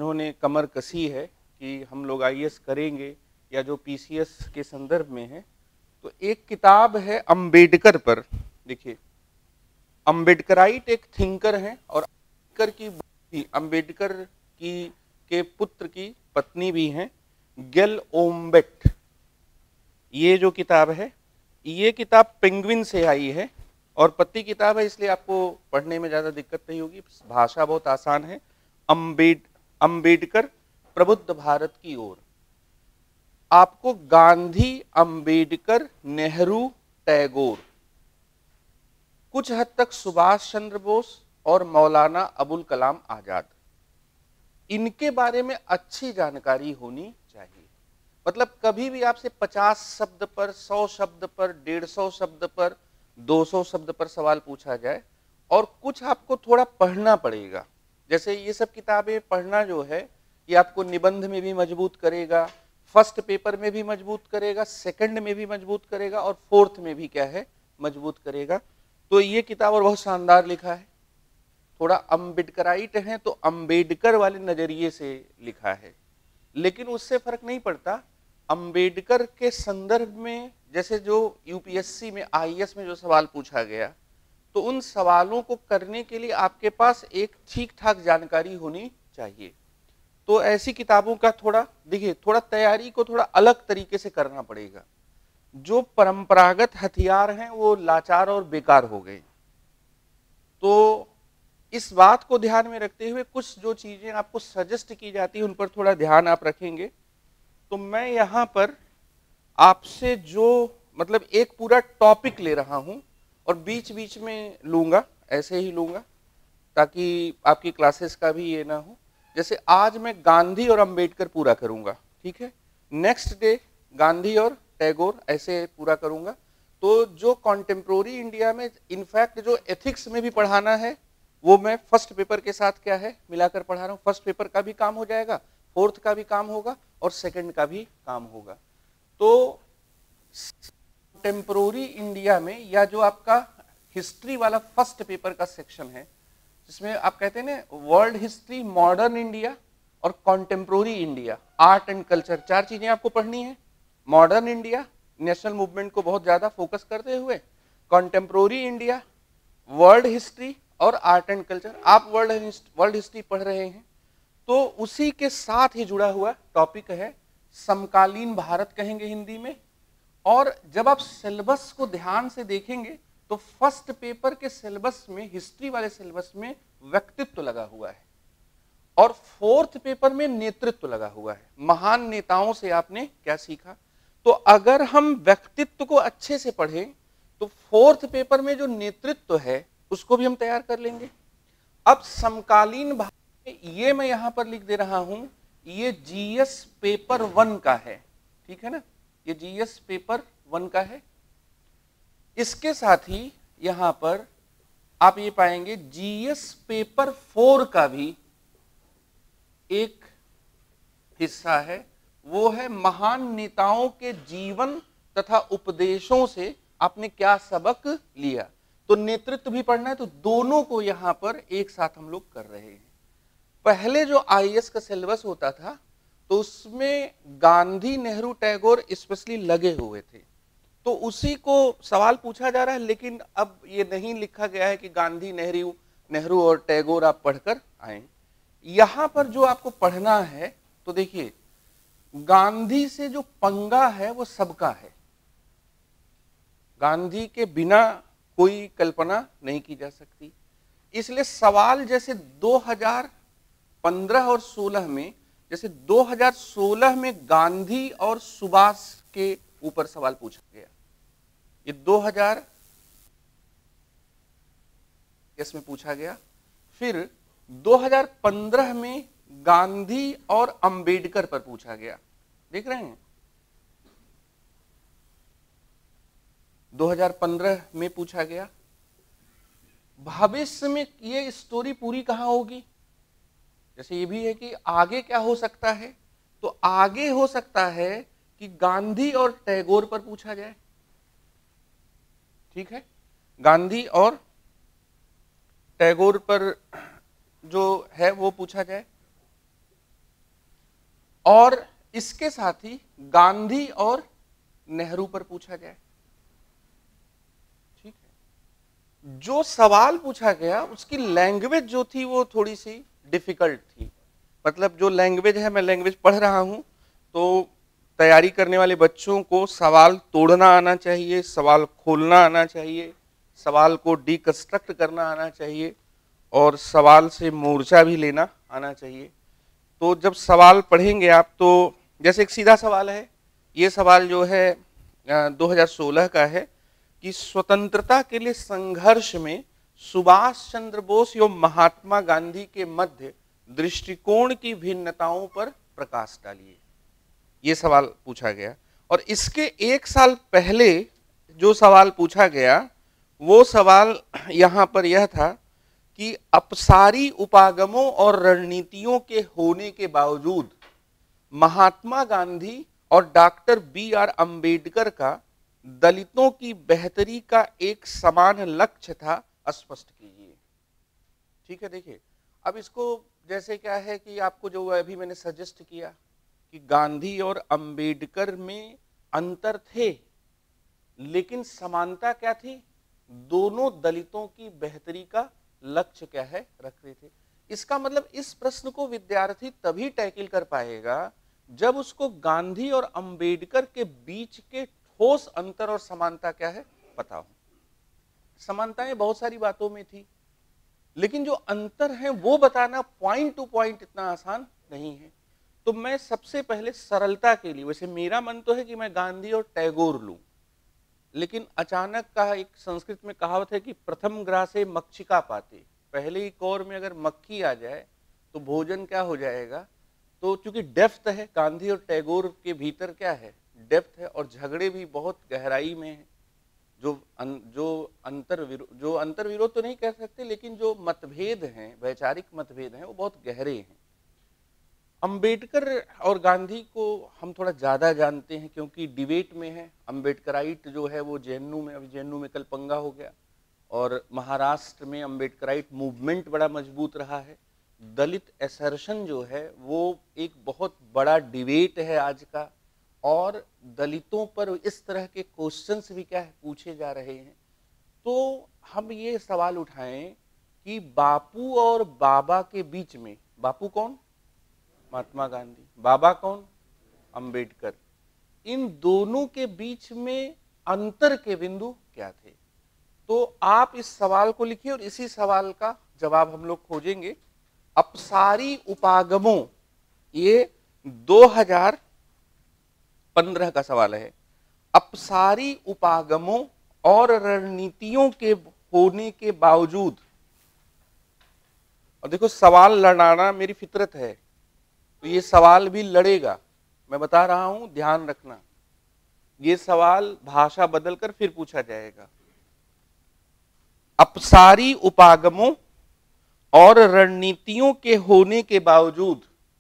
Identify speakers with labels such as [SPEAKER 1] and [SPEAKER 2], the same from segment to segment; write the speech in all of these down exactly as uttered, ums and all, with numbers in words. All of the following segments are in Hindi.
[SPEAKER 1] जिन्होंने कमर कसी है कि हम लोग आई ए एस करेंगे या जो पी सी एस के संदर्भ में है, तो एक किताब है अंबेडकर पर। देखिए, अंबेडकराइट एक थिंकर हैं और अंबेडकर की अंबेडकर की के पुत्र की पत्नी भी हैं, गेल ओम्बेट। ये जो किताब है, ये किताब पेंगुइन से आई है और पत्ती किताब है, इसलिए आपको पढ़ने में ज़्यादा दिक्कत नहीं होगी, भाषा बहुत आसान है। अंबेड अंबेडकर प्रबुद्ध भारत की ओर। आपको गांधी, अंबेडकर, नेहरू, टैगोर, कुछ हद तक सुभाष चंद्र बोस और मौलाना अबुल कलाम आजाद, इनके बारे में अच्छी जानकारी होनी चाहिए। मतलब कभी भी आपसे पचास शब्द पर, सौ शब्द पर, डेढ़ सौ शब्द पर, दो सौ शब्द पर सवाल पूछा जाए और कुछ आपको थोड़ा पढ़ना पड़ेगा। जैसे ये सब किताबें पढ़ना जो है, ये आपको निबंध में भी मजबूत करेगा, फर्स्ट पेपर में भी मजबूत करेगा, सेकंड में भी मजबूत करेगा और फोर्थ में भी क्या है, मजबूत करेगा। तो ये किताब और बहुत शानदार लिखा है, थोड़ा अंबेडकराइट है तो अंबेडकर वाले नजरिए से लिखा है, लेकिन उससे फर्क नहीं पड़ता। अंबेडकर के संदर्भ में जैसे जो यू पी एस सी में, आई ए एस में जो सवाल पूछा गया, तो उन सवालों को करने के लिए आपके पास एक ठीक ठाक जानकारी होनी चाहिए। तो ऐसी किताबों का थोड़ा देखिए, थोड़ा तैयारी को थोड़ा अलग तरीके से करना पड़ेगा। जो परंपरागत हथियार हैं वो लाचार और बेकार हो गए। तो इस बात को ध्यान में रखते हुए कुछ जो चीजें आपको सजेस्ट की जाती है उन पर थोड़ा ध्यान आप रखेंगे। तो मैं यहाँ पर आपसे जो मतलब एक पूरा टॉपिक ले रहा हूँ और बीच बीच में लूंगा, ऐसे ही लूंगा ताकि आपकी क्लासेस का भी ये ना हो। जैसे आज मैं गांधी और अंबेडकर पूरा करूंगा, ठीक है, नेक्स्ट डे गांधी और टैगोर ऐसे पूरा करूंगा। तो जो कॉन्टेम्प्रोरी इंडिया में इनफैक्ट जो एथिक्स में भी पढ़ाना है वो मैं फर्स्ट पेपर के साथ क्या है मिलाकर पढ़ा रहा हूँ। फर्स्ट पेपर का भी काम हो जाएगा, फोर्थ का भी काम होगा और सेकंड का भी काम होगा। तो कॉन्टेम्प्रोरी इंडिया में या जो आपका हिस्ट्री वाला फर्स्ट पेपर का सेक्शन है, जिसमें आप कहते हैं ना वर्ल्ड हिस्ट्री, मॉडर्न इंडिया और contemporary India, art and culture, चार चीजें आपको पढ़नी है। मॉडर्न इंडिया नेशनल मूवमेंट को बहुत ज्यादा फोकस करते हुए, कॉन्टेम्प्रोरी इंडिया, वर्ल्ड हिस्ट्री और आर्ट एंड कल्चर। आप वर्ल्ड वर्ल्ड हिस्ट्री पढ़ रहे हैं तो उसी के साथ ही जुड़ा हुआ टॉपिक है समकालीन भारत कहेंगे हिंदी में। और जब आप सिलेबस को ध्यान से देखेंगे तो फर्स्ट पेपर के सिलेबस में, हिस्ट्री वाले सिलेबस में व्यक्तित्व लगा हुआ है और फोर्थ पेपर में नेतृत्व लगा हुआ है। महान नेताओं से आपने क्या सीखा। तो अगर हम व्यक्तित्व को अच्छे से पढ़ें तो फोर्थ पेपर में जो नेतृत्व है उसको भी हम तैयार कर लेंगे। अब समकालीन भारत में ये मैं यहां पर लिख दे रहा हूं, ये जी एस पेपर वन का है, ठीक है ना, ये जी एस पेपर वन का है। इसके साथ ही यहां पर आप ये पाएंगे जी एस पेपर फोर का भी एक हिस्सा है, वो है महान नेताओं के जीवन तथा उपदेशों से आपने क्या सबक लिया। तो नेतृत्व भी पढ़ना है, तो दोनों को यहां पर एक साथ हम लोग कर रहे हैं। पहले जो आई ए एस का सिलेबस होता था तो उसमें गांधी, नेहरू, टैगोर स्पेशली लगे हुए थे, तो उसी को सवाल पूछा जा रहा है। लेकिन अब ये नहीं लिखा गया है कि गांधी, नेहरू नेहरू और टैगोर आप पढ़कर आए। यहां पर जो आपको पढ़ना है, तो देखिए गांधी से जो पंगा है वो सबका है। गांधी के बिना कोई कल्पना नहीं की जा सकती। इसलिए सवाल जैसे दो हज़ार पंद्रह और सोलह में, जैसे दो हज़ार सोलह में गांधी और सुभाष के ऊपर सवाल पूछा गया, ये दो हज़ार इसमें पूछा गया। फिर दो हज़ार पंद्रह में गांधी और अंबेडकर पर पूछा गया, देख रहे हैं, दो हज़ार पंद्रह में पूछा गया। भविष्य में ये स्टोरी पूरी कहां होगी, जैसे ये भी है कि आगे क्या हो सकता है, तो आगे हो सकता है कि गांधी और टैगोर पर पूछा जाए, ठीक है, गांधी और टैगोर पर जो है वो पूछा जाए। और इसके साथ ही गांधी और नेहरू पर पूछा जाए। ठीक है, जो सवाल पूछा गया उसकी लैंग्वेज जो थी वो थोड़ी सी डिफिकल्ट थी। मतलब जो लैंग्वेज है, मैं लैंग्वेज पढ़ रहा हूं तो तैयारी करने वाले बच्चों को सवाल तोड़ना आना चाहिए, सवाल खोलना आना चाहिए, सवाल को डिकंस्ट्रक्ट करना आना चाहिए और सवाल से मोर्चा भी लेना आना चाहिए। तो जब सवाल पढ़ेंगे आप तो जैसे एक सीधा सवाल है, ये सवाल जो है दो हज़ार सोलह का है कि स्वतंत्रता के लिए संघर्ष में सुभाष चंद्र बोस एवं महात्मा गांधी के मध्य दृष्टिकोण की भिन्नताओं पर प्रकाश डालिए। ये सवाल पूछा गया। और इसके एक साल पहले जो सवाल पूछा गया वो सवाल यहाँ पर यह था कि अपसारी उपागमों और रणनीतियों के होने के बावजूद महात्मा गांधी और डॉक्टर बी आर अम्बेडकर का दलितों की बेहतरी का एक समान लक्ष्य था, स्पष्ट कीजिए। ठीक है, देखिए अब इसको जैसे क्या है कि आपको जो अभी मैंने सजेस्ट किया कि गांधी और अंबेडकर में अंतर थे लेकिन समानता क्या थी, दोनों दलितों की बेहतरी का लक्ष्य क्या है रख रहे थे। इसका मतलब इस प्रश्न को विद्यार्थी तभी टैकल कर पाएगा जब उसको गांधी और अंबेडकर के बीच के ठोस अंतर और समानता क्या है पता हो। समानताएं बहुत सारी बातों में थी लेकिन जो अंतर है वो बताना पॉइंट टू पॉइंट इतना आसान नहीं है। तो मैं सबसे पहले सरलता के लिए, वैसे मेरा मन तो है कि मैं गांधी और टैगोर लूं, लेकिन अचानक का एक संस्कृत में कहावत है कि प्रथम ग्रासे मक्षिका पाते, पहले ही कौर में अगर मक्खी आ जाए तो भोजन क्या हो जाएगा। तो चूंकि डेप्थ है, गांधी और टैगोर के भीतर क्या है डेप्थ है और झगड़े भी बहुत गहराई में है। जो अन, जो अंतर जो अंतर विरोध तो नहीं कह सकते लेकिन जो मतभेद हैं, वैचारिक मतभेद हैं, वो बहुत गहरे हैं। अंबेडकर और गांधी को हम थोड़ा ज़्यादा जानते हैं क्योंकि डिबेट में है। अंबेडकराइट जो है वो जे एन यू में, अभी जे एन यू में कल पंगा हो गया और महाराष्ट्र में अंबेडकराइट मूवमेंट बड़ा मजबूत रहा है। दलित असर्शन जो है वो एक बहुत बड़ा डिबेट है आज का और दलितों पर इस तरह के क्वेश्चंस भी क्या है पूछे जा रहे हैं। तो हम ये सवाल उठाएं कि बापू और बाबा के बीच में, बापू कौन, महात्मा गांधी, बाबा कौन, अंबेडकर, इन दोनों के बीच में अंतर के बिंदु क्या थे। तो आप इस सवाल को लिखिए और इसी सवाल का जवाब हम लोग खोजेंगे। अपसारी उपागमों, ये दो हज़ार पंद्रह का सवाल है। अपसारी उपागमों और रणनीतियों के होने के बावजूद, और देखो सवाल लड़ाना मेरी फितरत है तो ये सवाल भी लड़ेगा, मैं बता रहा हूं ध्यान रखना। ये सवाल भाषा बदलकर फिर पूछा जाएगा। अपसारी उपागमों और रणनीतियों के होने के बावजूद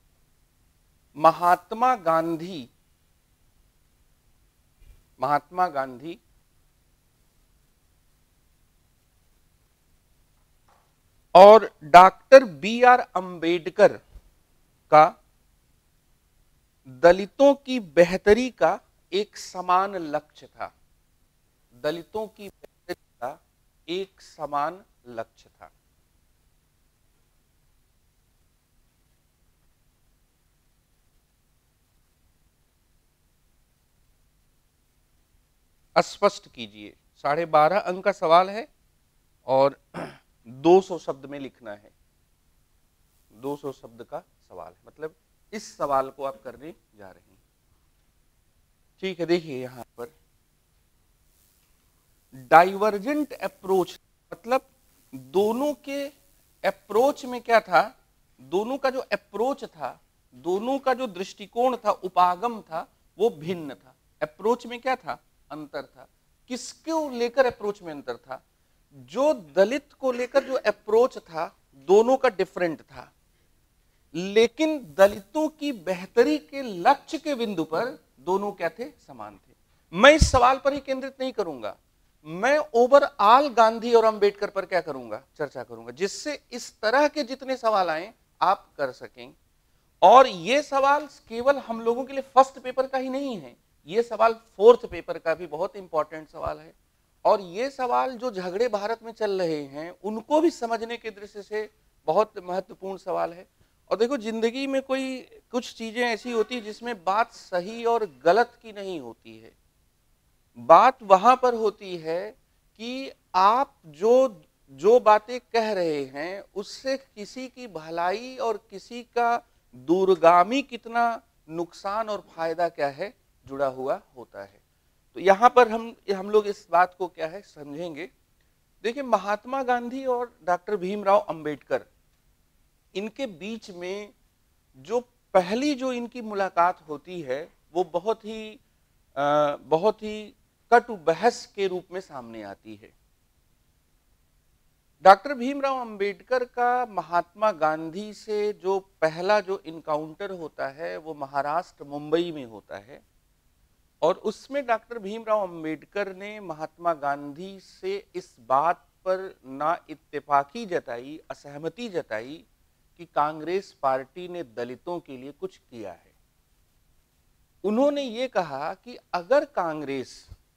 [SPEAKER 1] महात्मा गांधी महात्मा गांधी और डॉक्टर बी आर अम्बेडकर का दलितों की बेहतरी का एक समान लक्ष्य था। दलितों की बेहतरी का एक समान लक्ष्य था। स्पष्ट कीजिए। साढ़े बारह अंक का सवाल है और दो सौ शब्द में लिखना है। दो सौ शब्द का सवाल है, मतलब इस सवाल को आप करने जा रहे हैं। ठीक है, देखिए यहां पर डाइवर्जेंट अप्रोच, मतलब दोनों के अप्रोच में क्या था, दोनों का जो अप्रोच था, दोनों का जो दृष्टिकोण था, उपागम था, वो भिन्न था। अप्रोच में क्या था, अंतर था। किसको लेकर अप्रोच में अंतर था, जो दलित को लेकर जो अप्रोच था दोनों का डिफरेंट था, लेकिन दलितों की बेहतरी के लक्ष्य के बिंदु पर दोनों क्या थे, समान थे। मैं इस सवाल पर ही केंद्रित नहीं करूंगा, मैं ओवरऑल गांधी और अंबेडकर पर क्या करूंगा, चर्चा करूंगा, जिससे इस तरह के जितने सवाल आए आप कर सकें। और ये सवाल केवल हम लोगों के लिए फर्स्ट पेपर का ही नहीं है, ये सवाल फोर्थ पेपर का भी बहुत इंपॉर्टेंट सवाल है। और ये सवाल जो झगड़े भारत में चल रहे हैं उनको भी समझने के दृष्टि से बहुत महत्वपूर्ण सवाल है। और देखो, जिंदगी में कोई कुछ चीजें ऐसी होती है जिसमें बात सही और गलत की नहीं होती है। बात वहां पर होती है कि आप जो जो बातें कह रहे हैं उससे किसी की भलाई और किसी का दूरगामी कितना नुकसान और फायदा क्या है जुड़ा हुआ होता है। तो यहाँ पर हम हम लोग इस बात को क्या है समझेंगे। देखिए, महात्मा गांधी और डॉक्टर भीमराव अंबेडकर, इनके बीच में जो पहली जो इनकी मुलाकात होती है वो बहुत ही आ, बहुत ही कटु बहस के रूप में सामने आती है। डॉक्टर भीमराव अंबेडकर का महात्मा गांधी से जो पहला जो इनकाउंटर होता है वो महाराष्ट्र मुंबई में होता है, और उसमें डॉक्टर भीमराव अंबेडकर ने महात्मा गांधी से इस बात पर ना इत्तेफाकी जताई, असहमति जताई कि कांग्रेस पार्टी ने दलितों के लिए कुछ किया है। उन्होंने ये कहा कि अगर कांग्रेस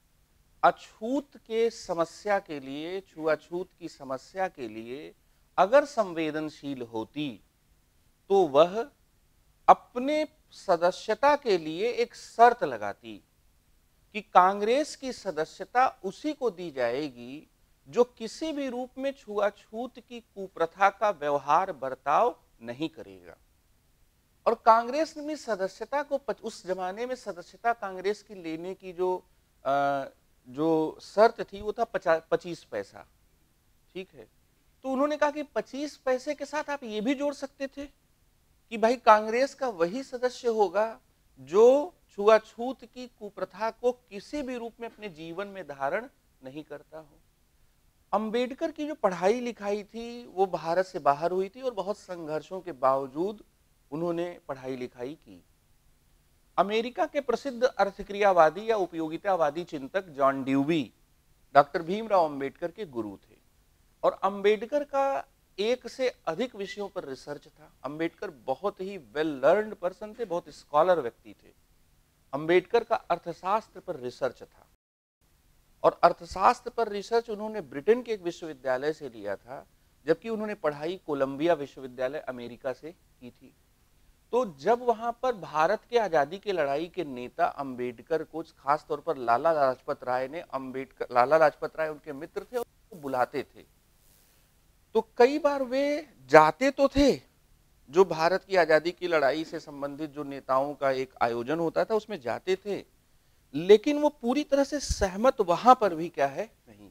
[SPEAKER 1] अछूत के समस्या के लिए, छुआछूत की समस्या के लिए अगर संवेदनशील होती तो वह अपने सदस्यता के लिए एक शर्त लगाती कि कांग्रेस की सदस्यता उसी को दी जाएगी जो किसी भी रूप में छुआछूत की कुप्रथा का व्यवहार बर्ताव नहीं करेगा। और कांग्रेस में सदस्यता को, उस जमाने में सदस्यता कांग्रेस की लेने की जो आ, जो शर्त थी वो था पच्चीस पैसा, ठीक है। तो उन्होंने कहा कि पच्चीस पैसे के साथ आप ये भी जोड़ सकते थे कि भाई कांग्रेस का वही सदस्य होगा जो छुआछूत की कुप्रथा को किसी भी रूप में अपने जीवन में धारण नहीं करता हो। अंबेडकर की जो पढ़ाई लिखाई थी वो भारत से बाहर हुई थी और बहुत संघर्षों के बावजूद उन्होंने पढ़ाई लिखाई की। अमेरिका के प्रसिद्ध अर्थक्रियावादी या उपयोगितावादी चिंतक John Dewey doctor Bhimrao Ambedkar के गुरु थे, और अंबेडकर का एक से अधिक विषयों पर रिसर्च था। अंबेडकर बहुत ही वेल लर्न्ड पर्सन थे, बहुत स्कॉलर व्यक्ति थे। अंबेडकर का अर्थशास्त्र पर रिसर्च था, और अर्थशास्त्र पर रिसर्च उन्होंने ब्रिटेन के एक विश्वविद्यालय से लिया था, जबकि उन्होंने पढ़ाई कोलंबिया विश्वविद्यालय अमेरिका से की थी। तो जब वहां पर भारत के आजादी की लड़ाई के नेता अंबेडकर को, खास तौर पर लाला लाजपत राय ने, अंबेडकर लाला लाजपत राय उनके मित्र थे, उनको बुलाते थे, तो कई बार वे जाते तो थे, जो भारत की आजादी की लड़ाई से संबंधित जो नेताओं का एक आयोजन होता था उसमें जाते थे, लेकिन वो पूरी तरह से सहमत वहां पर भी क्या है नहीं थे।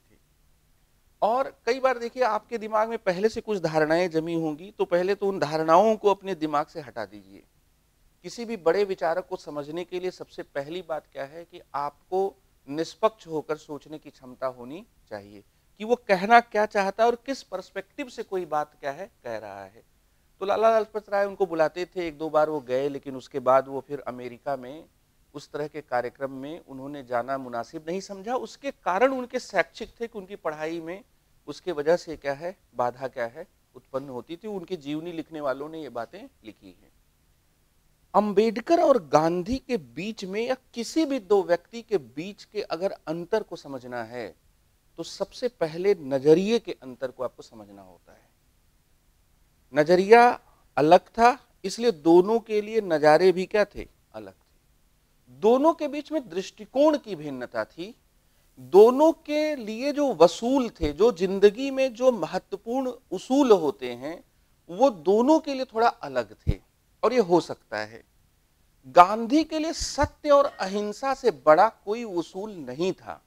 [SPEAKER 1] और कई बार देखिए, आपके दिमाग में पहले से कुछ धारणाएं जमी होंगी, तो पहले तो उन धारणाओं को अपने दिमाग से हटा दीजिए। किसी भी बड़े विचारक को समझने के लिए सबसे पहली बात क्या है कि आपको निष्पक्ष होकर सोचने की क्षमता होनी चाहिए कि वो कहना क्या चाहता है और किस पर्सपेक्टिव से कोई बात क्या है कह रहा है। तो लाला लाजपत राय उनको बुलाते थे, एक दो बार वो गए, लेकिन उसके बाद वो फिर अमेरिका में उस तरह के कार्यक्रम में उन्होंने जाना मुनासिब नहीं समझा। उसके कारण उनके शैक्षिक थे कि उनकी पढ़ाई में उसके वजह से क्या है बाधा क्या है उत्पन्न होती थी। उनकी जीवनी लिखने वालों ने ये बातें लिखी हैं। अंबेडकर और गांधी के बीच में या किसी भी दो व्यक्ति के बीच के अगर अंतर को समझना है तो सबसे पहले नजरिए के अंतर को आपको समझना होता है। नजरिया अलग था, इसलिए दोनों के लिए नजारे भी क्या थे अलग थे। दोनों के बीच में दृष्टिकोण की भिन्नता थी। दोनों के लिए जो वसूल थे, जो जिंदगी में जो महत्वपूर्ण उसूल होते हैं, वो दोनों के लिए थोड़ा अलग थे। और ये हो सकता है, गांधी के लिए सत्य और अहिंसा से बड़ा कोई उसूल नहीं था।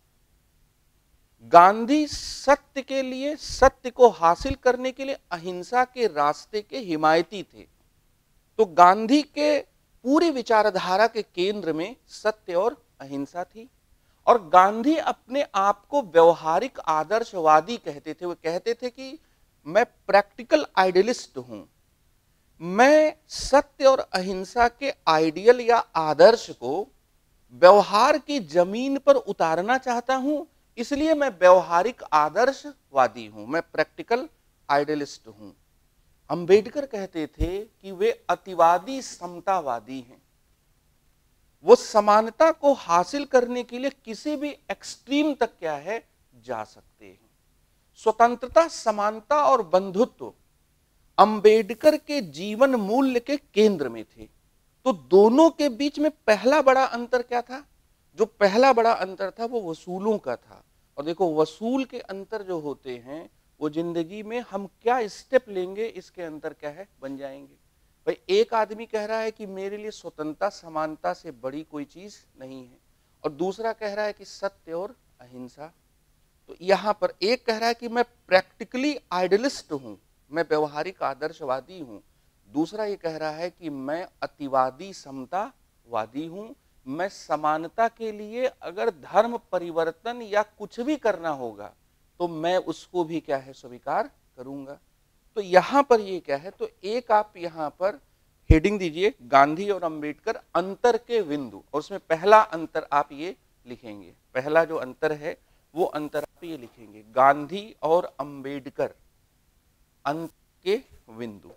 [SPEAKER 1] गांधी सत्य के लिए, सत्य को हासिल करने के लिए अहिंसा के रास्ते के हिमायती थे। तो गांधी के पूरी विचारधारा के केंद्र में सत्य और अहिंसा थी। और गांधी अपने आप को व्यवहारिक आदर्शवादी कहते थे। वो कहते थे कि मैं प्रैक्टिकल आइडियलिस्ट हूं, मैं सत्य और अहिंसा के आइडियल या आदर्श को व्यवहार की जमीन पर उतारना चाहता हूं, इसलिए मैं व्यवहारिक आदर्शवादी हूं, मैं प्रैक्टिकल आइडियलिस्ट हूं। अंबेडकर कहते थे कि वे अतिवादी समतावादी हैं। वो समानता को हासिल करने के लिए किसी भी एक्सट्रीम तक क्या है जा सकते हैं। स्वतंत्रता, समानता और बंधुत्व अंबेडकर के जीवन मूल्य के केंद्र में थे। तो दोनों के बीच में पहला बड़ा अंतर क्या था? जो पहला बड़ा अंतर था वो वसूलों का था। और देखो, वसूल के अंतर जो होते हैं वो जिंदगी में हम क्या स्टेप लेंगे इसके अंतर क्या है बन जाएंगे। भाई, एक आदमी कह रहा है कि मेरे लिए स्वतंत्रता समानता से बड़ी कोई चीज नहीं है, और दूसरा कह रहा है कि सत्य और अहिंसा। तो यहां पर एक कह रहा है कि मैं प्रैक्टिकली आइडियलिस्ट हूं, मैं व्यवहारिक आदर्शवादी हूं। दूसरा ये कह रहा है कि मैं अतिवादी समतावादी हूं। मैं समानता के लिए अगर धर्म परिवर्तन या कुछ भी करना होगा तो मैं उसको भी क्या है स्वीकार करूंगा। तो यहां पर ये क्या है, तो एक आप यहां पर हेडिंग दीजिए, गांधी और अंबेडकर अंतर के बिंदु, और उसमें पहला अंतर आप ये लिखेंगे। पहला जो अंतर है वो अंतर आप ये लिखेंगे, गांधी और अंबेडकर अंतर के बिंदु,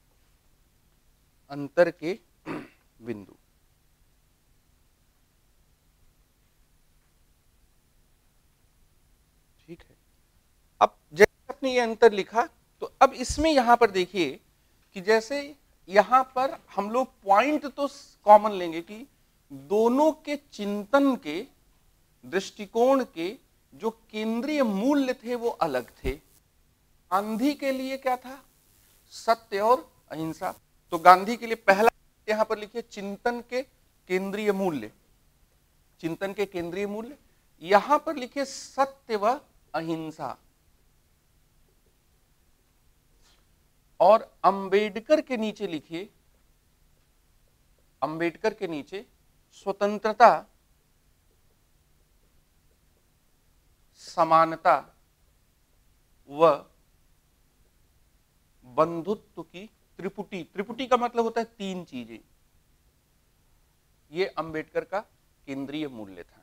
[SPEAKER 1] अंतर के बिंदु। ठीक है। अब जैसे आपने ये अंतर लिखा, तो अब इसमें यहां पर देखिए कि जैसे यहां पर हम लोग पॉइंट तो कॉमन लेंगे कि दोनों के चिंतन के, दृष्टिकोण के जो केंद्रीय मूल्य थे वो अलग थे। गांधी के लिए क्या था? सत्य और अहिंसा। तो गांधी के लिए पहला यहां पर लिखिए, चिंतन के केंद्रीय मूल्य, चिंतन के केंद्रीय मूल्य। यहां पर लिखिए सत्य व अहिंसा। और अंबेडकर के नीचे लिखिए, अंबेडकर के नीचे स्वतंत्रता, समानता व बंधुत्व की त्रिपुटी। त्रिपुटी का मतलब होता है तीन चीजें। ये अंबेडकर का केंद्रीय मूल्य था।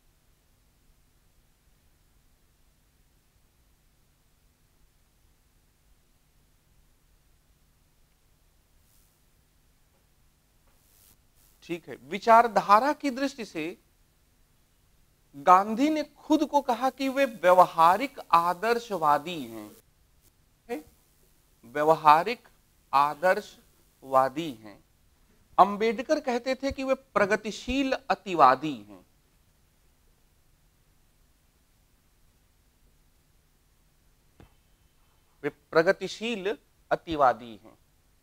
[SPEAKER 1] ठीक है। विचारधारा की दृष्टि से गांधी ने खुद को कहा कि वे व्यवहारिक आदर्शवादी हैं, व्यवहारिक आदर्शवादी हैं। अंबेडकर कहते थे कि वे प्रगतिशील अतिवादी हैं। वे प्रगतिशील अतिवादी हैं।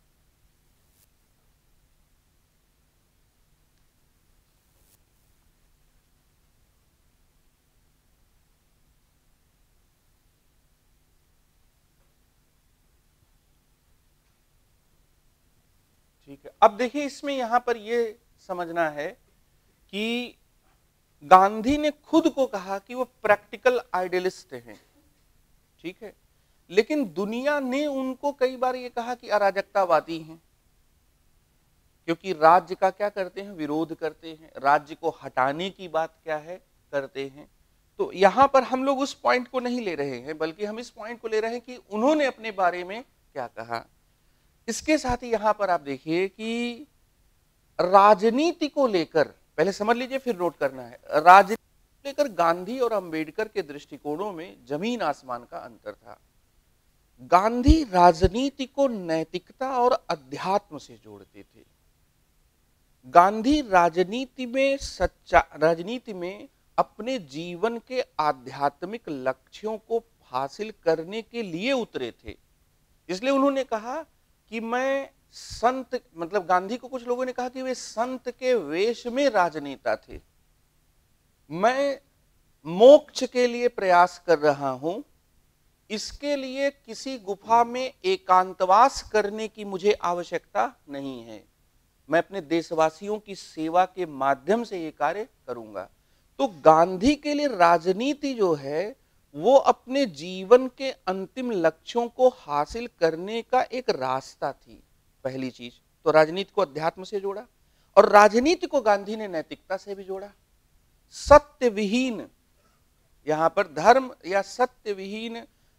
[SPEAKER 1] ठीक है। अब देखिए, इसमें यहां पर यह समझना है कि गांधी ने खुद को कहा कि वो प्रैक्टिकल आइडियलिस्ट हैं। ठीक है। लेकिन दुनिया ने उनको कई बार ये कहा कि अराजकतावादी हैं, क्योंकि राज्य का क्या करते हैं, विरोध करते हैं, राज्य को हटाने की बात क्या है करते हैं। तो यहां पर हम लोग उस पॉइंट को नहीं ले रहे हैं, बल्कि हम इस पॉइंट को ले रहे हैं कि उन्होंने अपने बारे में क्या कहा। इसके साथ ही यहां पर आप देखिए कि राजनीति को लेकर, पहले समझ लीजिए फिर नोट करना है, राजनीति को लेकर गांधी और अंबेडकर के दृष्टिकोणों में जमीन आसमान का अंतर था। गांधी राजनीति को नैतिकता और अध्यात्म से जोड़ते थे। गांधी राजनीति में सच्चा राजनीति में अपने जीवन के आध्यात्मिक लक्ष्यों को हासिल करने के लिए उतरे थे। इसलिए उन्होंने कहा कि मैं संत, मतलब गांधी को कुछ लोगों ने कहा कि वे संत के वेश में राजनेता थे। मैं मोक्ष के लिए प्रयास कर रहा हूं, इसके लिए किसी गुफा में एकांतवास करने की मुझे आवश्यकता नहीं है। मैं अपने देशवासियों की सेवा के माध्यम से ये कार्य करूंगा। तो गांधी के लिए राजनीति जो है वो अपने जीवन के अंतिम लक्ष्यों को हासिल करने का एक रास्ता थी। पहली चीज तो राजनीति को अध्यात्म से जोड़ा, और राजनीति को गांधी ने नैतिकता से भी जोड़ा। सत्य विहीन, यहां पर धर्म या सत्य विहीन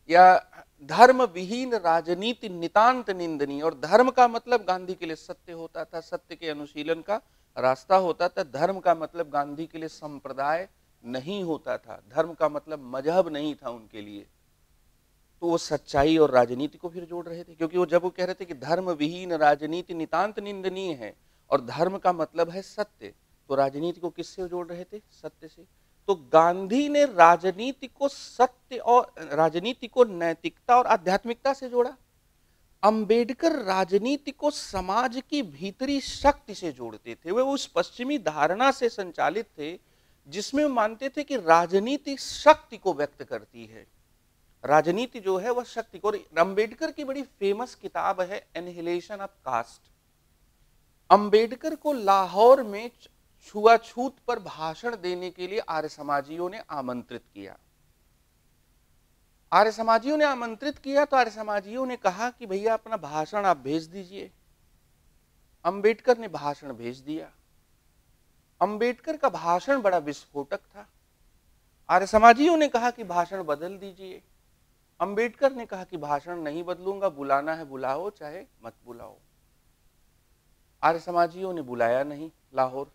[SPEAKER 1] या धर्म विहीन राजनीति नितांत निंदनीय। और धर्म का मतलब गांधी के लिए सत्य होता था, सत्य के अनुशीलन का रास्ता होता था। धर्म का मतलब गांधी के लिए संप्रदाय नहीं होता था, धर्म का मतलब मजहब नहीं था उनके लिए। तो वो सच्चाई और राजनीति को फिर जोड़ रहे थे, क्योंकि वो जब वो कह रहे थे कि धर्म विहीन राजनीति नितांत निंदनीय है और धर्म का मतलब है सत्य, तो राजनीति को किससे जोड़ रहे थे? सत्य से। तो गांधी ने राजनीति को सत्य और राजनीति को नैतिकता और आध्यात्मिकता से जोड़ा। अंबेडकर राजनीति को समाज की भीतरी शक्ति से जोड़ते थे। वे उस पश्चिमी धारणा से संचालित थे जिसमें मानते थे कि राजनीति शक्ति को व्यक्त करती है, राजनीति जो है वह शक्ति को। और अंबेडकर की बड़ी फेमस किताब है एनहिलेशन ऑफ कास्ट। अंबेडकर को लाहौर में छुआछूत पर भाषण देने के लिए आर्य समाजियों ने आमंत्रित किया। आर्य समाजियों ने आमंत्रित किया तो आर्य समाजियों ने कहा कि भैया अपना भाषण आप भेज दीजिए। अंबेडकर ने भाषण भेज दिया। अंबेडकर का भाषण बड़ा विस्फोटक था। आर्य समाजियों ने कहा कि भाषण बदल दीजिए। अंबेडकर ने कहा कि भाषण नहीं बदलूंगा, बुलाना है बुलाओ चाहे मत बुलाओ। आर्य समाजियों ने बुलाया नहीं लाहौर,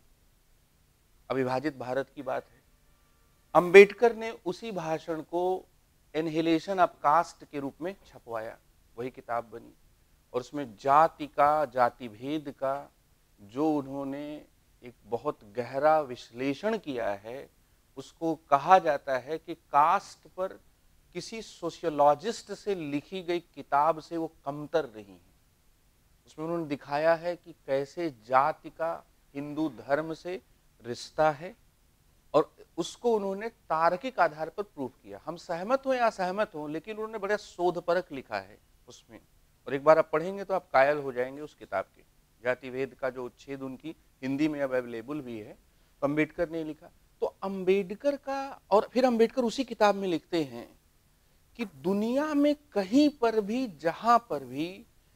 [SPEAKER 1] अविभाजित भारत की बात है। अंबेडकर ने उसी भाषण को एनहिलेशन ऑफ कास्ट के रूप में छपवाया, वही किताब बनी। और उसमें जाति का, जाति भेद का जो उन्होंने एक बहुत गहरा विश्लेषण किया है, उसको कहा जाता है कि कास्ट पर किसी सोशियोलॉजिस्ट से लिखी गई किताब से वो कमतर नहीं है। उसमें उन्होंने दिखाया है कि कैसे जाति का हिंदू धर्म से रिश्ता है, और उसको उन्होंने तार्किक आधार पर प्रूव किया। हम सहमत हो या असहमत हो, लेकिन उन्होंने बड़ा शोधपरक लिखा है उसमें। और एक बार आप पढ़ेंगे तो आप कायल हो जाएंगे उस किताब के। जाति भेद का जो उच्छेद उनकी हिंदी में अब अवेलेबल भी है, तो अंबेडकर ने लिखा। तो अंबेडकर का, और फिर अंबेडकर उसी किताब में लिखते हैं कि दुनिया में कहीं पर भी, जहां पर भी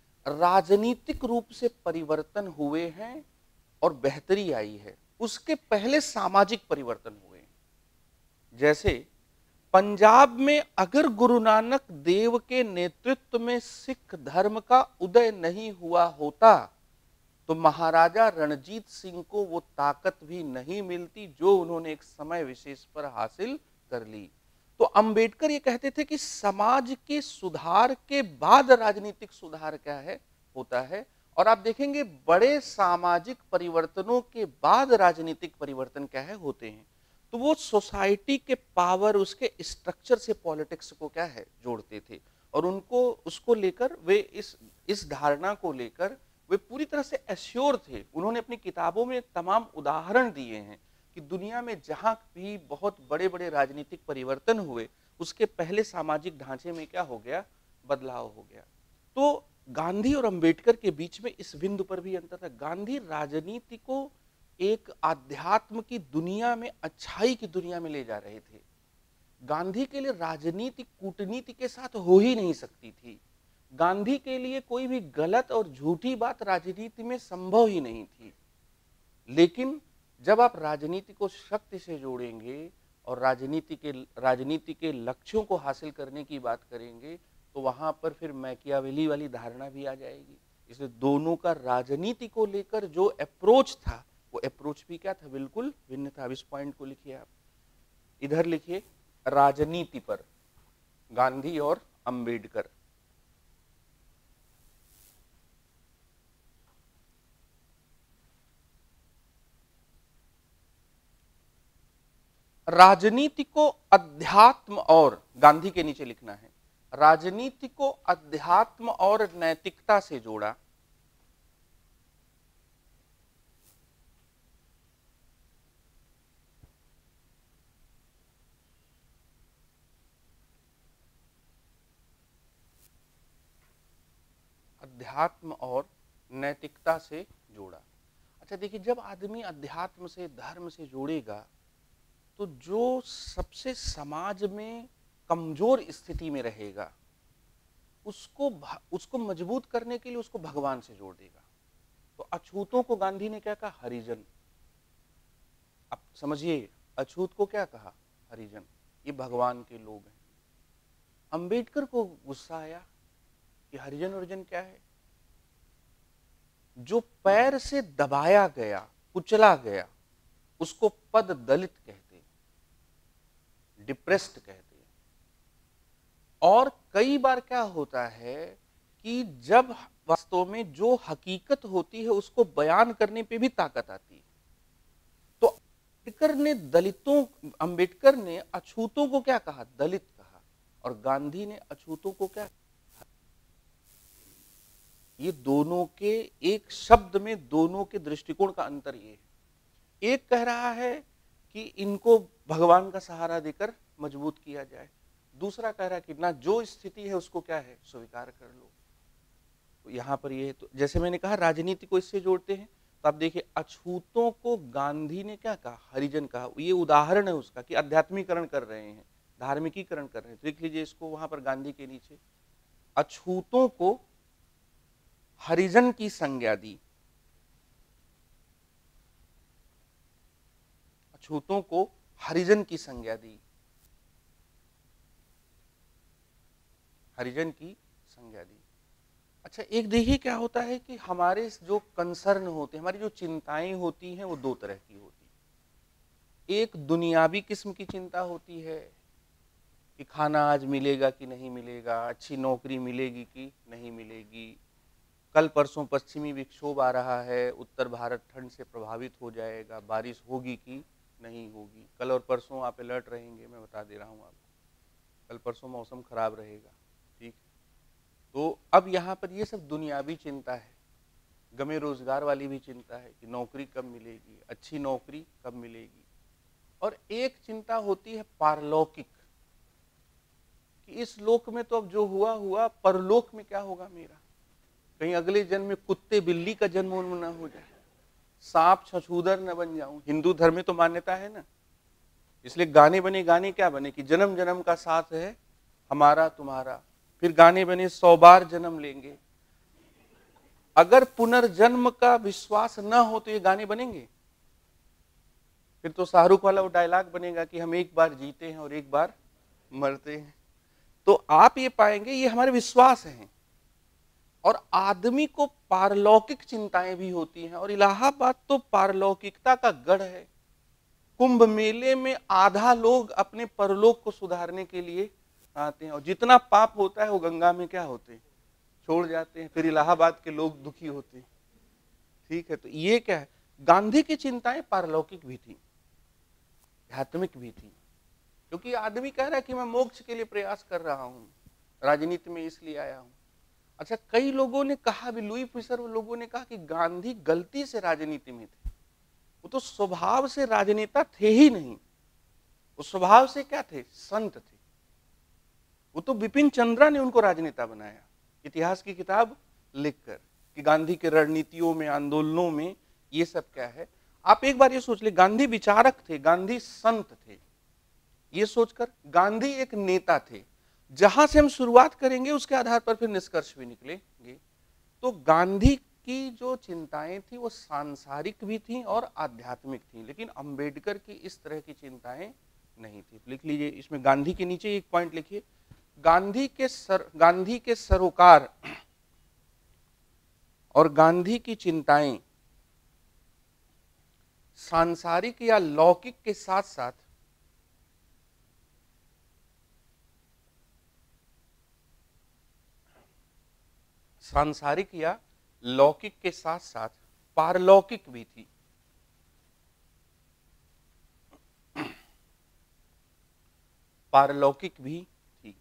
[SPEAKER 1] राजनीतिक रूप से परिवर्तन हुए हैं और बेहतरी आई है, उसके पहले सामाजिक परिवर्तन हुए। जैसे पंजाब में अगर गुरु नानक देव के नेतृत्व में सिख धर्म का उदय नहीं हुआ होता तो महाराजा रणजीत सिंह को वो ताकत भी नहीं मिलती जो उन्होंने एक समय विशेष पर हासिल कर ली। तो अंबेडकर ये कहते थे कि समाज के सुधार के बाद राजनीतिक सुधार क्या है, होता है। और आप देखेंगे बड़े सामाजिक परिवर्तनों के बाद राजनीतिक परिवर्तन क्या है, होते हैं। तो वो सोसाइटी के पावर, उसके स्ट्रक्चर से पॉलिटिक्स को क्या है, जोड़ते थे। और उनको उसको लेकर वे इस इस धारणा को लेकर वे पूरी तरह से एश्योर थे। उन्होंने अपनी किताबों में तमाम उदाहरण दिए हैं कि दुनिया में जहां भी बहुत बड़े बड़े राजनीतिक परिवर्तन हुए, उसके पहले सामाजिक ढांचे में क्या हो गया, बदलाव हो गया। तो गांधी और अंबेडकर के बीच में इस बिंदु पर भी अंतर था। गांधी राजनीति को एक आध्यात्म की दुनिया में, अच्छाई की दुनिया में ले जा रहे थे। गांधी के लिए राजनीति कूटनीति के साथ हो ही नहीं सकती थी। गांधी के लिए कोई भी गलत और झूठी बात राजनीति में संभव ही नहीं थी। लेकिन जब आप राजनीति को शक्ति से जोड़ेंगे और राजनीति के राजनीति के लक्ष्यों को हासिल करने की बात करेंगे, तो वहां पर फिर मैकियावेली वाली धारणा भी आ जाएगी। इसलिए दोनों का राजनीति को लेकर जो अप्रोच था, वो अप्रोच भी क्या था, बिल्कुल भिन्न था। इस पॉइंट को लिखिए, आप इधर लिखिए, राजनीति पर गांधी और अंबेडकर। राजनीति को अध्यात्म और, गांधी के नीचे लिखना है, राजनीति को अध्यात्म और नैतिकता से जोड़ा। अध्यात्म और नैतिकता से जोड़ा। अच्छा देखिए, जब आदमी अध्यात्म से, धर्म से जोड़ेगा, तो जो सबसे समाज में कमजोर स्थिति में रहेगा, उसको उसको मजबूत करने के लिए उसको भगवान से जोड़ देगा। तो अछूतों को गांधी ने क्या कहा, हरिजन। अब समझिए, अछूत को क्या कहा, हरिजन। ये भगवान के लोग हैं। अंबेडकर को गुस्सा आया कि हरिजन हरिजन क्या है। जो पैर से दबाया गया, कुचला गया, उसको पद दलित कहते हैं, डिप्रेस्ड कहते हैं। और कई बार क्या होता है कि जब वास्तव में जो हकीकत होती है उसको बयान करने पे भी ताकत आती है। तो अंबेडकर ने दलितों अंबेडकर ने अछूतों को क्या कहा? दलित कहा। और गांधी ने अछूतों को क्या? ये दोनों के एक शब्द में दोनों के दृष्टिकोण का अंतर ये है। एक कह रहा है कि इनको भगवान का सहारा देकर मजबूत किया जाए, दूसरा कह रहा है कि ना, जो स्थिति है उसको क्या है, स्वीकार कर लो। तो यहां पर ये तो जैसे मैंने कहा राजनीति को इससे जोड़ते हैं, तो आप देखिए अछूतों को गांधी ने क्या कहा? हरिजन कहा। ये उदाहरण है उसका कि आध्यात्मिकरण कर रहे हैं, धार्मिकीकरण कर रहे हैं। देख लीजिए इसको वहां पर गांधी के नीचे अछूतों को हरिजन की संज्ञा दी, अछूतों को हरिजन की संज्ञा दी, हरिजन की संज्ञा दी। अच्छा, एक देखिए क्या होता है कि हमारे जो कंसर्न होते हैं, हमारी जो चिंताएं होती हैं, वो दो तरह की होती है। एक दुनियावी किस्म की चिंता होती है कि खाना आज मिलेगा कि नहीं मिलेगा, अच्छी नौकरी मिलेगी कि नहीं मिलेगी, कल परसों पश्चिमी विक्षोभ आ रहा है, उत्तर भारत ठंड से प्रभावित हो जाएगा, बारिश होगी कि नहीं होगी। कल और परसों आप अलर्ट रहेंगे, मैं बता दे रहा हूँ आपको, कल परसों मौसम खराब रहेगा, ठीक। तो अब यहाँ पर ये सब दुनियावी चिंता है। गमे रोजगार वाली भी चिंता है कि नौकरी कब मिलेगी, अच्छी नौकरी कब मिलेगी। और एक चिंता होती है पारलौकिक, कि इस लोक में तो अब जो हुआ हुआ, परलोक में क्या होगा मेरा, कहीं अगले जन्म में कुत्ते बिल्ली का जन्म न हो जाए, सांप छछूदर न बन जाऊं। हिंदू धर्म में तो मान्यता है ना, इसलिए गाने बने, गाने क्या बने कि जन्म जन्म का साथ है हमारा तुम्हारा, फिर गाने बने सौ बार जन्म लेंगे। अगर पुनर्जन्म का विश्वास न हो तो ये गाने बनेंगे? फिर तो शाहरुख वाला वो डायलॉग बनेगा कि हम एक बार जीते हैं और एक बार मरते हैं। तो आप ये पाएंगे ये हमारे विश्वास हैं। और आदमी को पारलौकिक चिंताएं भी होती हैं, और इलाहाबाद तो पारलौकिकता का गढ़ है। कुंभ मेले में आधा लोग अपने परलोक को सुधारने के लिए आते हैं, और जितना पाप होता है वो गंगा में क्या होते हैं, छोड़ जाते हैं। फिर इलाहाबाद के लोग दुखी होते हैं, ठीक है। तो ये क्या है, गांधी की चिंताएं पारलौकिक भी थी, आध्यात्मिक भी थी, क्योंकि आदमी कह रहा है कि मैं मोक्ष के लिए प्रयास कर रहा हूं, राजनीति में इसलिए आया हूं। अच्छा, कई लोगों ने कहा भी, लुई फिशर लोगों ने कहा कि गांधी गलती से राजनीति में थे, वो तो स्वभाव से राजनेता थे ही नहीं, वो स्वभाव से क्या थे, संत थे। वो तो बिपिन चंद्रा ने उनको राजनेता बनाया, इतिहास की किताब लिखकर, कि गांधी के रणनीतियों में, आंदोलनों में ये सब क्या है। आप एक बार ये सोच ले, गांधी विचारक थे, गांधी संत थे, ये सोचकर गांधी एक नेता थे। जहां से हम शुरुआत करेंगे उसके आधार पर फिर निष्कर्ष भी निकलेंगे। तो गांधी की जो चिंताएं थी वो सांसारिक भी थी और आध्यात्मिक थी, लेकिन अंबेडकर की इस तरह की चिंताएं नहीं थी। लिख लीजिए, इसमें गांधी के नीचे एक पॉइंट लिखिए, गांधी के सर गांधी के सरोकार और गांधी की चिंताएं सांसारिक या लौकिक के साथ साथ सांसारिक या लौकिक के साथ साथ पारलौकिक भी थी। पारलौकिक भी थी।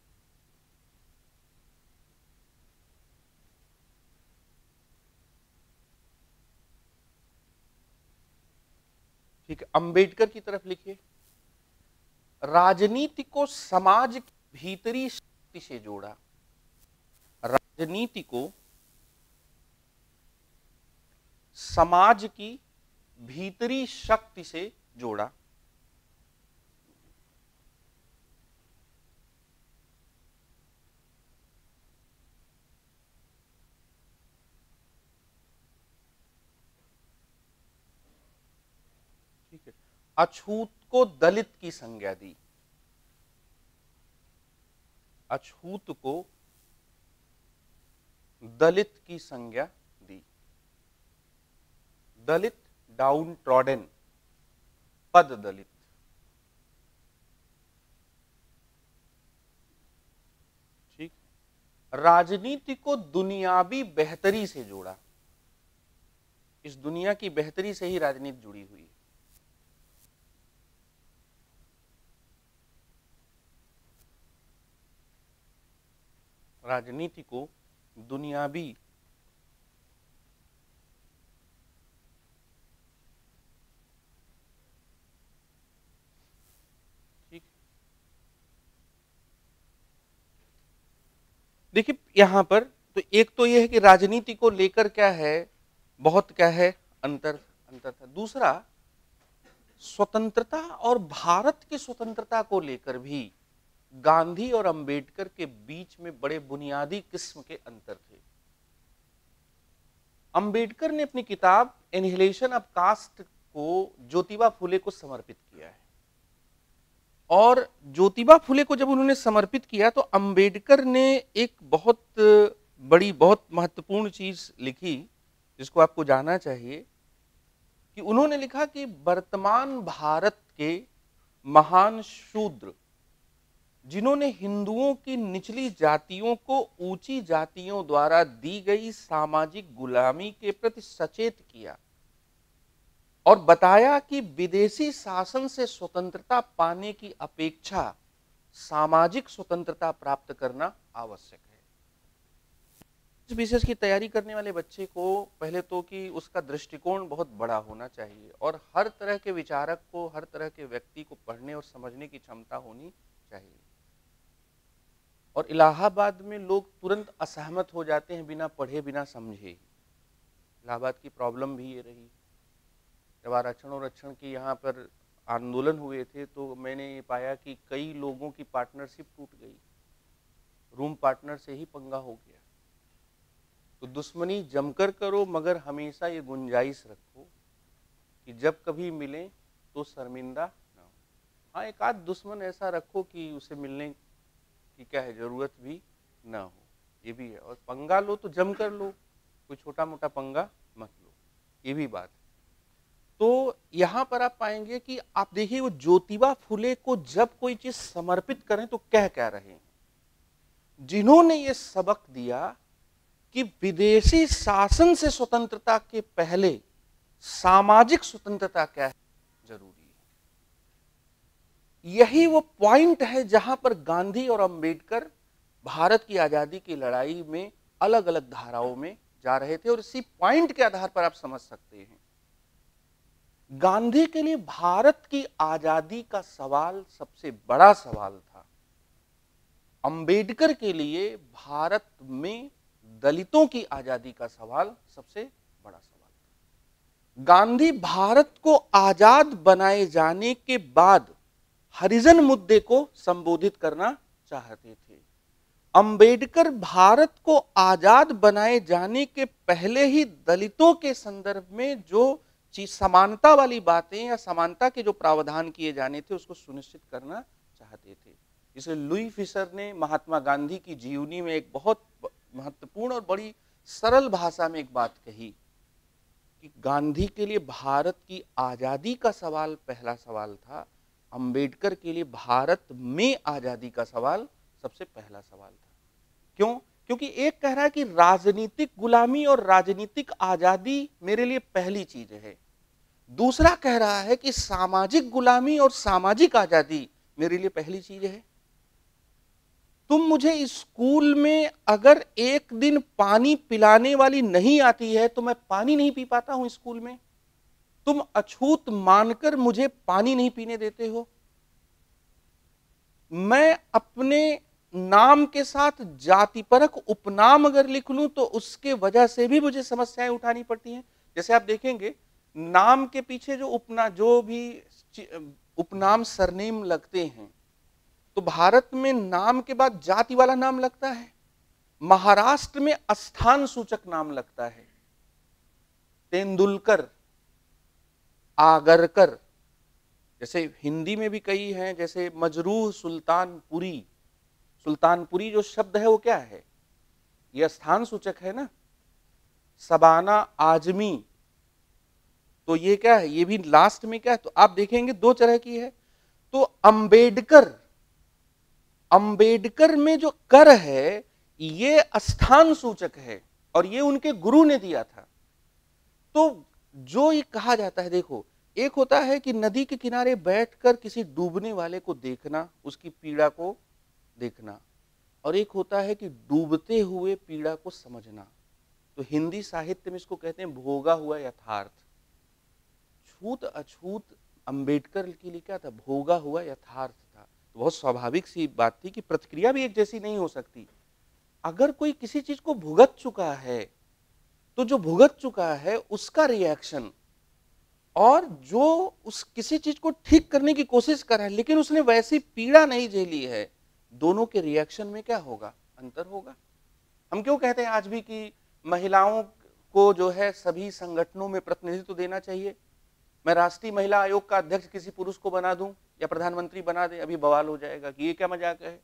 [SPEAKER 1] ठीक है, अंबेडकर की तरफ लिखिए, राजनीति को समाज की भीतरी शक्ति से जोड़ा, राजनीति को समाज की भीतरी शक्ति से जोड़ा। ठीक है, अछूत को दलित की संज्ञा दी, अछूत को दलित की संज्ञा दी। दलित डाउन ट्रॉडन, पद दलित। ठीक। राजनीति को दुनियावी बेहतरी से जोड़ा। इस दुनिया की बेहतरी से ही राजनीति जुड़ी हुई है। राजनीति को दुनियावी ठीक। देखिए यहां पर तो एक तो यह है कि राजनीति को लेकर क्या है, बहुत क्या है अंतर अंतर था। दूसरा, स्वतंत्रता और भारत की स्वतंत्रता को लेकर भी गांधी और अंबेडकर के बीच में बड़े बुनियादी किस्म के अंतर थे। अंबेडकर ने अपनी किताब एनिहिलेशन ऑफ कास्ट को ज्योतिबा फुले को समर्पित किया है, और ज्योतिबा फुले को जब उन्होंने समर्पित किया तो अंबेडकर ने एक बहुत बड़ी, बहुत महत्वपूर्ण चीज लिखी जिसको आपको जानना चाहिए, कि उन्होंने लिखा कि वर्तमान भारत के महान शूद्र, जिन्होंने हिंदुओं की निचली जातियों को ऊंची जातियों द्वारा दी गई सामाजिक गुलामी के प्रति सचेत किया और बताया कि विदेशी शासन से स्वतंत्रता पाने की अपेक्षा सामाजिक स्वतंत्रता प्राप्त करना आवश्यक है। इस विषय की तैयारी करने वाले बच्चे को पहले तो कि उसका दृष्टिकोण बहुत बड़ा होना चाहिए और हर तरह के विचारक को, हर तरह के व्यक्ति को पढ़ने और समझने की क्षमता होनी चाहिए। और इलाहाबाद में लोग तुरंत असहमत हो जाते हैं बिना पढ़े, बिना समझे। इलाहाबाद की प्रॉब्लम भी ये रही। जब आरक्षण और रक्षण की यहाँ पर आंदोलन हुए थे तो मैंने ये पाया कि कई लोगों की पार्टनरशिप टूट गई, रूम पार्टनर से ही पंगा हो गया। तो दुश्मनी जमकर करो, मगर हमेशा ये गुंजाइश रखो कि जब कभी मिले तो शर्मिंदा ना हो। हाँ, एक आध दुश्मन ऐसा रखो कि उसे मिलने की क्या है जरूरत भी ना हो, ये भी है। और पंगा लो तो जम कर लो, कोई छोटा मोटा पंगा मत लो, ये भी बात है। तो यहाँ पर आप पाएंगे कि आप देखिए वो ज्योतिबा फुले को जब कोई चीज समर्पित करें तो कह क्या रहे हैं, जिन्होंने ये सबक दिया कि विदेशी शासन से स्वतंत्रता के पहले सामाजिक स्वतंत्रता क्या है, जरूरी है। यही वो पॉइंट है जहां पर गांधी और अंबेडकर भारत की आजादी की लड़ाई में अलग अलग धाराओं में जा रहे थे, और इसी पॉइंट के आधार पर आप समझ सकते हैं गांधी के लिए भारत की आजादी का सवाल सबसे बड़ा सवाल था। अंबेडकर के लिए भारत में दलितों की आजादी का सवाल सबसे बड़ा सवाल था। गांधी भारत को आजाद बनाए जाने के बाद हरिजन मुद्दे को संबोधित करना चाहते थे। अंबेडकर भारत को आजाद बनाए जाने के पहले ही दलितों के संदर्भ में जो चीज समानता वाली बातें या समानता के जो प्रावधान किए जाने थे उसको सुनिश्चित करना चाहते थे। इसलिए लुई फिशर ने महात्मा गांधी की जीवनी में एक बहुत महत्वपूर्ण और बड़ी सरल भाषा में एक बात कही कि गांधी के लिए भारत की आजादी का सवाल पहला सवाल था, अंबेडकर के लिए भारत में आजादी का सवाल सबसे पहला सवाल था। क्यों? क्योंकि एक कह रहा है कि राजनीतिक गुलामी और राजनीतिक आजादी मेरे लिए पहली चीज है, दूसरा कह रहा है कि सामाजिक गुलामी और सामाजिक आजादी मेरे लिए पहली चीज है। तुम मुझे स्कूल में अगर एक दिन पानी पिलाने वाली नहीं आती है तो मैं पानी नहीं पी पाता हूं स्कूल में, तुम अछूत मानकर मुझे पानी नहीं पीने देते हो। मैं अपने नाम के साथ जातिपरक उपनाम अगर लिख लूं तो उसके वजह से भी मुझे समस्याएं उठानी पड़ती हैं। जैसे आप देखेंगे नाम के पीछे जो उपना जो भी उपनाम सरनेम लगते हैं तो भारत में नाम के बाद जाति वाला नाम लगता है, महाराष्ट्र में स्थान सूचक नाम लगता है। तेंदुलकर, आगरकर, जैसे हिंदी में भी कई हैं, जैसे मजरूह सुल्तानपुरी, सुल्तानपुरी जो शब्द है वो क्या है, ये स्थान सूचक है ना। सबाना आजमी, तो ये क्या है, ये भी लास्ट में क्या है, तो आप देखेंगे दो तरह की है। तो अंबेडकर, अंबेडकर में जो कर है ये स्थान सूचक है और ये उनके गुरु ने दिया था। तो जो ये कहा जाता है, देखो एक होता है कि नदी के किनारे बैठकर किसी डूबने वाले को देखना, उसकी पीड़ा को देखना, और एक होता है कि डूबते हुए पीड़ा को समझना। तो हिंदी साहित्य में इसको कहते हैं भोगा हुआ यथार्थ। छूत अछूत अंबेडकर के लिए क्या था, भोगा हुआ यथार्थ था। तो बहुत स्वाभाविक सी बात थी कि प्रतिक्रिया भी एक जैसी नहीं हो सकती। अगर कोई किसी चीज को भुगत चुका है तो जो भुगत चुका है उसका रिएक्शन, और जो उस किसी चीज को ठीक करने की कोशिश कर रहा है लेकिन उसने वैसी पीड़ा नहीं झेली है, दोनों के रिएक्शन में क्या होगा, अंतर होगा। हम क्यों कहते हैं आज भी कि महिलाओं को जो है सभी संगठनों में प्रतिनिधित्व देना चाहिए। मैं राष्ट्रीय महिला आयोग का अध्यक्ष किसी पुरुष को बना दूं या प्रधानमंत्री बना दे, अभी बवाल हो जाएगा कि ये क्या मजाक है।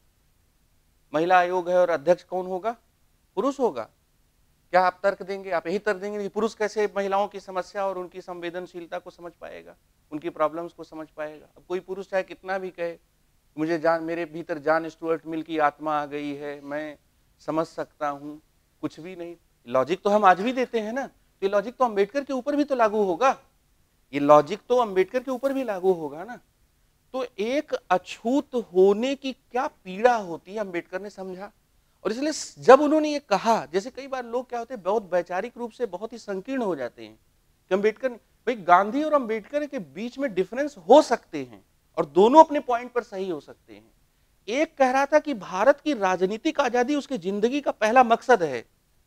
[SPEAKER 1] महिला आयोग है और अध्यक्ष कौन होगा, पुरुष होगा। क्या आप तर्क देंगे, आप यही तर्क देंगे कि पुरुष कैसे महिलाओं की समस्या और उनकी संवेदनशीलता को समझ पाएगा, उनकी प्रॉब्लम्स को समझ पाएगा। अब कोई पुरुष चाहे कितना भी कहे मुझे जान, मेरे भीतर जॉन स्टुअर्ट मिल की आत्मा आ गई है, मैं समझ सकता हूं, कुछ भी नहीं। लॉजिक तो हम आज भी देते हैं ना, तो ये लॉजिक तो अंबेडकर के ऊपर भी तो लागू होगा, ये लॉजिक तो अंबेडकर के ऊपर भी लागू होगा ना। तो एक अछूत होने की क्या पीड़ा होती है अंबेडकर ने समझा, और इसलिए जब उन्होंने ये कहा, जैसे कई बार लोग क्या होते हैं बहुत वैचारिक रूप से बहुत ही संकीर्ण हो जाते हैं कि अंबेडकर, भाई गांधी और अंबेडकर के बीच में डिफरेंस हो सकते हैं और दोनों अपने पॉइंट पर सही हो सकते हैं। एक कह रहा था कि भारत की राजनीतिक आजादी उसकी जिंदगी का पहला मकसद है,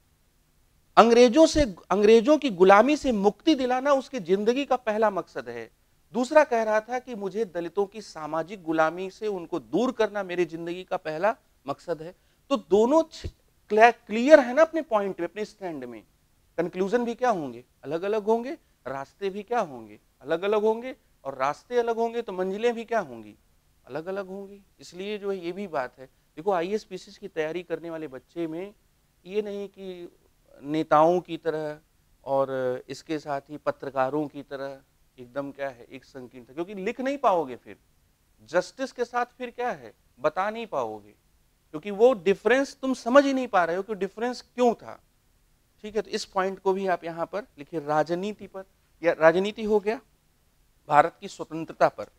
[SPEAKER 1] अंग्रेजों से, अंग्रेजों की गुलामी से मुक्ति दिलाना उसकी जिंदगी का पहला मकसद है। दूसरा कह रहा था कि मुझे दलितों की सामाजिक गुलामी से उनको दूर करना मेरी जिंदगी का पहला मकसद है। तो दोनों क्लियर है ना अपने पॉइंट पे, अपने स्टैंड में। कंक्लूजन भी क्या होंगे, अलग अलग होंगे, रास्ते भी क्या होंगे, अलग अलग होंगे, और रास्ते अलग होंगे तो मंजिलें भी क्या होंगी, अलग अलग होंगी। इसलिए जो है ये भी बात है, देखो I A S P C S की तैयारी करने वाले बच्चे में ये नहीं कि नेताओं की तरह और इसके साथ ही पत्रकारों की तरह एकदम क्या है एक संकीर्ण था, क्योंकि लिख नहीं पाओगे, फिर जस्टिस के साथ फिर क्या है बता नहीं पाओगे, क्योंकि वो डिफरेंस तुम समझ ही नहीं पा रहे हो कि डिफरेंस क्यों था। ठीक है, तो इस पॉइंट को भी आप यहां पर लिखिए, राजनीति पर, या राजनीति हो गया, भारत की स्वतंत्रता पर।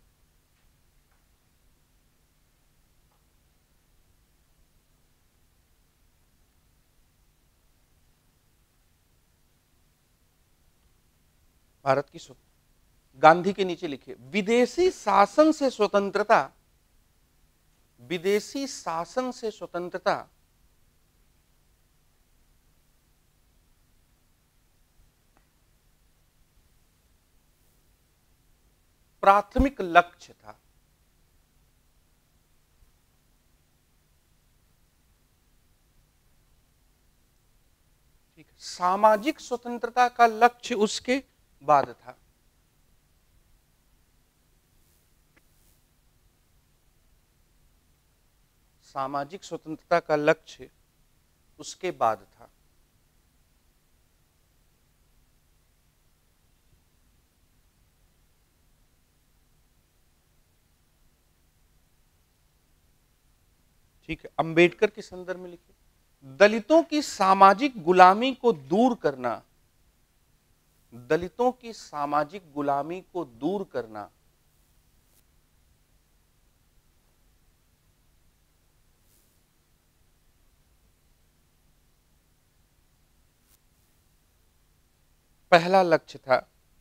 [SPEAKER 1] भारत की स्वतंत्रता, गांधी के नीचे लिखिए विदेशी शासन से स्वतंत्रता, विदेशी शासन से स्वतंत्रता प्राथमिक लक्ष्य था। ठीक है, सामाजिक स्वतंत्रता का लक्ष्य उसके बाद था। सामाजिक स्वतंत्रता का लक्ष्य उसके बाद था। ठीक है, अंबेडकर के संदर्भ में लिखिए दलितों की सामाजिक गुलामी को दूर करना, दलितों की सामाजिक गुलामी को दूर करना पहला लक्ष्य था।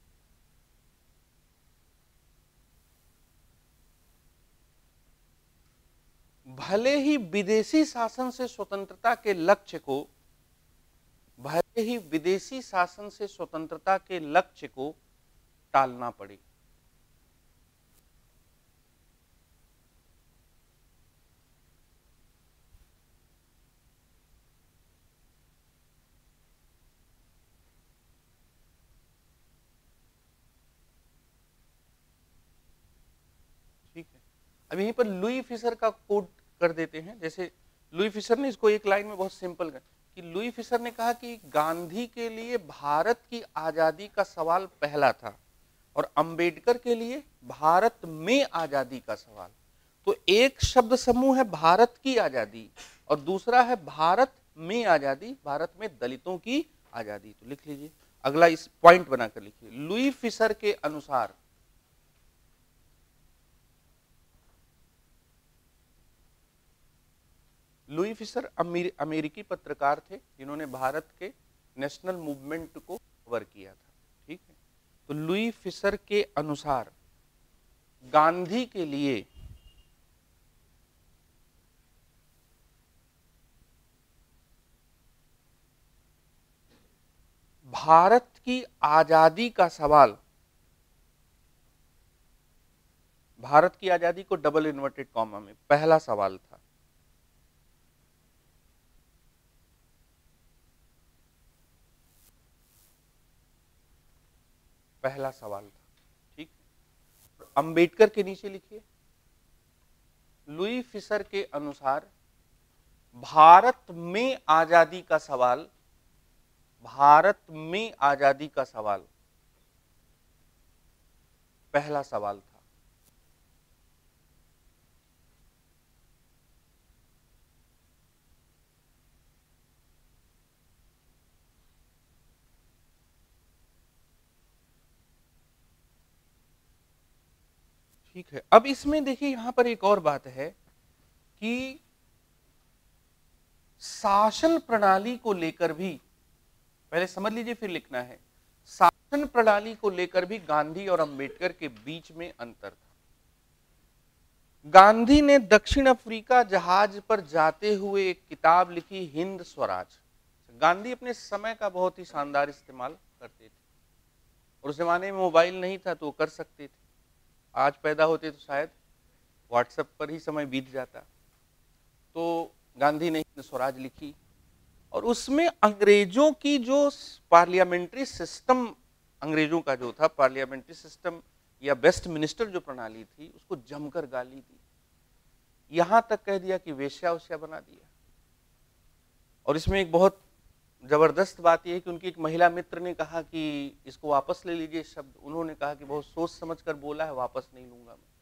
[SPEAKER 1] भले ही विदेशी शासन से स्वतंत्रता के लक्ष्य को, भले ही विदेशी शासन से स्वतंत्रता के लक्ष्य को टालना पड़े। ठीक है, अब यहीं पर लुई फिशर का कोट कर देते हैं। जैसे लुई फिशर ने इसको एक लाइन में बहुत सिंपल कर कि लुई फिशर ने कहा कि गांधी के लिए भारत की आजादी का सवाल पहला था और अंबेडकर के लिए भारत में आजादी का सवाल। तो एक शब्द समूह है भारत की आजादी और दूसरा है भारत में आजादी, भारत में दलितों की आजादी। तो लिख लीजिए, अगला इस पॉइंट बनाकर लिखिए, लुई फिशर के अनुसार लुई फिशर अमेर, अमेरिकी पत्रकार थे जिन्होंने भारत के नेशनल मूवमेंट को कवर किया था, ठीक है। तो लुई फिशर के अनुसार गांधी के लिए भारत की आजादी का सवाल, भारत की आजादी को डबल इन्वर्टेड कॉमा में पहला सवाल था। पहला सवाल था, ठीक। अंबेडकर के नीचे लिखिए, लुई फिशर के अनुसार भारत में आजादी का सवाल, भारत में आजादी का सवाल पहला सवाल था। ठीक है, अब इसमें देखिए यहां पर एक और बात है कि शासन प्रणाली को लेकर भी, पहले समझ लीजिए फिर लिखना है, शासन प्रणाली को लेकर भी गांधी और अंबेडकर के बीच में अंतर था। गांधी ने दक्षिण अफ्रीका जहाज पर जाते हुए एक किताब लिखी, हिंद स्वराज। गांधी अपने समय का बहुत ही शानदार इस्तेमाल करते थे और उस जमाने में मोबाइल नहीं था तो वो कर सकते थे। आज पैदा होते तो शायद व्हाट्सएप पर ही समय बीत जाता। तो गांधी ने हिंद स्वराज लिखी और उसमें अंग्रेजों की जो पार्लियामेंट्री सिस्टम, अंग्रेजों का जो था पार्लियामेंट्री सिस्टम या वेस्ट मिनिस्टर जो प्रणाली थी, उसको जमकर गाली दी। यहां तक कह दिया कि वेश्या उश्या बना दिया। और इसमें एक बहुत जबरदस्त बात यह है कि उनकी एक महिला मित्र ने कहा कि इसको वापस ले लीजिए शब्द। उन्होंने कहा कि बहुत सोच समझकर बोला है, वापस नहीं लूंगा मैं।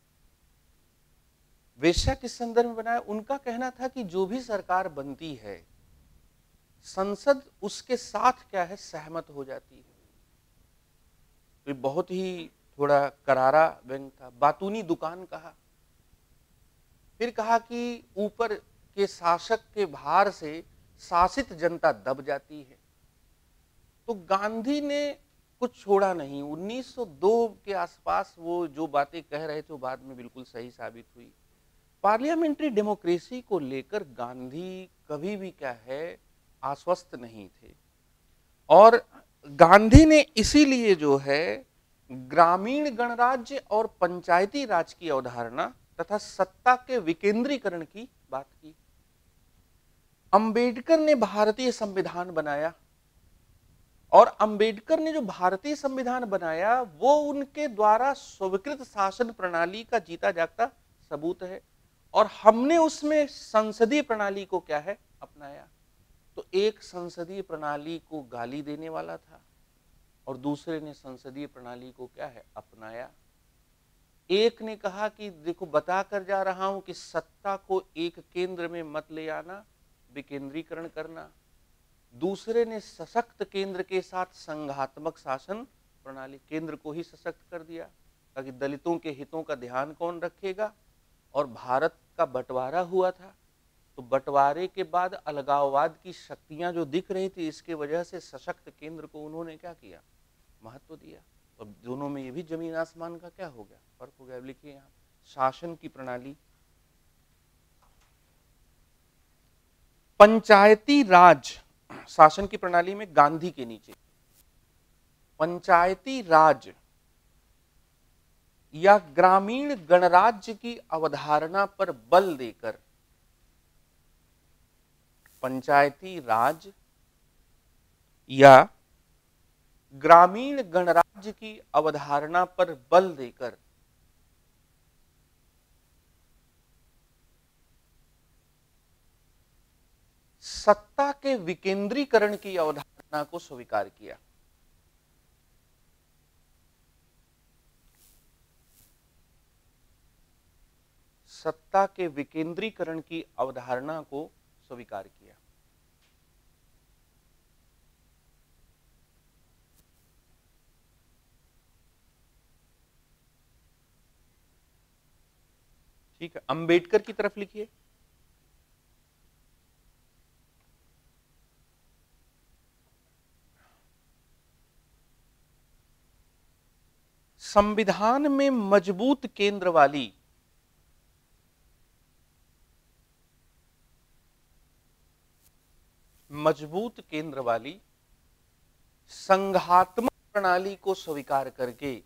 [SPEAKER 1] वेश्या किस संदर्भ में बनाया? उनका कहना था कि जो भी सरकार बनती है, संसद उसके साथ क्या है, सहमत हो जाती है। तो बहुत ही थोड़ा करारा व्यंग था। बातूनी दुकान कहा। फिर कहा कि ऊपर के शासक के भार से शासित जनता दब जाती है। तो गांधी ने कुछ छोड़ा नहीं। उन्नीस सौ दो के आसपास वो जो बातें कह रहे थे वो बाद में बिल्कुल सही साबित हुई। पार्लियामेंट्री डेमोक्रेसी को लेकर गांधी कभी भी क्या है, आश्वस्त नहीं थे। और गांधी ने इसीलिए जो है ग्रामीण गणराज्य और पंचायती राज की अवधारणा तथा सत्ता के विकेंद्रीकरण की बात की। अंबेडकर ने भारतीय संविधान बनाया और अंबेडकर ने जो भारतीय संविधान बनाया वो उनके द्वारा स्वीकृत शासन प्रणाली का जीता जागता सबूत है। और हमने उसमें संसदीय प्रणाली को क्या है, अपनाया। तो एक संसदीय प्रणाली को गाली देने वाला था और दूसरे ने संसदीय प्रणाली को क्या है, अपनाया। एक ने कहा कि देखो बता कर जा रहा हूं कि सत्ता को एक केंद्र में मत ले आना, विकेंद्रीकरण करना। दूसरे ने सशक्त केंद्र के साथ संघात्मक शासन प्रणाली, केंद्र को ही सशक्त कर दिया ताकि दलितों के हितों का ध्यान कौन रखेगा। और भारत का बंटवारा हुआ था तो बंटवारे के बाद अलगाववाद की शक्तियां जो दिख रही थी, इसके वजह से सशक्त केंद्र को उन्होंने क्या किया, महत्व दिया। तो दोनों में ये भी जमीन आसमान का क्या हो गया, फर्क हो गया। लिखिए यहाँ शासन की प्रणाली, पंचायती राज शासन की प्रणाली में गांधी के नीचे पंचायती राज या ग्रामीण गणराज्य की अवधारणा पर बल देकर, पंचायती राज या ग्रामीण गणराज्य की अवधारणा पर बल देकर सत्ता के विकेंद्रीकरण की अवधारणा को स्वीकार किया। सत्ता के विकेंद्रीकरण की अवधारणा को स्वीकार किया। ठीक है, अंबेडकर की तरफ लिखिए। संविधान में मजबूत केंद्र वाली मजबूत केंद्र वाली संघात्मक प्रणाली को स्वीकार करके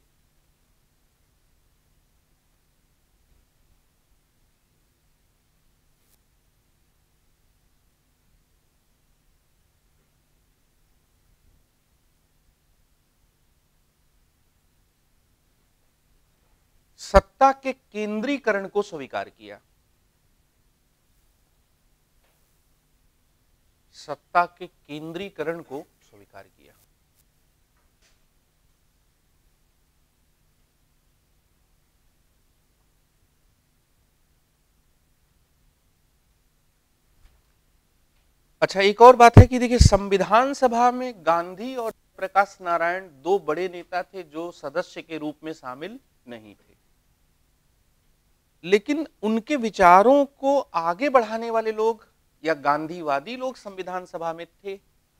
[SPEAKER 1] सत्ता के केंद्रीकरण को स्वीकार किया। सत्ता के केंद्रीकरण को स्वीकार किया। अच्छा, एक और बात है कि देखिए, संविधान सभा में गांधी और प्रकाश नारायण दो बड़े नेता थे जो सदस्य के रूप में शामिल नहीं थे, लेकिन उनके विचारों को आगे बढ़ाने वाले लोग या गांधीवादी लोग संविधान सभा में थे।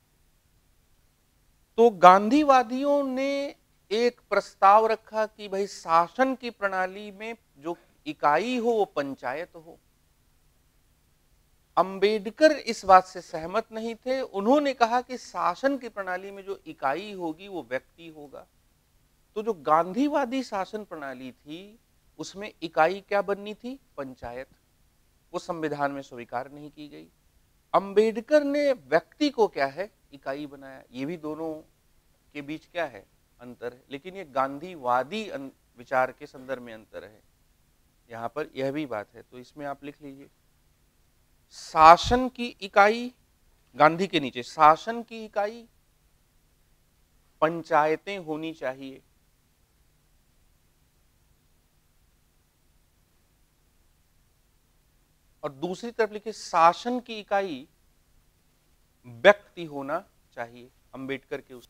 [SPEAKER 1] तो गांधीवादियों ने एक प्रस्ताव रखा कि भाई शासन की प्रणाली में जो इकाई हो वो पंचायत हो। अंबेडकर इस बात से सहमत नहीं थे। उन्होंने कहा कि शासन की प्रणाली में जो इकाई होगी वो व्यक्ति होगा। तो जो गांधीवादी शासन प्रणाली थी उसमें इकाई क्या बननी थी? पंचायत। वो संविधान में स्वीकार नहीं की गई। अंबेडकर ने व्यक्ति को क्या है? इकाई बनाया। ये भी दोनों के बीच क्या है? अंतर है। लेकिन ये गांधीवादी विचार के संदर्भ में अंतर है। यहां पर यह भी बात है, तो इसमें आप लिख लीजिए शासन की इकाई, गांधी के नीचे शासन की इकाई पंचायतें होनी चाहिए। और दूसरी तरफ लिखिए शासन की इकाई व्यक्ति होना चाहिए। अंबेडकर के उस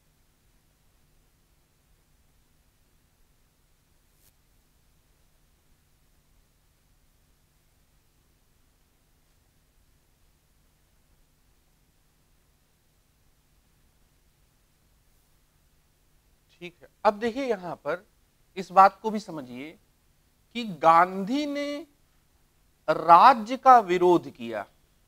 [SPEAKER 1] ठीक है। अब देखिए यहां पर इस बात को भी समझिए कि गांधी ने राज्य का विरोध किया।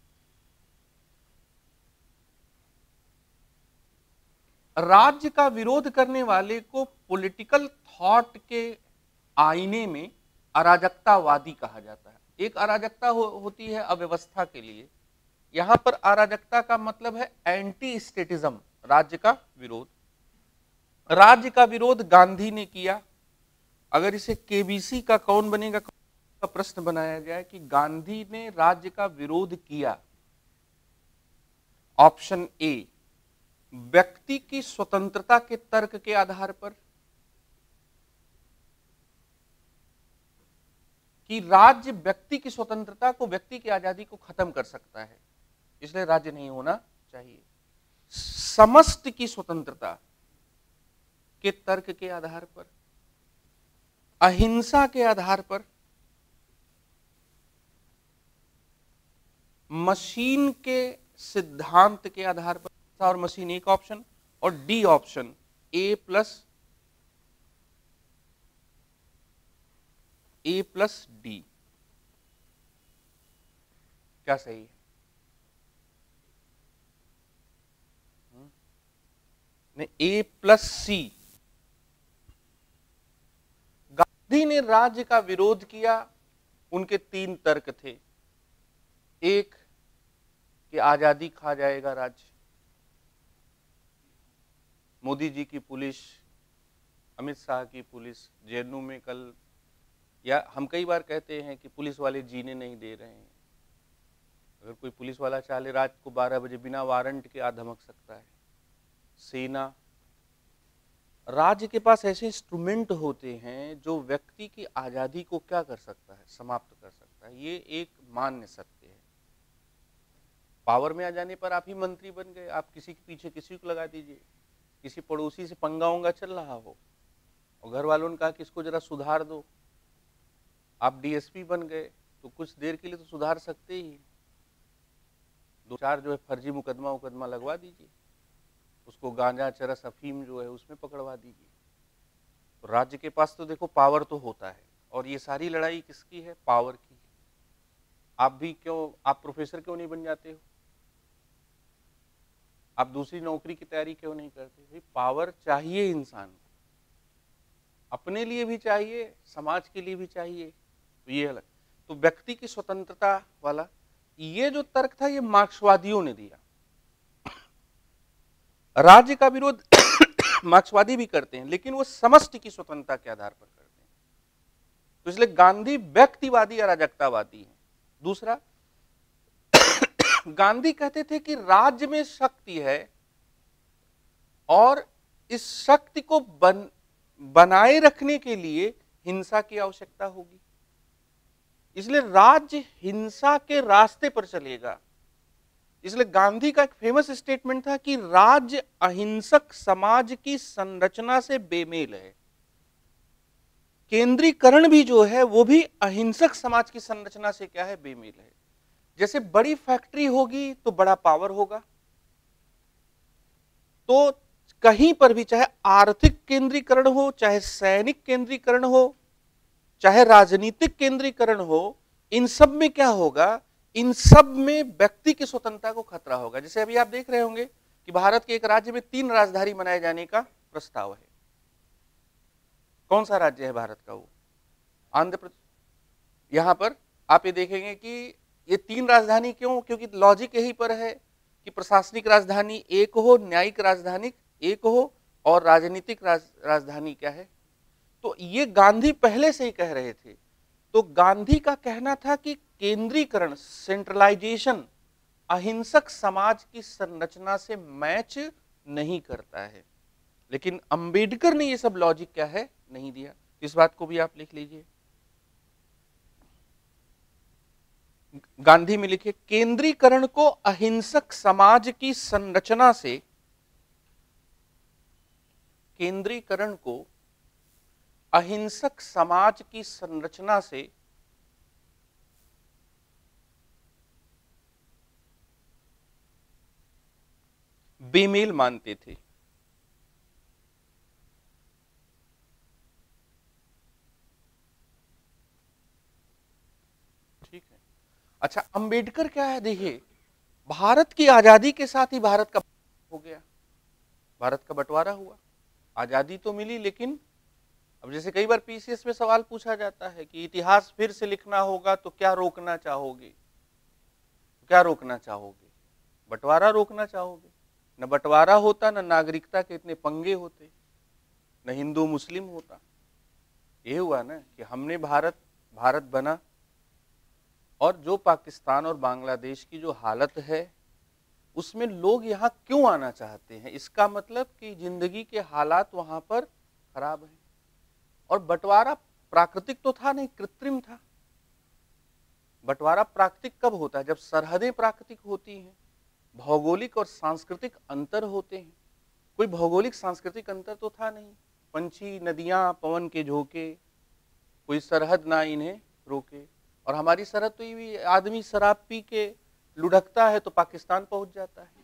[SPEAKER 1] राज्य का विरोध करने वाले को पॉलिटिकल थॉट के आईने में अराजकतावादी कहा जाता है। एक अराजकता हो, होती है अव्यवस्था के लिए। यहां पर अराजकता का मतलब है एंटी स्टेटिज्म, राज्य का विरोध। राज्य का विरोध गांधी ने किया। अगर इसे केबीसी का कौन बनेगा का प्रश्न बनाया जाए कि गांधी ने राज्य का विरोध किया, ऑप्शन ए व्यक्ति की स्वतंत्रता के तर्क के आधार पर, कि राज्य व्यक्ति की स्वतंत्रता को, व्यक्ति की आजादी को खत्म कर सकता है, इसलिए राज्य नहीं होना चाहिए। समष्टि की स्वतंत्रता के तर्क के आधार पर, अहिंसा के आधार पर, मशीन के सिद्धांत के आधार पर, और मशीन एक ऑप्शन, और D option A plus A plus D क्या सही है? नहीं, ए प्लस सी। गांधी ने राज्य का विरोध किया। उनके तीन तर्क थे। एक कि आजादी खा जाएगा राज्य, मोदी जी की पुलिस, अमित शाह की पुलिस, जेएनयू में कल, या हम कई बार कहते हैं कि पुलिस वाले जीने नहीं दे रहे हैं। अगर कोई पुलिस वाला चाहे रात को बारह बजे बिना वारंट के आ धमक सकता है। सेना, राज्य के पास ऐसे इंस्ट्रूमेंट होते हैं जो व्यक्ति की आजादी को क्या कर सकता है, समाप्त कर सकता है। ये एक मान्य सत्य है। पावर में आ जाने पर आप ही मंत्री बन गए, आप किसी के पीछे किसी को लगा दीजिए, किसी पड़ोसी से पंगा उंगा चल रहा हो और घर वालों ने कहा कि इसको जरा सुधार दो, आप डीएसपी बन गए तो कुछ देर के लिए तो सुधार सकते ही, दो चार जो है फर्जी मुकदमा मुकदमा लगवा दीजिए, उसको गांजा चरस अफीम जो है उसमें पकड़वा दीजिए। तो राज्य के पास तो देखो पावर तो होता है, और ये सारी लड़ाई किसकी है, पावर की। आप भी क्यों, आप प्रोफेसर क्यों नहीं बन जाते हो, आप दूसरी नौकरी की तैयारी क्यों नहीं करते? भाई पावर चाहिए इंसान को, अपने लिए भी चाहिए, समाज के लिए भी चाहिए। तो ये अलग, तो व्यक्ति की स्वतंत्रता वाला ये जो तर्क था ये मार्क्सवादियों ने दिया। राज्य का विरोध मार्क्सवादी भी करते हैं, लेकिन वो समष्टि की स्वतंत्रता के आधार पर करते हैं। तो इसलिए गांधी व्यक्तिवादी अराजकतावादी है। दूसरा, गांधी कहते थे कि राज्य में शक्ति है और इस शक्ति को बन, बनाए रखने के लिए हिंसा की आवश्यकता होगी, इसलिए राज्य हिंसा के रास्ते पर चलेगा। इसलिए गांधी का एक फेमस स्टेटमेंट था कि राज्य अहिंसक समाज की संरचना से बेमेल है। केंद्रीकरण भी जो है वो भी अहिंसक समाज की संरचना से क्या है, बेमेल है। जैसे बड़ी फैक्ट्री होगी तो बड़ा पावर होगा, तो कहीं पर भी चाहे आर्थिक केंद्रीकरण हो, चाहे सैनिक केंद्रीकरण हो, चाहे राजनीतिक केंद्रीकरण हो, इन सब में क्या होगा, इन सब में व्यक्ति की स्वतंत्रता को खतरा होगा। जैसे अभी आप देख रहे होंगे कि भारत के एक राज्य में तीन राजधानी बनाए जाने का प्रस्ताव है। कौन सा राज्य है भारत का? वो आंध्र प्रदेश। यहां पर आप ये देखेंगे कि ये तीन राजधानी क्यों, क्योंकि लॉजिक यही पर है कि प्रशासनिक राजधानी एक हो, न्यायिक राजधानी एक हो, और राजनीतिक राज, राजधानी क्या है। तो ये गांधी पहले से ही कह रहे थे। तो गांधी का कहना था कि केंद्रीकरण, सेंट्रलाइजेशन अहिंसक समाज की संरचना से मैच नहीं करता है, लेकिन अंबेडकर ने ये सब लॉजिक क्या है, नहीं दिया। इस बात को भी आप लिख लीजिए। गांधी में लिखे, केंद्रीकरण को अहिंसक समाज की संरचना से, केंद्रीकरण को अहिंसक समाज की संरचना से बेमेल मानते थे। ठीक है। अच्छा, अंबेडकर क्या है, देखिए भारत की आजादी के साथ ही भारत का हो गया, भारत का बंटवारा हुआ। आजादी तो मिली, लेकिन अब जैसे कई बार पीसीएस में सवाल पूछा जाता है कि इतिहास फिर से लिखना होगा तो क्या रोकना चाहोगे, क्या रोकना चाहोगे? बंटवारा रोकना चाहोगे? न बंटवारा होता, न नागरिकता के इतने पंगे होते, न हिंदू मुस्लिम होता। ये हुआ ना कि हमने भारत भारत बना, और जो पाकिस्तान और बांग्लादेश की जो हालत है उसमें लोग यहाँ क्यों आना चाहते हैं, इसका मतलब कि जिंदगी के हालात वहां पर खराब है। और बंटवारा प्राकृतिक तो था नहीं, कृत्रिम था। बंटवारा प्राकृतिक कब होता है? जब सरहदें प्राकृतिक होती हैं, भौगोलिक और सांस्कृतिक अंतर होते हैं। कोई भौगोलिक सांस्कृतिक अंतर तो था नहीं, पंछी, नदियां, पवन के झोंके, कोई सरहद ना इन्हें रोके। और हमारी सरहद तो ये भी, आदमी शराब पी के लुढ़कता है तो पाकिस्तान पहुंच जाता है।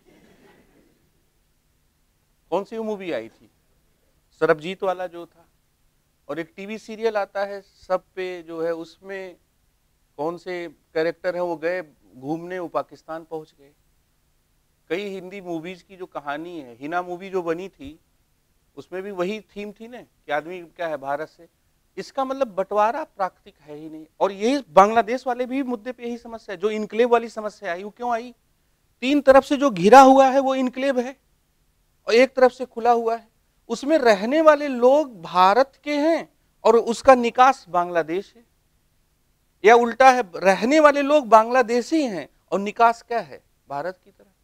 [SPEAKER 1] कौन सी मूवी आई थी, सरबजीत वाला जो था, और एक टीवी सीरियल आता है सब पे जो है, उसमें कौन से कैरेक्टर है वो गए घूमने, वो पाकिस्तान पहुंच गए। कई हिंदी मूवीज की जो कहानी है, हिना मूवी जो बनी थी उसमें भी वही थीम थी ना कि आदमी क्या है, भारत से। इसका मतलब बंटवारा प्राकृतिक है ही नहीं। और यही बांग्लादेश वाले भी मुद्दे पे यही समस्या है, जो इनक्लेव वाली समस्या आई, वो क्यों आई? तीन तरफ से जो घिरा हुआ है वो इनक्लेव है, और एक तरफ से खुला हुआ है। उसमें रहने वाले लोग भारत के हैं और उसका निकास बांग्लादेश है, या उल्टा है, रहने वाले लोग बांग्लादेशी हैं और निकास क्या है? भारत की तरह।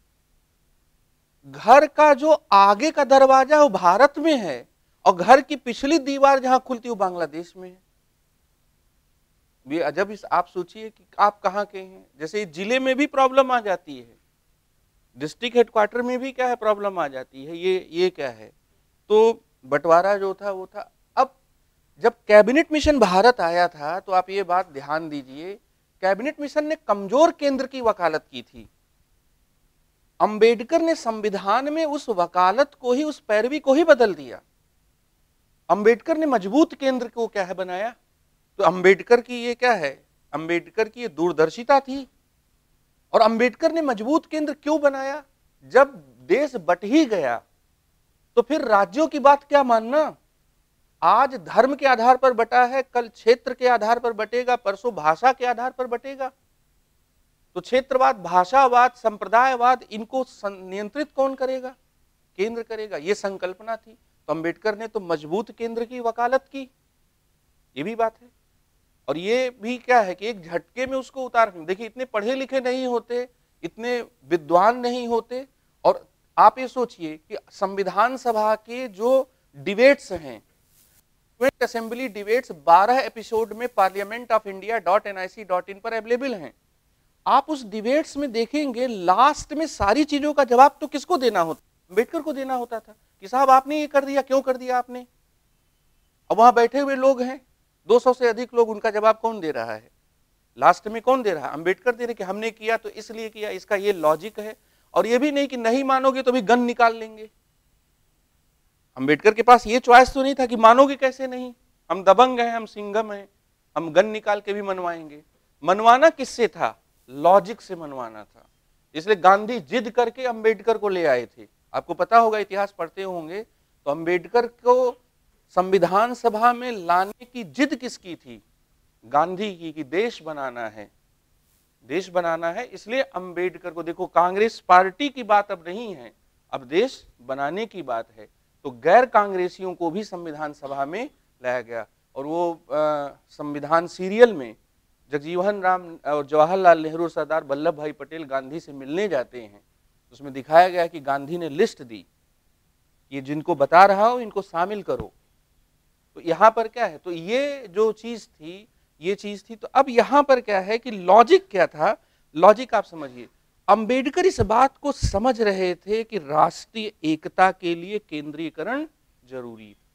[SPEAKER 1] घर का जो आगे का दरवाजा वो भारत में है और घर की पिछली दीवार जहां खुलती है वो बांग्लादेश में है। ये अजब, इस आप सोचिए कि आप कहां के हैं। जैसे जिले में भी प्रॉब्लम आ जाती है, डिस्ट्रिक्ट हेडक्वार्टर में भी क्या है प्रॉब्लम आ जाती है। ये ये क्या है? तो बंटवारा जो था वो था। अब जब कैबिनेट मिशन भारत आया था तो आप ये बात ध्यान दीजिए, कैबिनेट मिशन ने कमजोर केंद्र की वकालत की थी। अंबेडकर ने संविधान में उस वकालत को ही, उस पैरवी को ही बदल दिया। अंबेडकर ने मजबूत केंद्र को क्या है बनाया। तो अंबेडकर की ये क्या है? अंबेडकर की ये दूरदर्शिता थी। और अंबेडकर ने मजबूत केंद्र क्यों बनाया? जब देश बट ही गया तो फिर राज्यों की बात क्या मानना। आज धर्म के आधार पर बटा है, कल क्षेत्र के आधार पर बटेगा, परसों भाषा के आधार पर बटेगा। तो क्षेत्रवाद, भाषावाद, संप्रदायवाद, इनको नियंत्रित कौन करेगा? केंद्र करेगा। ये संकल्पना थी। तो अंबेडकर ने तो मजबूत केंद्र की वकालत की, ये भी बात है। और ये भी क्या है कि एक झटके में उसको उतार, देखिए इतने पढ़े लिखे नहीं होते, इतने विद्वान नहीं होते। और आप ये सोचिए कि संविधान सभा के जो डिबेट्स हैं, असेंबली डिबेट्स बारह एपिसोड में parliament of India dot N I C dot in पर अवेलेबल हैं। आप उस डिबेट्स में देखेंगे लास्ट में सारी चीजों का जवाब तो किसको देना होता? अंबेडकर को देना होता था कि साहब आपने ये कर दिया, क्यों कर दिया आपने। अब वहां बैठे हुए लोग हैं दो सौ से अधिक लोग, उनका जवाब कौन दे रहा है? लास्ट में कौन दे रहा है? अंबेडकर दे रहे कि हमने किया तो इसलिए किया, इसका ये लॉजिक है। और ये भी नहीं कि नहीं मानोगे तो भी गन निकाल लेंगे। अंबेडकर के पास ये चॉइस तो नहीं था कि मानोगे कैसे नहीं, हम दबंग हैं, हम सिंघम हैं, हम गन निकाल के भी मनवाएंगे। मनवाना किससे था? लॉजिक से मनवाना था। इसलिए गांधी जिद करके अंबेडकर को ले आए थे। आपको पता होगा, इतिहास पढ़ते होंगे तो अंबेडकर को संविधान सभा में लाने की जिद किसकी थी? गांधी की, कि देश बनाना है, देश बनाना है। इसलिए अंबेडकर को, देखो कांग्रेस पार्टी की बात अब नहीं है, अब देश बनाने की बात है। तो गैर कांग्रेसियों को भी संविधान सभा में लाया गया। और वो संविधान सीरियल में जगजीवन राम और जवाहरलाल नेहरू और सरदार वल्लभ भाई पटेल गांधी से मिलने जाते हैं, उसमें दिखाया गया कि गांधी ने लिस्ट दी, ये जिनको बता रहा हो इनको शामिल करो। तो यहाँ पर क्या है? तो ये जो चीज थी, ये चीज थी। तो अब यहाँ पर क्या है कि लॉजिक क्या था? लॉजिक आप समझिए, अंबेडकर इस बात को समझ रहे थे कि राष्ट्रीय एकता के लिए केंद्रीकरण जरूरी है।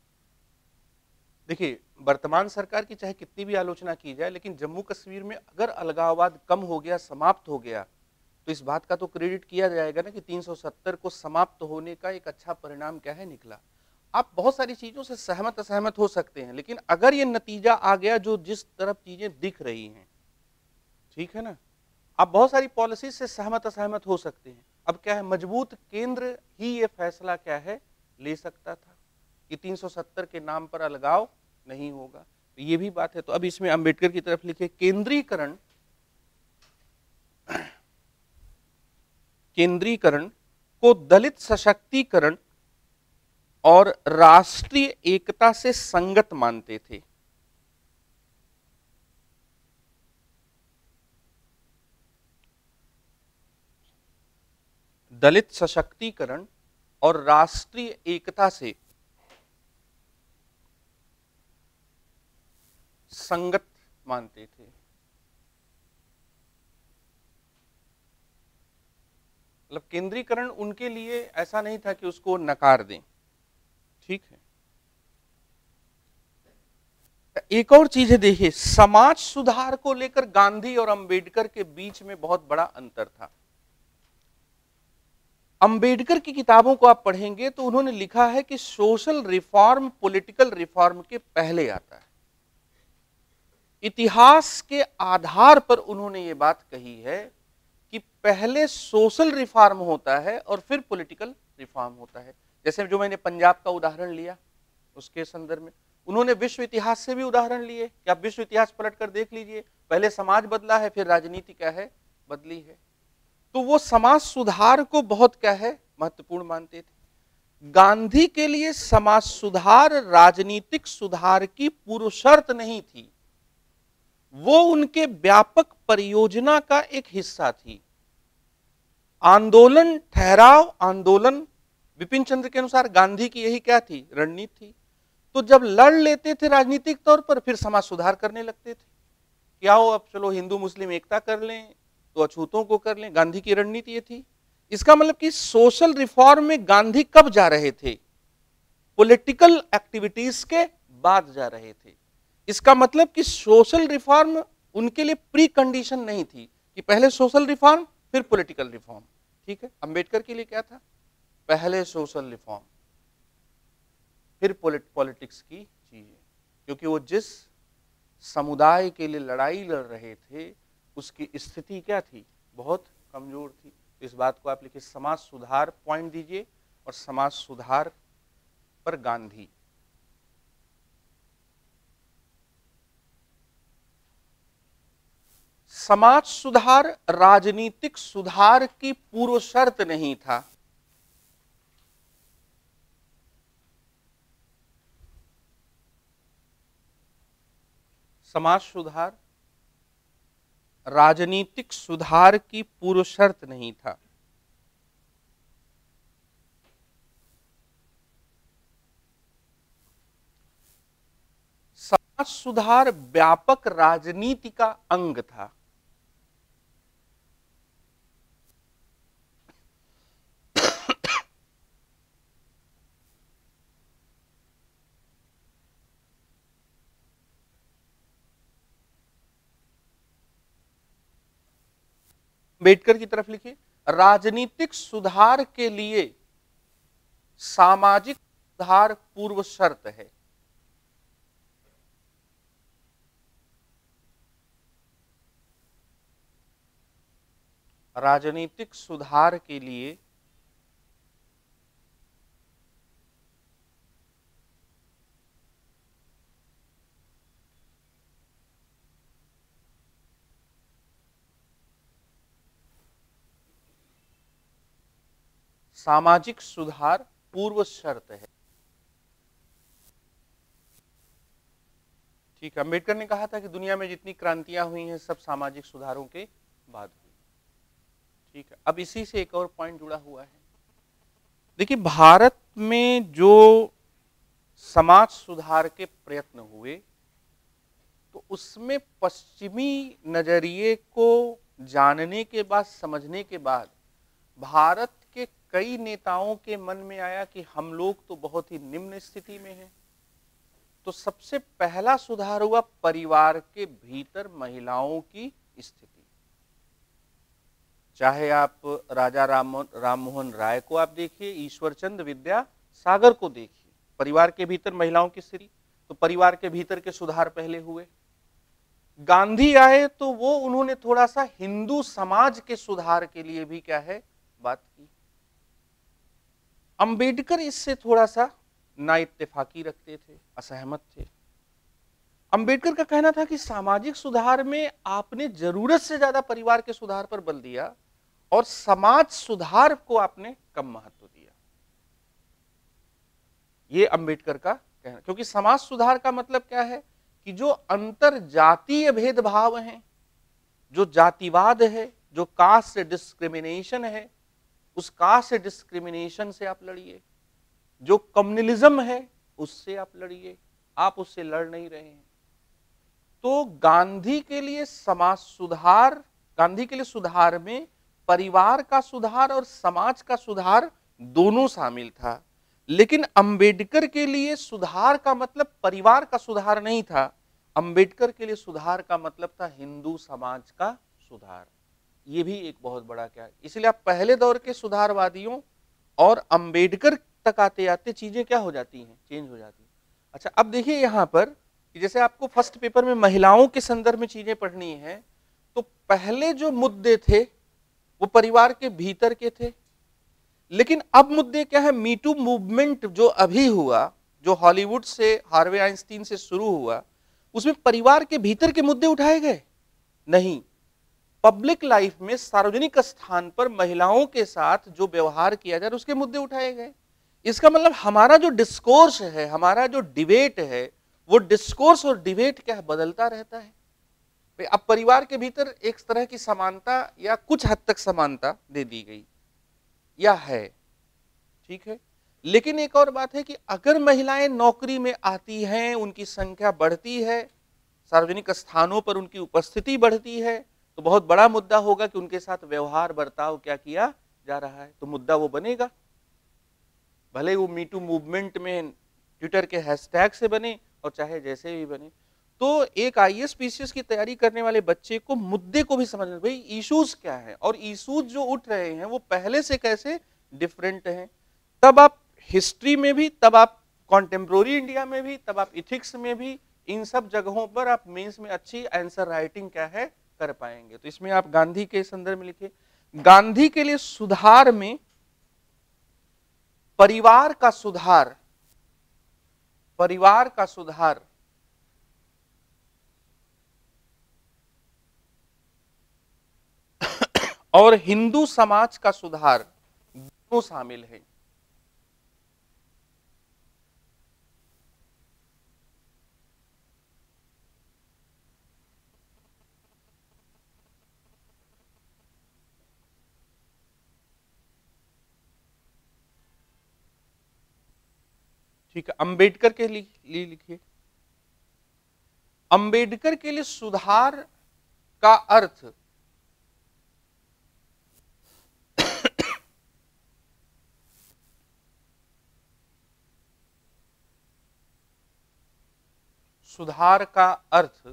[SPEAKER 1] देखिए वर्तमान सरकार की चाहे कितनी भी आलोचना की जाए, लेकिन जम्मू कश्मीर में अगर अलगाववाद कम हो गया, समाप्त हो गया, तो इस बात का तो क्रेडिट किया जाएगा ना कि तीन सौ सत्तर को समाप्त होने का एक अच्छा परिणाम क्या है निकला। आप बहुत सारी चीजों से सहमत असहमत हो सकते हैं, लेकिन अगर ये नतीजा आ गया जो जिस तरफ चीजें दिख रही हैं, ठीक है ना, आप बहुत सारी पॉलिसी से सहमत असहमत हो सकते हैं। अब क्या है, मजबूत केंद्र ही ये फैसला क्या है ले सकता था कि तीन सौ सत्तर के नाम पर अलगाव नहीं होगा। तो ये भी बात है। तो अब इसमें अंबेडकर की तरफ लिखे, केंद्रीकरण केंद्रीकरण को दलित सशक्तिकरण और राष्ट्रीय एकता से संगत मानते थे। दलित सशक्तिकरण और राष्ट्रीय एकता से संगत मानते थे। मतलब केंद्रीकरण उनके लिए ऐसा नहीं था कि उसको नकार दें, ठीक है। एक और चीज है, देखिए समाज सुधार को लेकर गांधी और अंबेडकर के बीच में बहुत बड़ा अंतर था। अंबेडकर की किताबों को आप पढ़ेंगे तो उन्होंने लिखा है कि सोशल रिफॉर्म पॉलिटिकल रिफॉर्म के पहले आता है। इतिहास के आधार पर उन्होंने ये बात कही है कि पहले सोशल रिफॉर्म होता है और फिर पॉलिटिकल रिफॉर्म होता है। जैसे जो मैंने पंजाब का उदाहरण लिया, उसके संदर्भ में उन्होंने विश्व इतिहास से भी उदाहरण लिए कि आप विश्व इतिहास पलट कर देख लीजिए, पहले समाज बदला है फिर राजनीति क्या है बदली है। तो वो समाज सुधार को बहुत क्या है महत्वपूर्ण मानते थे। गांधी के लिए समाज सुधार राजनीतिक सुधार की पूर्व शर्त नहीं थी, वो उनके व्यापक परियोजना का एक हिस्सा थी। आंदोलन, ठहराव आंदोलन, विपिन चंद्र के अनुसार गांधी की यही क्या थी, रणनीति थी। तो जब लड़ लेते थे राजनीतिक तौर पर, फिर समाज सुधार करने लगते थे। क्या हो, अब चलो हिंदू मुस्लिम एकता कर लें, तो अछूतों को कर लें। गांधी की रणनीति ये थी। इसका मतलब कि सोशल रिफॉर्म में गांधी कब जा रहे थे, पॉलिटिकल एक्टिविटीज के बाद जा रहे थे। इसका मतलब कि सोशल रिफॉर्म उनके लिए प्री कंडीशन नहीं थी कि पहले सोशल रिफॉर्म फिर पॉलिटिकल रिफॉर्म। ठीक है, अंबेडकर के लिए क्या था, पहले सोशल रिफॉर्म फिर पॉलिटिक्स की चीजें, क्योंकि वो जिस समुदाय के लिए लड़ाई लड़ रहे थे उसकी स्थिति क्या थी, बहुत कमजोर थी। तो इस बात को आप लिखिए, समाज सुधार पॉइंट दीजिए, और समाज सुधार पर गांधी। समाज सुधार राजनीतिक सुधार की पूर्व शर्त नहीं था। समाज सुधार राजनीतिक सुधार की पूर्व शर्त नहीं था। समाज सुधार व्यापक राजनीति का अंग था। अंबेडकर की तरफ लिखिए, राजनीतिक सुधार के लिए सामाजिक सुधार पूर्व शर्त है। राजनीतिक सुधार के लिए सामाजिक सुधार पूर्व शर्त है। ठीक है, अंबेडकर ने कहा था कि दुनिया में जितनी क्रांतियां हुई हैं सब सामाजिक सुधारों के बाद हुई। ठीक है, अब इसी से एक और पॉइंट जुड़ा हुआ है। देखिए, भारत में जो समाज सुधार के प्रयत्न हुए, तो उसमें पश्चिमी नजरिए को जानने के बाद, समझने के बाद, भारत के कई नेताओं के मन में आया कि हम लोग तो बहुत ही निम्न स्थिति में हैं। तो सबसे पहला सुधार हुआ परिवार के भीतर महिलाओं की स्थिति। चाहे आप राजा राम राममोहन राय को आप देखिए, ईश्वरचंद विद्यासागर को देखिए, परिवार के भीतर महिलाओं की स्थिति। तो परिवार के भीतर के सुधार पहले हुए। गांधी आए तो वो उन्होंने थोड़ा सा हिंदू समाज के सुधार के लिए भी क्या है बात की। अंबेडकर इससे थोड़ा सा ना इत्तेफाकी रखते थे, असहमत थे। अंबेडकर का कहना था कि सामाजिक सुधार में आपने जरूरत से ज्यादा परिवार के सुधार पर बल दिया और समाज सुधार को आपने कम महत्व दिया। ये अंबेडकर का कहना, क्योंकि समाज सुधार का मतलब क्या है कि जो अंतर जातीय भेदभाव हैं, जो जातिवाद है, जो कास्ट डिस्क्रिमिनेशन है, उस कास्ट डिस्क्रिमिनेशन से आप लड़िए। जो कम्युनलिज्म है उससे आप लड़िए, आप उससे लड़ नहीं रहे हैं। तो गांधी के लिए समाज सुधार, गांधी के लिए सुधार में परिवार का सुधार और समाज का सुधार दोनों शामिल था। लेकिन अंबेडकर के लिए सुधार का मतलब परिवार का सुधार नहीं था। अंबेडकर के लिए सुधार का मतलब था हिंदू समाज का सुधार। ये भी एक बहुत बड़ा क्या है। इसलिए आप पहले दौर के सुधारवादियों और अंबेडकर तक आते आते चीजें क्या हो जाती हैं, चेंज हो जाती हैं। अच्छा, अब देखिए यहां पर कि जैसे आपको फर्स्ट पेपर में महिलाओं के संदर्भ में चीजें पढ़नी है, तो पहले जो मुद्दे थे वो परिवार के भीतर के थे। लेकिन अब मुद्दे क्या है, मीटू मूवमेंट जो अभी हुआ, जो हॉलीवुड से हार्वे आइंस्टीन से शुरू हुआ, उसमें परिवार के भीतर के मुद्दे उठाए गए नहीं। पब्लिक लाइफ में सार्वजनिक स्थान पर महिलाओं के साथ जो व्यवहार किया जाए उसके मुद्दे उठाए गए। इसका मतलब हमारा जो डिस्कोर्स है, हमारा जो डिबेट है, वो डिस्कोर्स और डिबेट क्या है, बदलता रहता है। भाई अब परिवार के भीतर एक तरह की समानता या कुछ हद तक समानता दे दी गई या है, ठीक है। लेकिन एक और बात है कि अगर महिलाएं नौकरी में आती हैं, उनकी संख्या बढ़ती है, सार्वजनिक स्थानों पर उनकी उपस्थिति बढ़ती है, तो बहुत बड़ा मुद्दा होगा कि उनके साथ व्यवहार बर्ताव क्या किया जा रहा है, तो मुद्दा वो बनेगा। भले वो मीटू मूवमेंट में ट्विटर के हैशटैग से बने और चाहे जैसे भी बने। तो एक आईएएस पीसीएस की तैयारी करने वाले बच्चे को मुद्दे को भी समझना, भाई इश्यूज क्या है और इश्यूज जो उठ रहे हैं वो पहले से कैसे डिफरेंट हैं। तब आप हिस्ट्री में भी, तब आप कॉन्टेम्पोररी इंडिया में भी, तब आप इथिक्स में भी, इन सब जगहों पर आप मेंस में अच्छी आंसर राइटिंग क्या है कर पाएंगे। तो इसमें आप गांधी के संदर्भ में लिखिए, गांधी के लिए सुधार में परिवार का सुधार, परिवार का सुधार और हिंदू समाज का सुधार दोनों शामिल है। ठीक है, अंबेडकर के लिए लिखिए, अंबेडकर के लिए सुधार का अर्थ सुधार का अर्थ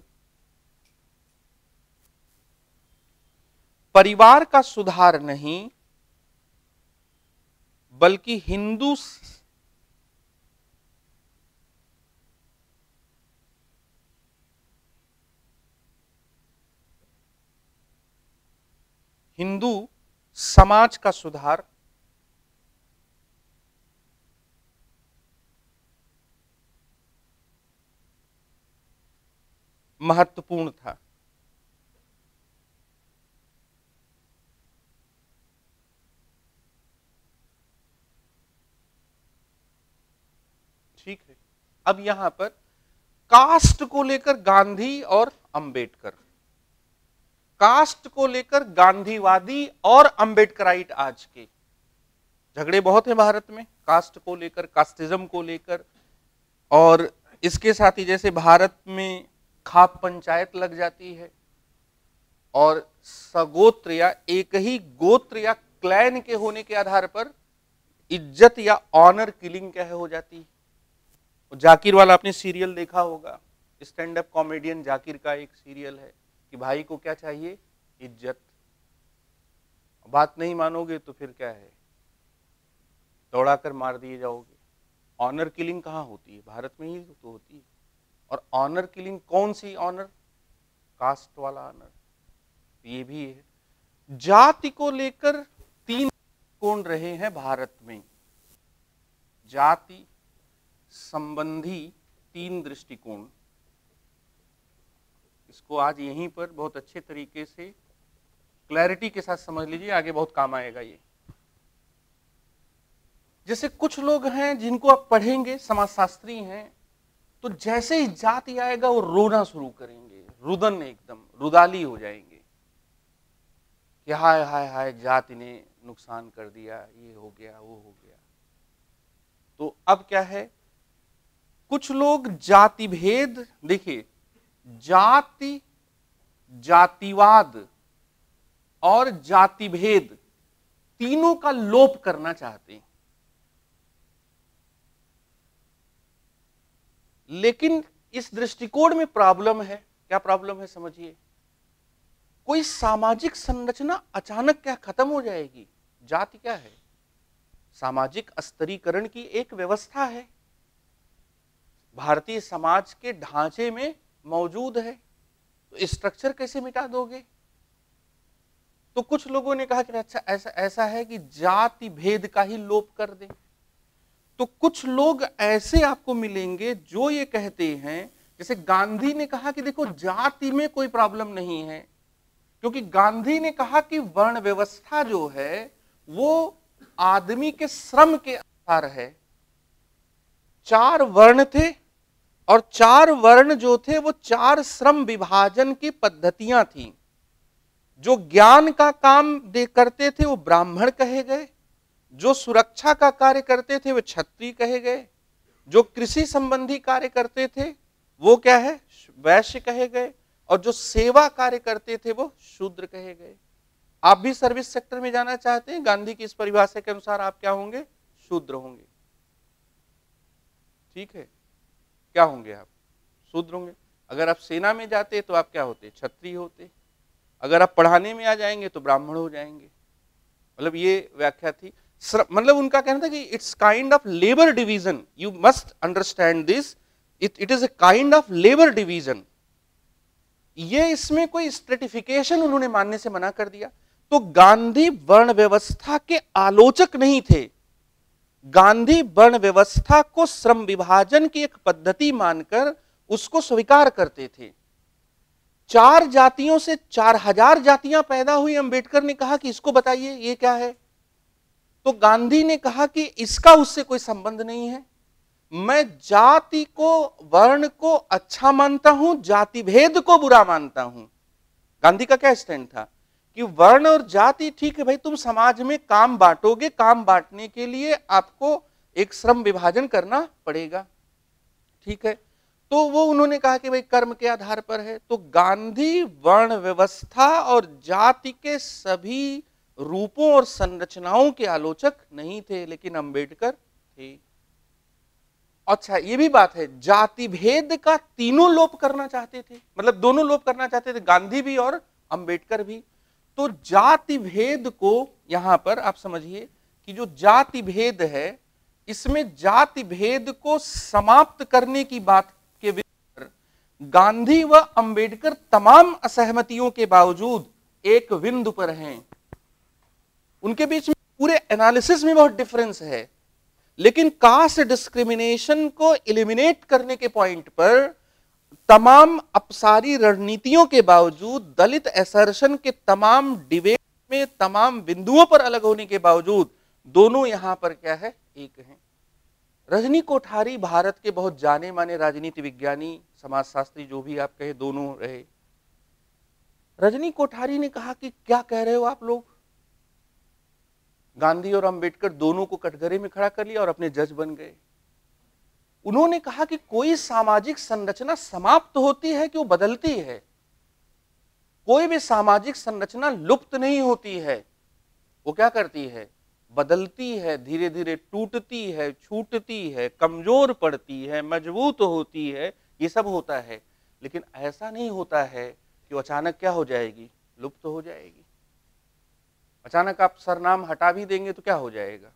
[SPEAKER 1] परिवार का सुधार नहीं, बल्कि हिंदू हिंदू समाज का सुधार महत्वपूर्ण था। ठीक है, अब यहां पर कास्ट को लेकर गांधी और अंबेडकर, कास्ट को लेकर गांधीवादी और अंबेडकराइट आज के झगड़े बहुत है भारत में, कास्ट को लेकर, कास्टिज्म को लेकर। और इसके साथ ही जैसे भारत में खाप पंचायत लग जाती है और सगोत्र या एक ही गोत्र या क्लैन के होने के आधार पर इज्जत या ऑनर किलिंग क्या है हो जाती है। जाकिर वाला आपने सीरियल देखा होगा, स्टैंड अप कॉमेडियन जाकिर का एक सीरियल है कि भाई को क्या चाहिए, इज्जत, बात नहीं मानोगे तो फिर क्या है, दौड़ा कर मार दिए जाओगे। ऑनर किलिंग कहाँ होती है, भारत में ही तो होती है। और ऑनर किलिंग कौन सी ऑनर, कास्ट वाला ऑनर, ये भी है। जाति को लेकर तीन कोण रहे हैं भारत में, जाति संबंधी तीन दृष्टिकोण। इसको आज यहीं पर बहुत अच्छे तरीके से क्लैरिटी के साथ समझ लीजिए, आगे बहुत काम आएगा ये। जैसे कुछ लोग हैं जिनको आप पढ़ेंगे, समाजशास्त्री हैं, तो जैसे ही जाति आएगा वो रोना शुरू करेंगे, रुदन, एकदम रुदाली हो जाएंगे कि हाय हाय हाय जाति ने नुकसान कर दिया, ये हो गया वो हो गया। तो अब क्या है, कुछ लोग जाति भेद, देखिए जाति, जातिवाद और जाति भेद तीनों का लोप करना चाहते हैं। लेकिन इस दृष्टिकोण में प्रॉब्लम है, क्या प्रॉब्लम है समझिए। कोई सामाजिक संरचना अचानक क्या खत्म हो जाएगी? जाति क्या है? सामाजिक स्तरीकरण की एक व्यवस्था है, भारतीय समाज के ढांचे में मौजूद है, तो स्ट्रक्चर कैसे मिटा दोगे? तो कुछ लोगों ने कहा कि अच्छा ऐसा ऐसा है कि जाति भेद का ही लोप कर दें। तो कुछ लोग ऐसे आपको मिलेंगे जो ये कहते हैं, जैसे गांधी ने कहा कि देखो जाति में कोई प्रॉब्लम नहीं है, क्योंकि गांधी ने कहा कि वर्ण व्यवस्था जो है वो आदमी के श्रम के अनुसार है। चार वर्ण थे और चार वर्ण जो थे वो चार श्रम विभाजन की पद्धतियां थी। जो ज्ञान का काम दे करते थे वो ब्राह्मण कहे गए, जो सुरक्षा का कार्य करते थे वो क्षत्रिय कहे गए, जो कृषि संबंधी कार्य करते थे वो क्या है, वैश्य कहे गए, और जो सेवा कार्य करते थे वो शूद्र कहे गए। आप भी सर्विस सेक्टर में जाना चाहते हैं, गांधी की इस परिभाषा के अनुसार आप क्या होंगे, शूद्र होंगे। ठीक है, क्या होंगे आप, शूद्र होंगे। अगर आप सेना में जाते तो आप क्या होते, क्षत्रिय होते। अगर आप पढ़ाने में आ जाएंगे तो ब्राह्मण हो जाएंगे। मतलब ये व्याख्या थी। मतलब उनका कहना था कि it's kind of labour division, you must understand this, it it is a kind of labour division. ये इसमें कोई स्ट्रेटिफिकेशन उन्होंने मानने से मना कर दिया। तो गांधी वर्ण व्यवस्था के आलोचक नहीं थे। गांधी वर्ण व्यवस्था को श्रम विभाजन की एक पद्धति मानकर उसको स्वीकार करते थे। चार जातियों से चार हजार जातियां पैदा हुई। अंबेडकर ने कहा कि इसको बताइए ये क्या है, तो गांधी ने कहा कि इसका उससे कोई संबंध नहीं है। मैं जाति को, वर्ण को अच्छा मानता हूं, जाति भेद को बुरा मानता हूं। गांधी का क्या स्टैंड था कि वर्ण और जाति ठीक है भाई, तुम समाज में काम बांटोगे, काम बांटने के लिए आपको एक श्रम विभाजन करना पड़ेगा। ठीक है, तो वो उन्होंने कहा कि भाई कर्म के आधार पर है। तो गांधी वर्ण व्यवस्था और जाति के सभी रूपों और संरचनाओं के आलोचक नहीं थे, लेकिन अंबेडकर थे। अच्छा, ये भी बात है, जाति भेद का तीनों लोप करना चाहते थे, मतलब दोनों लोप करना चाहते थे, गांधी भी और अंबेडकर भी। तो जाति भेद को यहां पर आप समझिए कि जो जाति भेद है, इसमें जाति भेद को समाप्त करने की बात के विरुद्ध गांधी व अंबेडकर तमाम असहमतियों के बावजूद एक बिंदु पर हैं। उनके बीच में पूरे एनालिसिस में बहुत डिफरेंस है, लेकिन कास्ट डिस्क्रिमिनेशन को एलिमिनेट करने के पॉइंट पर तमाम अपसारी रणनीतियों के बावजूद, दलित असर्शन के तमाम डिबेट में तमाम बिंदुओं पर अलग होने के बावजूद दोनों यहां पर क्या है, एक हैं। रजनी कोठारी भारत के बहुत जाने माने राजनीति विज्ञानी, समाजशास्त्री, जो भी आप कहे, दोनों रहे। रजनी कोठारी ने कहा कि क्या कह रहे हो आप लोग, गांधी और अंबेडकर दोनों को कटघरे में खड़ा कर लिया और अपने जज बन गए। उन्होंने कहा कि कोई सामाजिक संरचना समाप्त होती है कि वो बदलती है, कोई भी सामाजिक संरचना लुप्त नहीं होती है, वो क्या करती है, बदलती है, धीरे धीरे टूटती है, छूटती है, कमजोर पड़ती है, मजबूत होती है, ये सब होता है। लेकिन ऐसा नहीं होता है कि अचानक क्या हो जाएगी, लुप्त हो जाएगी। अचानक आप सरनाम हटा भी देंगे तो क्या हो जाएगा,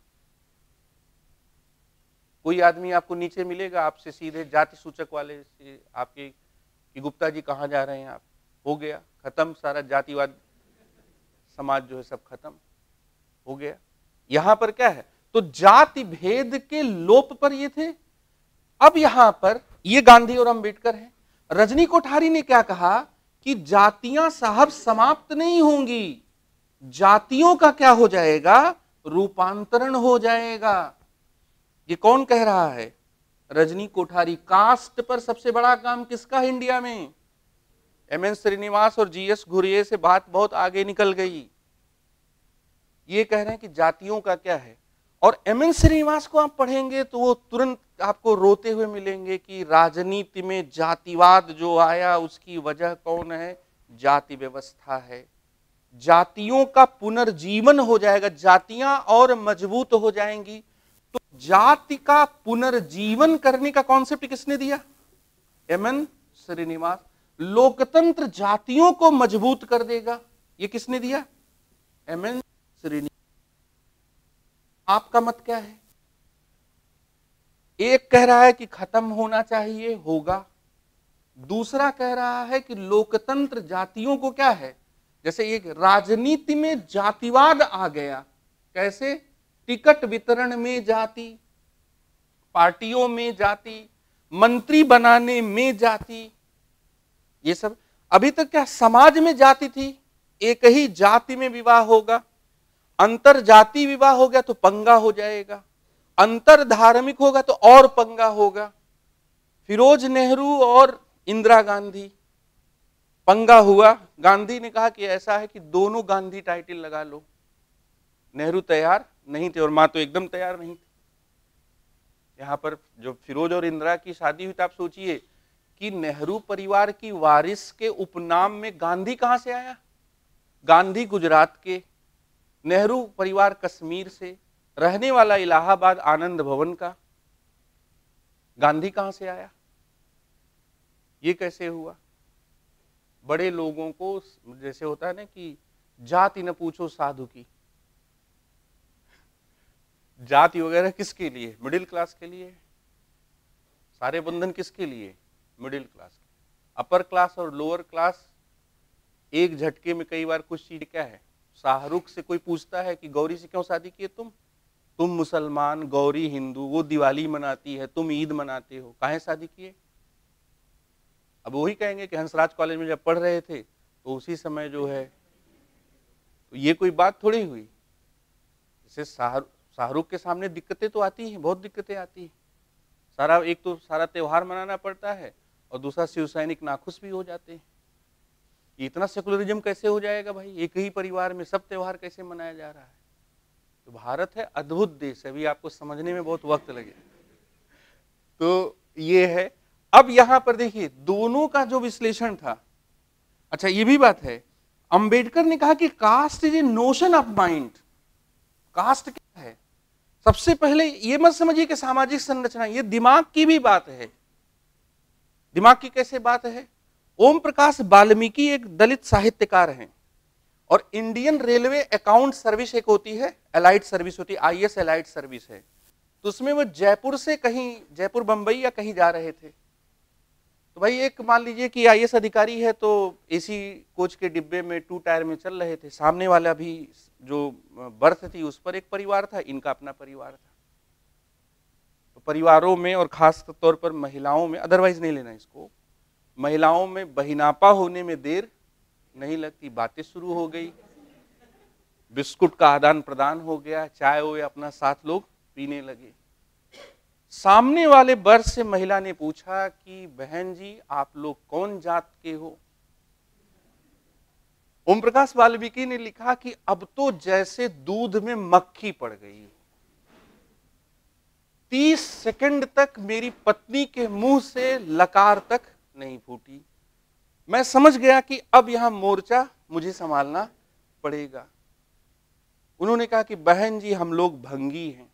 [SPEAKER 1] कोई आदमी आपको नीचे मिलेगा, आपसे सीधे जाति सूचक वाले से आपके कि गुप्ता जी कहाँ जा रहे हैं आप, हो गया खत्म, सारा जातिवाद समाज जो है सब खत्म हो गया। यहां पर क्या है, तो जाति भेद के लोप पर ये थे। अब यहां पर ये गांधी और अंबेडकर हैं। रजनी कोठारी ने क्या कहा कि जातियां साहब समाप्त नहीं होंगी, जातियों का क्या हो जाएगा, रूपांतरण हो जाएगा। ये कौन कह रहा है, रजनी कोठारी। कास्ट पर सबसे बड़ा काम किसका है इंडिया में, एम एन श्रीनिवास और जी एस घुरिये से बात बहुत आगे निकल गई। ये कह रहे हैं कि जातियों का क्या है। और एम एन श्रीनिवास को आप पढ़ेंगे तो वो तुरंत आपको रोते हुए मिलेंगे कि राजनीति में जातिवाद जो आया उसकी वजह कौन है, जाति व्यवस्था है। जातियों का पुनर्जीवन हो जाएगा, जातियां और मजबूत हो जाएंगी। तो जाति का पुनर्जीवन करने का कॉन्सेप्ट किसने दिया, एम एन श्रीनिवास। लोकतंत्र जातियों को मजबूत कर देगा, ये किसने दिया, एम एन श्रीनिवास। आपका मत क्या है, एक कह रहा है कि खत्म होना चाहिए, होगा। दूसरा कह रहा है कि लोकतंत्र जातियों को क्या है, जैसे एक राजनीति में जातिवाद आ गया, कैसे, टिकट वितरण में जाति, पार्टियों में जाति, मंत्री बनाने में जाति, ये सब। अभी तक क्या समाज में जाति थी, एक ही जाति में विवाह होगा, अंतर जाति विवाह हो गया तो पंगा हो जाएगा, अंतर धार्मिक होगा तो और पंगा होगा, फिरोज नेहरू और इंदिरा गांधी, पंगा हुआ। गांधी ने कहा कि ऐसा है कि दोनों गांधी टाइटल लगा लो। नेहरू तैयार नहीं थे और मां तो एकदम तैयार नहीं थी। यहां पर जो फिरोज और इंदिरा की शादी हुई, तो आप सोचिए कि नेहरू परिवार की वारिस के उपनाम में गांधी कहां से आया। गांधी गुजरात के, नेहरू परिवार कश्मीर से, रहने वाला इलाहाबाद आनंद भवन का, गांधी कहां से आया, ये कैसे हुआ। बड़े लोगों को जैसे होता है ना कि जाति न पूछो साधु की, जाति वगैरह किसके लिए, मिडिल क्लास के लिए। सारे बंधन किसके लिए, मिडिल क्लास के। अपर क्लास और लोअर क्लास एक झटके में कई बार कुछ चीज क्या है। शाहरुख से कोई पूछता है कि गौरी से क्यों शादी की तुम तुम मुसलमान, गौरी हिंदू, वो दिवाली मनाती है, तुम ईद मनाते हो, काहे शादी किए। अब वही कहेंगे कि हंसराज कॉलेज में जब पढ़ रहे थे तो उसी समय जो है, तो ये कोई बात थोड़ी हुई। जैसे शाहरुख शाहरुख के सामने दिक्कतें तो आती हैं, बहुत दिक्कतें आती हैं। सारा एक तो सारा त्योहार मनाना पड़ता है और दूसरा शिव सैनिक नाखुश भी हो जाते हैं। इतना सेकुलरिज्म कैसे हो जाएगा भाई, एक ही परिवार में सब त्योहार कैसे मनाया जा रहा है। तो भारत है अद्भुत देश है, अभी आपको समझने में बहुत वक्त लगे। तो ये है। अब यहां पर देखिए दोनों का जो विश्लेषण था। अच्छा ये भी बात है, अंबेडकर ने कहा कि caste is a notion of mind. Caste क्या है, सबसे पहले ये मत समझिए कि सामाजिक संरचना, ये दिमाग की भी बात है। दिमाग की कैसे बात है। ओम प्रकाश वाल्मीकि एक दलित साहित्यकार हैं और इंडियन रेलवे अकाउंट सर्विस एक होती है, एलाइड सर्विस होती है, आईएएस एलाइड सर्विस है। तो उसमें वो जयपुर से कहीं, जयपुर बंबई या कहीं जा रहे थे। तो भाई एक मान लीजिए कि आईएएस अधिकारी है, तो एसी कोच के डिब्बे में टू टायर में चल रहे थे। सामने वाला भी जो बर्थ थी उस पर एक परिवार था, इनका अपना परिवार था। तो परिवारों में और खास तौर पर महिलाओं में, अदरवाइज नहीं लेना इसको, महिलाओं में बहिनापा होने में देर नहीं लगती। बातें शुरू हो गई, बिस्कुट का आदान प्रदान हो गया, चाय वो अपना साथ लोग पीने लगे। सामने वाले बर्थ से महिला ने पूछा कि बहन जी आप लोग कौन जात के हो। ओम प्रकाश वाल्मीकि ने लिखा कि अब तो जैसे दूध में मक्खी पड़ गई। तीस सेकंड तक मेरी पत्नी के मुंह से लकार तक नहीं फूटी। मैं समझ गया कि अब यहां मोर्चा मुझे संभालना पड़ेगा। उन्होंने कहा कि बहन जी हम लोग भंगी हैं।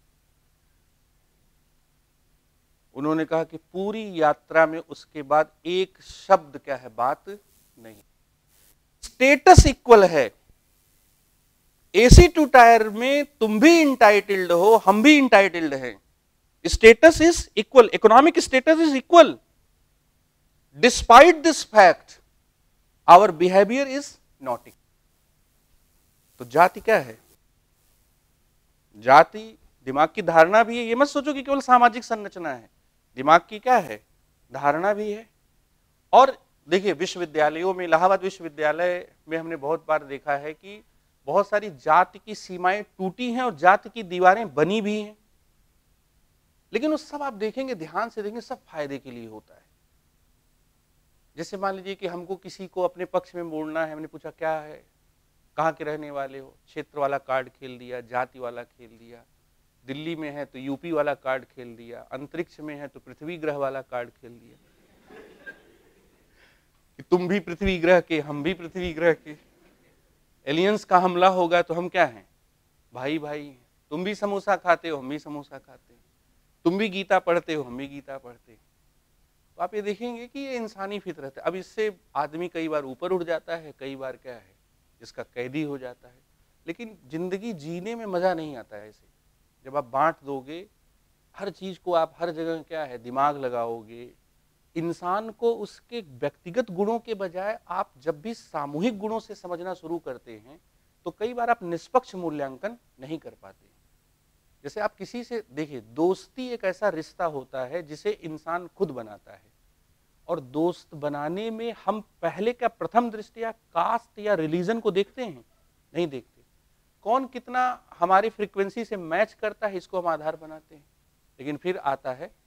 [SPEAKER 1] उन्होंने कहा कि पूरी यात्रा में उसके बाद एक शब्द क्या है, बात नहीं। स्टेटस इक्वल है। एसी टू टायर में तुम भी इंटाइटल्ड हो, हम भी इंटाइटल्ड हैं। Status is equal, economic status is equal. Despite this fact our behaviour is not equal. तो जाति क्या है, जाति दिमाग की धारणा भी है। ये मत सोचो कि केवल सामाजिक संरचना है, दिमाग की क्या है, धारणा भी है। और देखिए विश्वविद्यालयों में, इलाहाबाद विश्वविद्यालय में हमने बहुत बार देखा है कि बहुत सारी जाति की सीमाएं टूटी हैं और जाति की दीवारें बनी भी हैं। लेकिन उस सब आप देखेंगे, ध्यान से देखेंगे, सब फायदे के लिए होता है। जैसे मान लीजिए कि हमको किसी को अपने पक्ष में मोड़ना है, हमने पूछा क्या है, कहाँ के रहने वाले हो, क्षेत्र वाला कार्ड खेल दिया, जाति वाला खेल दिया। दिल्ली में है तो यूपी वाला कार्ड खेल दिया, अंतरिक्ष में है तो पृथ्वी ग्रह वाला कार्ड खेल दिया कि तुम भी पृथ्वी ग्रह के, हम भी पृथ्वी ग्रह के। एलियंस का हमला होगा तो हम क्या हैं, भाई भाई। तुम भी समोसा खाते हो, हम भी समोसा खाते हैं। तुम भी गीता पढ़ते हो, हम भी गीता पढ़ते हैं। तो आप ये देखेंगे कि ये इंसानी फितरत है। अब इससे आदमी कई बार ऊपर उठ जाता है, कई बार क्या है इसका कैदी हो जाता है। लेकिन जिंदगी जीने में मजा नहीं आता है ऐसे। जब आप बांट दोगे हर चीज को, आप हर जगह क्या है दिमाग लगाओगे, इंसान को उसके व्यक्तिगत गुणों के बजाय आप जब भी सामूहिक गुणों से समझना शुरू करते हैं तो कई बार आप निष्पक्ष मूल्यांकन नहीं कर पाते। जैसे आप किसी से देखिए, दोस्ती एक ऐसा रिश्ता होता है जिसे इंसान खुद बनाता है। और दोस्त बनाने में हम पहले क्या प्रथम दृष्टया कास्ट या रिलीजन को देखते हैं, नहीं देखते। कौन कितना हमारी फ्रीक्वेंसी से मैच करता है इसको हम आधार बनाते हैं। लेकिन फिर आता है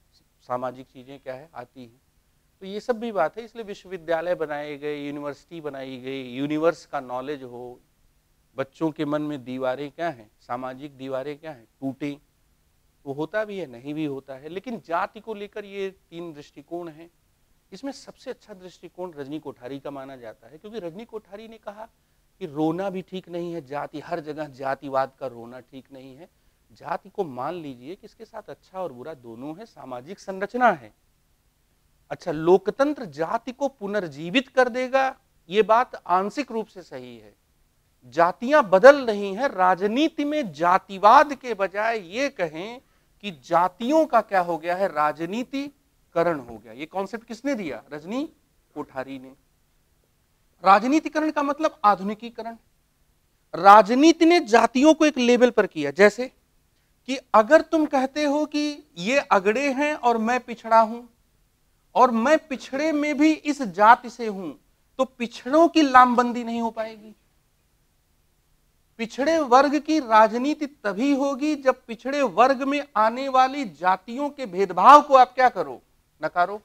[SPEAKER 1] सामाजिक चीजें क्या है आती हैं। तो ये सब भी बात है, इसलिए विश्वविद्यालय बनाए गए, यूनिवर्सिटी बनाई गई, यूनिवर्स का नॉलेज हो, बच्चों के मन में दीवारें क्या हैं, सामाजिक दीवारें क्या हैं, टूटे, तो होता भी है, नहीं भी होता है। लेकिन जाति को लेकर ये तीन दृष्टिकोण हैं। इसमें सबसे अच्छा दृष्टिकोण रजनी कोठारी का माना जाता है, क्योंकि रजनी कोठारी ने कहा कि रोना भी ठीक नहीं है, जाति हर जगह जातिवाद का रोना ठीक नहीं है। जाति को मान लीजिए कि इसके साथ अच्छा और बुरा दोनों है, सामाजिक संरचना है। अच्छा, लोकतंत्र जाति को पुनर्जीवित कर देगा, ये बात आंशिक रूप से सही है। जातियां बदल रही हैं, राजनीति में जातिवाद के बजाय ये कहें कि जातियों का क्या हो गया है, राजनीतिकरण हो गया। ये कॉन्सेप्ट किसने दिया, रजनी कोठारी ने। राजनीतिकरण का मतलब आधुनिकीकरण। राजनीति ने जातियों को एक लेवल पर किया, जैसे कि अगर तुम कहते हो कि ये अगड़े हैं और मैं पिछड़ा हूं, और मैं पिछड़े में भी इस जाति से हूं, तो पिछड़ों की लामबंदी नहीं हो पाएगी। पिछड़े वर्ग की राजनीति तभी होगी जब पिछड़े वर्ग में आने वाली जातियों के भेदभाव को आप क्या करो, नकारो।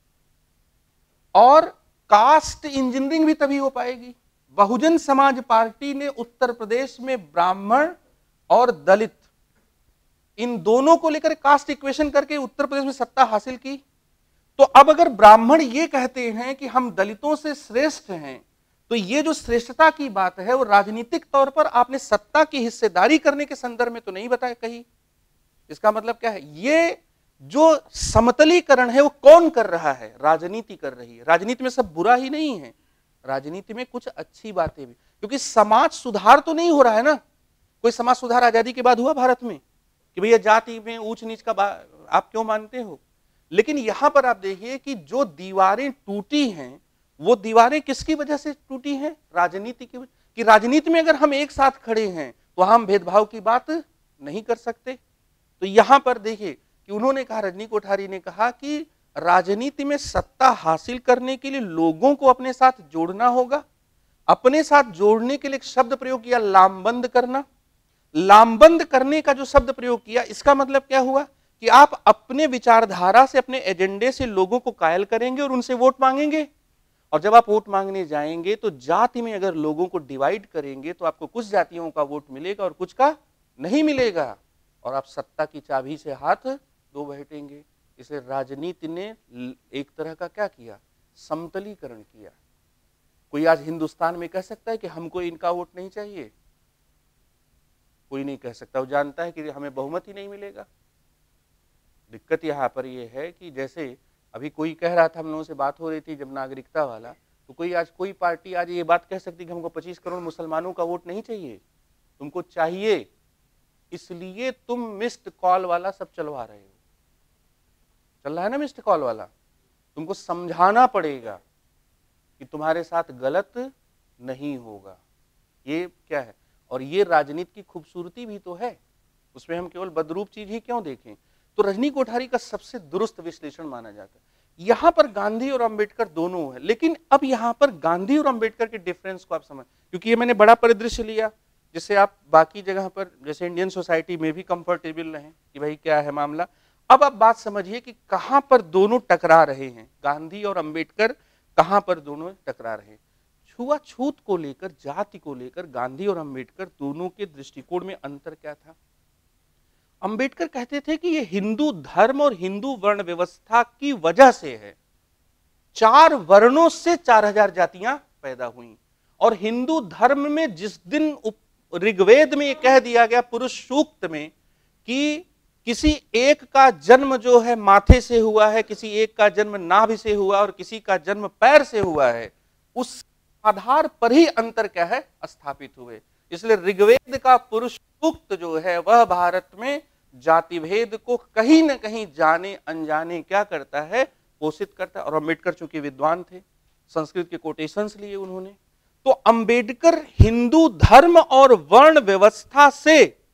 [SPEAKER 1] और कास्ट इंजीनियरिंग भी तभी हो पाएगी। बहुजन समाज पार्टी ने उत्तर प्रदेश में ब्राह्मण और दलित इन दोनों को लेकर कास्ट इक्वेशन करके उत्तर प्रदेश में सत्ता हासिल की। तो अब अगर ब्राह्मण ये कहते हैं कि हम दलितों से श्रेष्ठ हैं, तो ये जो श्रेष्ठता की बात है वो राजनीतिक तौर पर आपने सत्ता की हिस्सेदारी करने के संदर्भ में तो नहीं बताया कहीं। इसका मतलब क्या है, ये जो समतलीकरण है वो कौन कर रहा है, राजनीति कर रही है। राजनीति में सब बुरा ही नहीं है, राजनीति में कुछ अच्छी बातें भी, क्योंकि समाज सुधार तो नहीं हो रहा है ना। कोई समाज सुधार आजादी के बाद हुआ भारत में कि भैया जाति में ऊंच नीच का आप क्यों मानते हो। लेकिन यहां पर आप देखिए कि जो दीवारें टूटी हैं वो दीवारें किसकी वजह से टूटी हैं, राजनीति की वजह। कि राजनीति में अगर हम एक साथ खड़े हैं तो हम भेदभाव की बात नहीं कर सकते। तो यहां पर देखिए कि उन्होंने कहा, रजनी कोठारी ने कहा कि राजनीति में सत्ता हासिल करने के लिए लोगों को अपने साथ जोड़ना होगा। अपने साथ जोड़ने के लिए एक शब्द प्रयोग किया, लामबंद करना। लामबंद करने का जो शब्द प्रयोग किया, इसका मतलब क्या हुआ कि आप अपने विचारधारा से, अपने एजेंडे से लोगों को कायल करेंगे और उनसे वोट मांगेंगे। और जब आप वोट मांगने जाएंगे तो जाति में अगर लोगों को डिवाइड करेंगे तो आपको कुछ जातियों का वोट मिलेगा और कुछ का नहीं मिलेगा, और आप सत्ता की चाबी से हाथ दो बैठेंगे। इसलिए राजनीति ने एक तरह का क्या किया, समतलीकरण किया। कोई आज हिंदुस्तान में कह सकता है कि हमको इनका वोट नहीं चाहिए? कोई नहीं कह सकता। वो जानता है कि हमें बहुमत ही नहीं मिलेगा। दिक्कत यहाँ पर यह है कि जैसे अभी कोई कह रहा था, हम लोगों से बात हो रही थी जब नागरिकता वाला, तो कोई आज कोई पार्टी आज ये बात कह सकती कि हमको पच्चीस करोड़ मुसलमानों का वोट नहीं चाहिए, तुमको चाहिए, इसलिए तुम मिस्ड कॉल वाला सब चलवा रहे हो। चल रहा है ना मिस्ड कॉल वाला, तुमको समझाना पड़ेगा कि तुम्हारे साथ गलत नहीं होगा। ये क्या है, और ये राजनीति की खूबसूरती भी तो है, उसमें हम केवल बदरूप चीज ही क्यों देखें। तो रजनी कोठारी का सबसे दुरुस्त विश्लेषण माना जाता है। यहां पर गांधी और अंबेडकर दोनों है, लेकिन अब यहां पर गांधी और अंबेडकर के डिफरेंस को आप समझ, क्योंकि ये मैंने बड़ा परिदृश्य लिया जिससे आप बाकी जगह पर जैसे इंडियन सोसाइटी में भी कंफर्टेबल रहें कि भाई क्या है मामला। अब आप बात समझिए कि कहां पर दोनों टकरा रहे हैं, गांधी और अंबेडकर कहां पर दोनों टकरा रहे हैं। छुआछूत को लेकर, जाति को लेकर गांधी और अंबेडकर दोनों के दृष्टिकोण में अंतर क्या था। अंबेडकर कहते थे कि ये हिंदू धर्म और हिंदू वर्ण व्यवस्था की वजह से है। चार वर्णों से चार हजार जातियां पैदा हुई, और हिंदू धर्म में जिस दिन ऋग्वेद में ये कह दिया गया पुरुष सूक्त में कि किसी एक का जन्म जो है माथे से हुआ है, किसी एक का जन्म नाभि से हुआ और किसी का जन्म पैर से हुआ है, उस आधार पर ही अंतर क्या है स्थापित हुए। इसलिए ऋग्वेद का पुरुष सूक्त जो है वह भारत में जाति भेद को कहीं न कहीं जाने अनजाने क्या करता है, पोषित करता है। और अंबेडकर चूंकि विद्वान थे, संस्कृत के कोटेशंस लिए उन्होंने, तो अंबेडकर हिंदू धर्म और वर्ण व्यवस्था से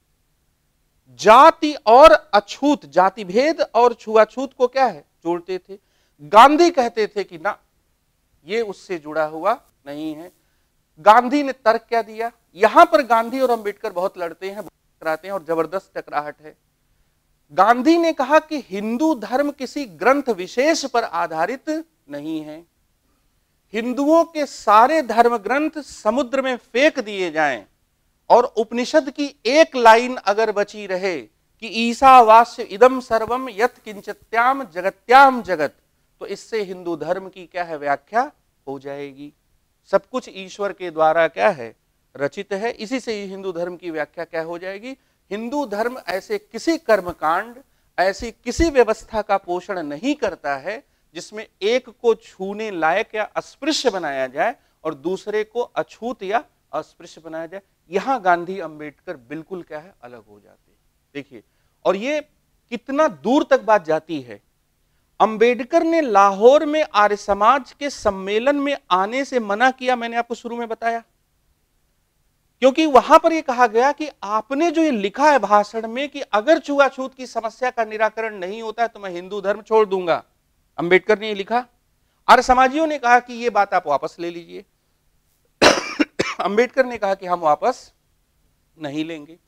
[SPEAKER 1] जाति और अछूत, जाति भेद और छुआछूत को क्या है जोड़ते थे। गांधी कहते थे कि ना, ये उससे जुड़ा हुआ नहीं है। गांधी ने तर्क क्या दिया, यहां पर गांधी और अंबेडकर बहुत लड़ते हैं, बहुत टकराते हैं और जबरदस्त टकराहट है। गांधी ने कहा कि हिंदू धर्म किसी ग्रंथ विशेष पर आधारित नहीं है। हिंदुओं के सारे धर्म ग्रंथ समुद्र में फेंक दिए जाएं और उपनिषद की एक लाइन अगर बची रहे कि ईशावास्य इदम सर्वम यत् किंचित्याम जगत्याम जगत, तो इससे हिंदू धर्म की क्या है व्याख्या हो जाएगी। सब कुछ ईश्वर के द्वारा क्या है रचित है, इसी से ही हिंदू धर्म की व्याख्या क्या हो जाएगी। हिंदू धर्म ऐसे किसी कर्मकांड, ऐसी किसी व्यवस्था का पोषण नहीं करता है जिसमें एक को छूने लायक या अस्पृश्य बनाया जाए और दूसरे को अछूत या अस्पृश्य बनाया जाए। यहां गांधी अंबेडकर बिल्कुल क्या है अलग हो जाते हैं। देखिए, और ये कितना दूर तक बात जाती है। अंबेडकर ने लाहौर में आर्य समाज के सम्मेलन में आने से मना किया, मैंने आपको शुरू में बताया, क्योंकि वहां पर यह कहा गया कि आपने जो ये लिखा है भाषण में कि अगर छुआछूत की समस्या का निराकरण नहीं होता है तो मैं हिंदू धर्म छोड़ दूंगा, अंबेडकर ने ये लिखा। आर्य समाजियों ने कहा कि ये बात आप वापस ले लीजिए। अंबेडकर ने कहा कि हम वापस नहीं लेंगे।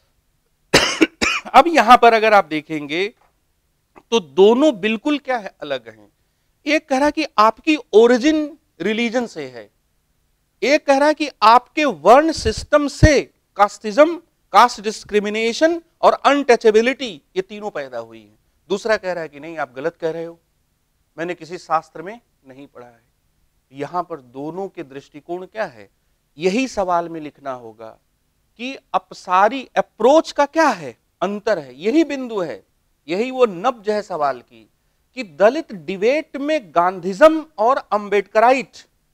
[SPEAKER 1] अब यहां पर अगर आप देखेंगे तो दोनों बिल्कुल क्या है अलग हैं। एक कह रहा है कि आपकी ओरिजिन रिलीजन से है, एक कह रहा है कि आपके वर्ण सिस्टम से कास्टिज्म, कास्ट डिस्क्रिमिनेशन और अनटचेबिलिटी ये तीनों पैदा हुई है। दूसरा कह रहा है कि नहीं आप गलत कह रहे हो, मैंने किसी शास्त्र में नहीं पढ़ा है। यहां पर दोनों के दृष्टिकोण क्या है, यही सवाल में लिखना होगा कि अपसारी अप्रोच का क्या है अंतर है। यही बिंदु है, यही वो नब्ज है सवाल की कि दलित डिबेट में गांधीज्म और अंबेडकराइट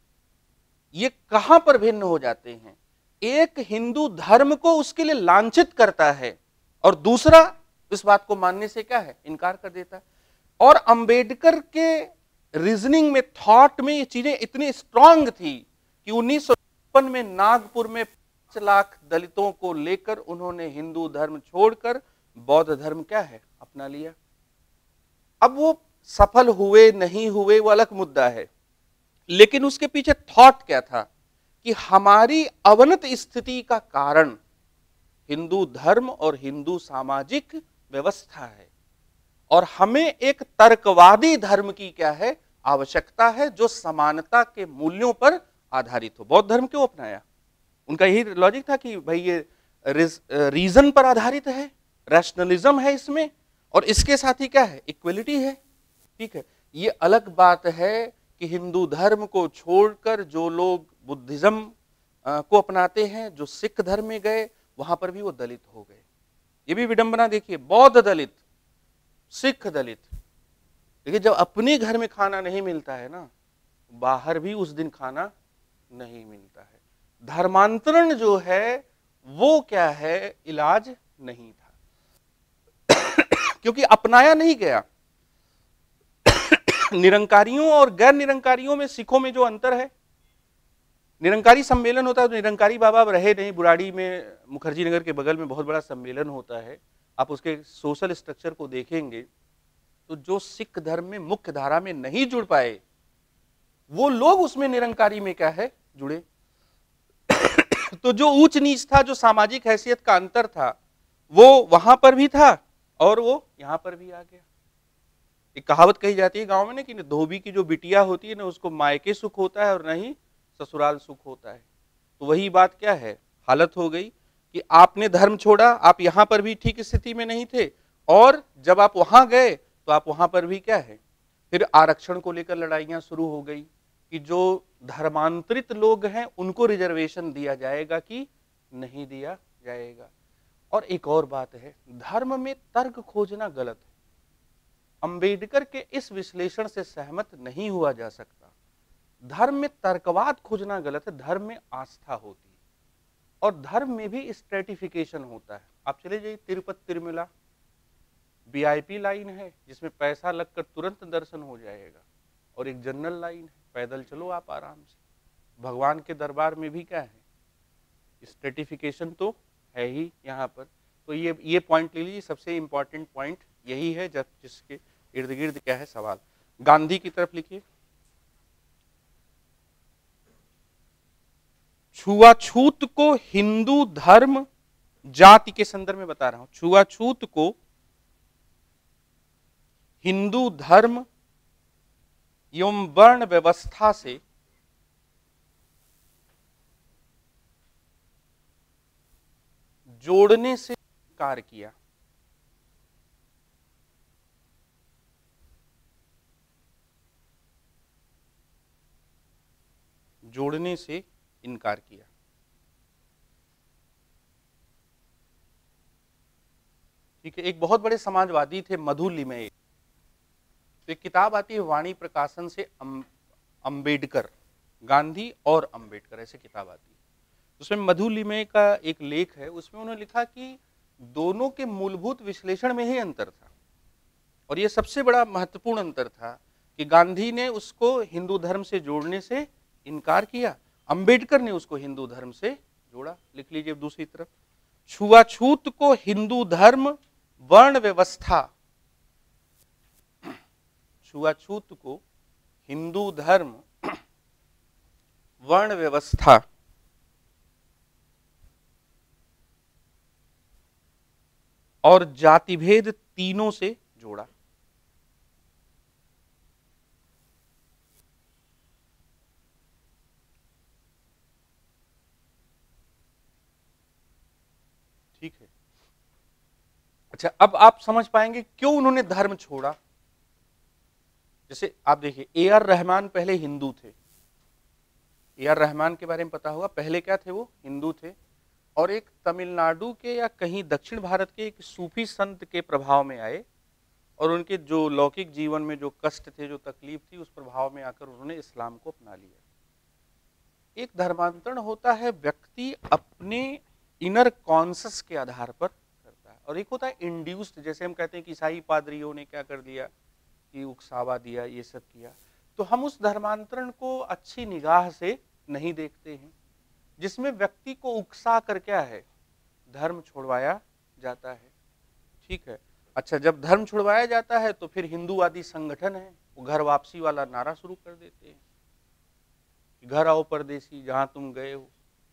[SPEAKER 1] ये कहां पर भिन्न हो जाते हैं। एक हिंदू धर्म को उसके लिए लांछित करता है और दूसरा इस बात को मानने से क्या है इनकार कर देता है। और अंबेडकर के रीजनिंग में, थॉट में ये चीजें इतनी स्ट्रांग थी कि उन्नीस सौ छप्पन में नागपुर में पांच लाख दलितों को लेकर उन्होंने हिंदू धर्म छोड़कर बौद्ध धर्म क्या है अपना लिया। अब वो सफल हुए नहीं हुए वो अलग मुद्दा है, लेकिन उसके पीछे थॉट क्या था कि हमारी अवनत स्थिति का कारण हिंदू धर्म और हिंदू सामाजिक व्यवस्था है और हमें एक तर्कवादी धर्म की क्या है आवश्यकता है जो समानता के मूल्यों पर आधारित हो। बौद्ध धर्म क्यों अपनाया, उनका यही लॉजिक था कि भाई ये रीजन पर आधारित है, रैशनलिज्म है इसमें, और इसके साथ ही क्या है इक्वलिटी है। ठीक है, ये अलग बात है कि हिंदू धर्म को छोड़कर जो लोग बुद्धिज्म को अपनाते हैं, जो सिख धर्म में गए वहां पर भी वो दलित हो गए। ये भी विडंबना देखिए, बौद्ध दलित, सिख दलित। देखिए जब अपने घर में खाना नहीं मिलता है ना, बाहर भी उस दिन खाना नहीं मिलता है। धर्मांतरण जो है वो क्या है इलाज नहीं था क्योंकि अपनाया नहीं गया। निरंकारियों और गैर निरंकारियों में, सिखों में जो अंतर है, निरंकारी सम्मेलन होता है तो निरंकारी बाबा रहे नहीं, बुराड़ी में मुखर्जी नगर के बगल में बहुत बड़ा सम्मेलन होता है। आप उसके सोशल स्ट्रक्चर को देखेंगे तो जो सिख धर्म में मुख्य धारा में नहीं जुड़ पाए वो लोग उसमें निरंकारी में क्या है जुड़े। तो जो ऊंच नीच था, जो सामाजिक हैसियत का अंतर था, वो वहां पर भी था और वो यहां पर भी आ गया। एक कहावत कही जाती है गांव में ना कि धोबी की जो बिटिया होती है ना उसको मायके सुख होता है और नहीं ससुराल सुख होता है। तो वही बात क्या है हालत हो गई कि आपने धर्म छोड़ा, आप यहां पर भी ठीक स्थिति में नहीं थे और जब आप वहां गए तो आप वहां पर भी क्या है फिर आरक्षण को लेकर लड़ाइयां शुरू हो गई कि जो धर्मांतरित लोग हैं उनको रिजर्वेशन दिया जाएगा कि नहीं दिया जाएगा। और एक और बात है, धर्म में तर्क खोजना गलत है। अंबेडकर के इस विश्लेषण से सहमत नहीं हुआ जा सकता। धर्म में तर्कवाद खोजना गलत है, धर्म में आस्था होती है और धर्म में भी स्ट्रेटिफिकेशन होता है। आप चले जाइए तिरुपति तिरुमला, वीआईपी लाइन है जिसमें पैसा लगकर तुरंत दर्शन हो जाएगा और एक जनरल लाइन है, पैदल चलो आप आराम से। भगवान के दरबार में भी क्या है स्ट्रेटिफिकेशन तो है ही यहाँ पर। तो ये ये पॉइंट ले लीजिए, सबसे इंपॉर्टेंट पॉइंट यही है जब जिसके इर्द गिर्द क्या है सवाल। गांधी की तरफ लिखिए, छुआछूत को हिंदू धर्म जाति के संदर्भ में बता रहा हूं, छुआछूत को हिंदू धर्म एवं वर्ण व्यवस्था से जोड़ने से इनकार किया। जोड़ने से इनकार किया। ठीक है, एक बहुत बड़े समाजवादी थे मधु लिमये। तो एक किताब आती है वाणी प्रकाशन से, अंबेडकर, गांधी और अंबेडकर, ऐसे किताब आती है। उसमें मधु लिमये का एक लेख है, उसमें उन्होंने लिखा कि दोनों के मूलभूत विश्लेषण में ही अंतर था, और ये सबसे बड़ा महत्वपूर्ण अंतर था कि गांधी ने उसको हिंदू धर्म से जोड़ने से इनकार किया, अंबेडकर ने उसको हिंदू धर्म से जोड़ा। लिख लीजिए दूसरी तरफ, छुआछूत को हिंदू धर्म वर्ण व्यवस्था, छुआछूत को हिंदू धर्म वर्ण व्यवस्था और जातिभेद तीनों से जोड़ा। ठीक है, अच्छा अब आप समझ पाएंगे क्यों उन्होंने धर्म छोड़ा। जैसे आप देखिए, ए आर रहमान पहले हिंदू थे, ए आर रहमान के बारे में पता होगा, पहले क्या थे, वो हिंदू थे, और एक तमिलनाडु के या कहीं दक्षिण भारत के एक सूफी संत के प्रभाव में आए, और उनके जो लौकिक जीवन में जो कष्ट थे, जो तकलीफ थी, उस प्रभाव में आकर उन्होंने इस्लाम को अपना लिया। एक धर्मांतरण होता है व्यक्ति अपने इनर कॉन्शस के आधार पर करता है, और एक होता है इंड्यूस्ड, जैसे हम कहते हैं कि ईसाई पादरियों ने क्या कर दिया कि उकसावा दिया, ये सब किया। तो हम उस धर्मांतरण को अच्छी निगाह से नहीं देखते हैं, जिसमें व्यक्ति को उकसा कर क्या है, धर्म छोड़वाया जाता है। ठीक है, अच्छा जब धर्म छुड़वाया जाता है तो फिर हिंदूवादी संगठन है, वो घर वापसी वाला नारा शुरू कर देते हैं, घर आओ परदेसी, जहां तुम गए हो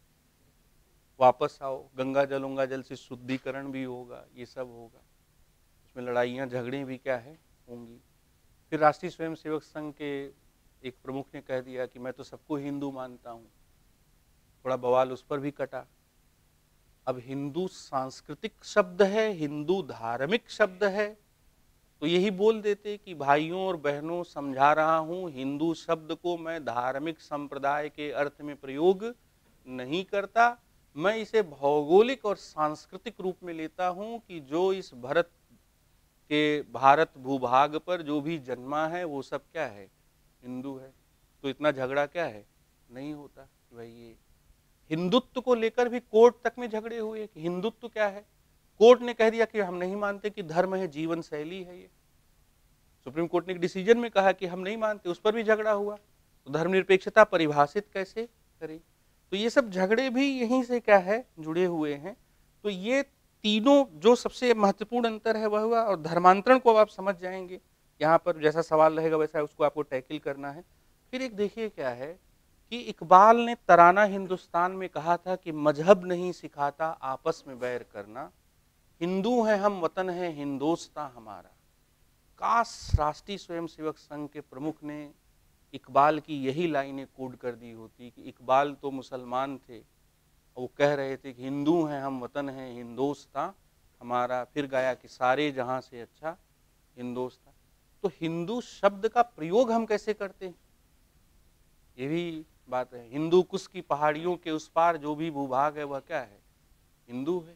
[SPEAKER 1] वापस आओ, गंगा जल गंगा जल से शुद्धिकरण भी होगा, ये सब होगा, उसमें लड़ाइयाँ झगड़े भी क्या है होंगी। फिर राष्ट्रीय स्वयंसेवक संघ के एक प्रमुख ने कह दिया कि मैं तो सबको हिंदू मानता हूँ, थोड़ा बवाल उस पर भी कटा। अब हिंदू सांस्कृतिक शब्द है, हिंदू धार्मिक शब्द है, तो यही बोल देते कि भाइयों और बहनों समझा रहा हूँ, हिंदू शब्द को मैं धार्मिक संप्रदाय के अर्थ में प्रयोग नहीं करता, मैं इसे भौगोलिक और सांस्कृतिक रूप में लेता हूँ कि जो इस भारत के भारत भूभाग पर जो भी जन्मा है वो सब क्या है, हिंदू है। तो इतना झगड़ा क्या है नहीं होता कि भाई ये हिंदुत्व को लेकर भी कोर्ट तक में झगड़े हुए कि हिंदुत्व क्या है। कोर्ट ने कह दिया कि हम नहीं मानते कि धर्म है, जीवन शैली है। ये सुप्रीम कोर्ट ने एक डिसीजन में कहा कि हम नहीं मानते, उस पर भी झगड़ा हुआ। तो धर्मनिरपेक्षता परिभाषित कैसे करें, तो ये सब झगड़े भी यहीं से क्या है जुड़े हुए हैं। तो ये तीनों जो सबसे महत्वपूर्ण अंतर है वह हुआ, और धर्मांतरण को आप समझ जाएंगे, यहाँ पर जैसा सवाल रहेगा वैसा उसको आपको टैकल करना है। फिर एक देखिए क्या है कि इकबाल ने तराना हिंदुस्तान में कहा था कि मजहब नहीं सिखाता आपस में बैर करना, हिंदू हैं हम, वतन है हिंदोस्तां हमारा। काश राष्ट्रीय स्वयंसेवक संघ के प्रमुख ने इकबाल की यही लाइनें कोड कर दी होती कि इकबाल तो मुसलमान थे, वो कह रहे थे कि हिंदू हैं हम, वतन है हिंदोस्तां हमारा। फिर गाया कि सारे जहां से अच्छा हिंदोस्तां। तो हिंदू शब्द का प्रयोग हम कैसे करते हैं, ये भी बात है। हिंदू कुश की पहाड़ियों के उस पार जो भी भूभाग है वह क्या है, हिंदू है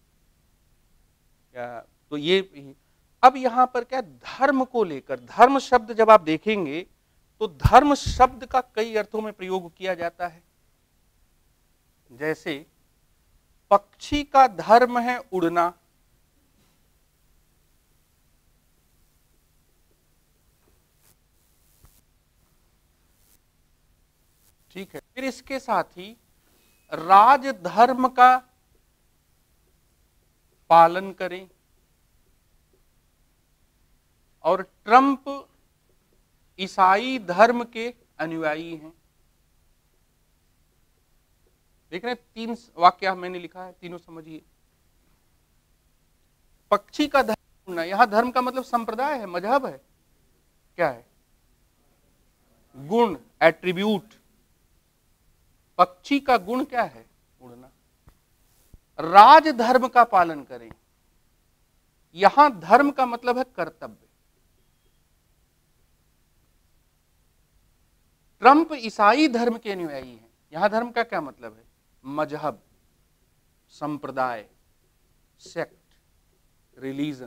[SPEAKER 1] क्या। तो ये अब यहाँ पर क्या, धर्म को लेकर, धर्म शब्द जब आप देखेंगे तो धर्म शब्द का कई अर्थों में प्रयोग किया जाता है। जैसे पक्षी का धर्म है उड़ना, ठीक है। फिर इसके साथ ही राज धर्म का पालन करें, और ट्रंप ईसाई धर्म के अनुयायी हैं। देख रहे हैं, तीन वाक्य मैंने लिखा है, तीनों समझिए। पक्षी का धर्म ना, यहां धर्म का मतलब संप्रदाय है, मजहब है, क्या है? गुण, एट्रीब्यूट। पक्षी का गुण क्या है? उड़ना। राज धर्म का पालन करें, यहां धर्म का मतलब है कर्तव्य। ट्रंप ईसाई धर्म के अनुयायी हैं, यहां धर्म का क्या मतलब है? मजहब, संप्रदाय, सेक्ट, रिलीजन।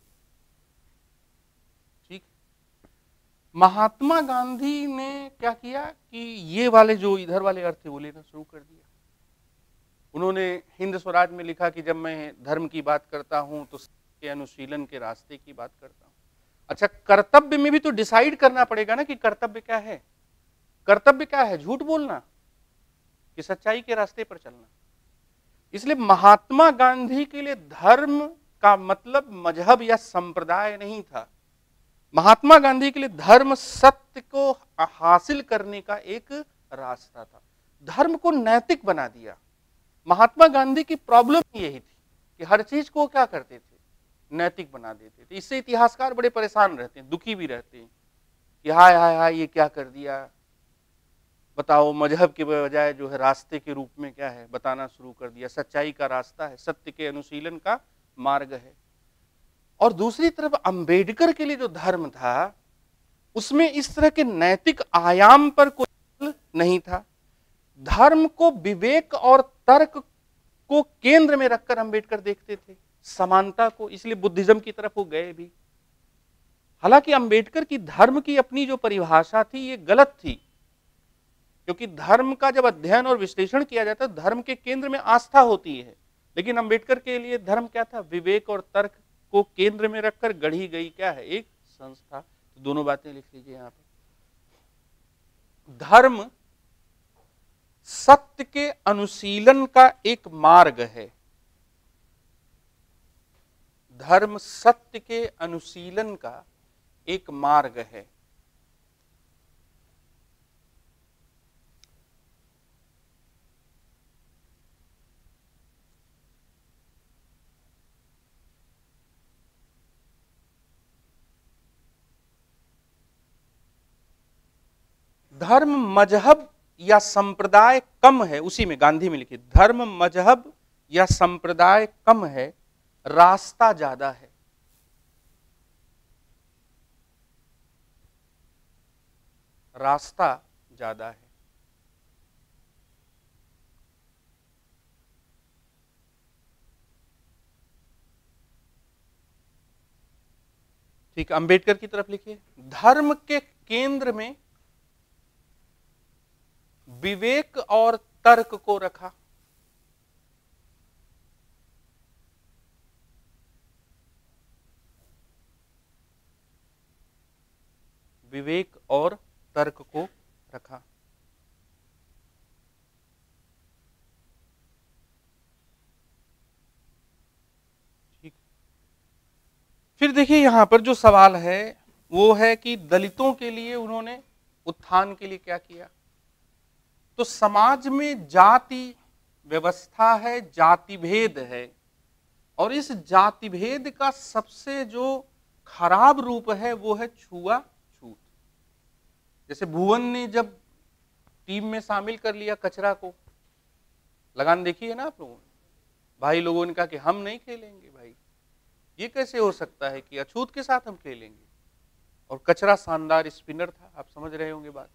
[SPEAKER 1] ठीक। महात्मा गांधी ने क्या किया कि ये वाले जो इधर वाले अर्थ थे वो लेना शुरू कर दिया। उन्होंने हिंद स्वराज में लिखा कि जब मैं धर्म की बात करता हूं तो के अनुशीलन के रास्ते की बात करता हूं। अच्छा, कर्तव्य में भी तो डिसाइड करना पड़ेगा ना कि कर्तव्य क्या है। कर्तव्य क्या है? झूठ बोलना कि सच्चाई के रास्ते पर चलना। इसलिए महात्मा गांधी के लिए धर्म का मतलब मजहब या संप्रदाय नहीं था। महात्मा गांधी के लिए धर्म सत्य को हासिल करने का एक रास्ता था। धर्म को नैतिक बना दिया। महात्मा गांधी की प्रॉब्लम यही थी कि हर चीज को क्या करते थे? नैतिक बना देते थे। इससे इतिहासकार बड़े परेशान रहते हैं, दुखी भी रहते हैं कि हाय हाय हाय ये क्या कर दिया। बताओ, मजहब के बजाय जो है रास्ते के रूप में क्या है बताना शुरू कर दिया। सच्चाई का रास्ता है, सत्य के अनुशीलन का मार्ग है। और दूसरी तरफ अंबेडकर के लिए जो धर्म था उसमें इस तरह के नैतिक आयाम पर कोई नहीं था। धर्म को विवेक और तर्क को केंद्र में रखकर अंबेडकर देखते थे, समानता को। इसलिए बुद्धिज्म की तरफ वो गए भी। हालांकि अंबेडकर की धर्म की अपनी जो परिभाषा थी ये गलत थी, क्योंकि धर्म का जब अध्ययन और विश्लेषण किया जाता है धर्म के केंद्र में आस्था होती है। लेकिन अंबेडकर के लिए धर्म क्या था? विवेक और तर्क को केंद्र में रखकर गढ़ी गई क्या है? एक संस्था। तो दोनों बातें लिख लीजिए यहां पर। धर्म सत्य के अनुशीलन का एक मार्ग है। धर्म सत्य के अनुशीलन का एक मार्ग है। धर्म मजहब या संप्रदाय कम है, उसी में गांधी में लिखी, धर्म मजहब या संप्रदाय कम है, रास्ता ज्यादा है। रास्ता ज्यादा है। ठीक, अंबेडकर की तरफ लिखिए। धर्म के केंद्र में विवेक और तर्क को रखा। विवेक और तर्क को रखा। ठीक। फिर देखिए यहां पर जो सवाल है वो है कि दलितों के लिए उन्होंने उत्थान के लिए क्या किया। तो समाज में जाति व्यवस्था है, जाति भेद है, और इस जाति भेद का सबसे जो खराब रूप है वो है छुआछूत। जैसे भुवन ने जब टीम में शामिल कर लिया कचरा को, लगान देखी है ना आप लोगों ने, भाई लोगों ने कहा कि हम नहीं खेलेंगे भाई, ये कैसे हो सकता है कि अछूत के साथ हम खेलेंगे। और कचरा शानदार स्पिनर था, आप समझ रहे होंगे बात।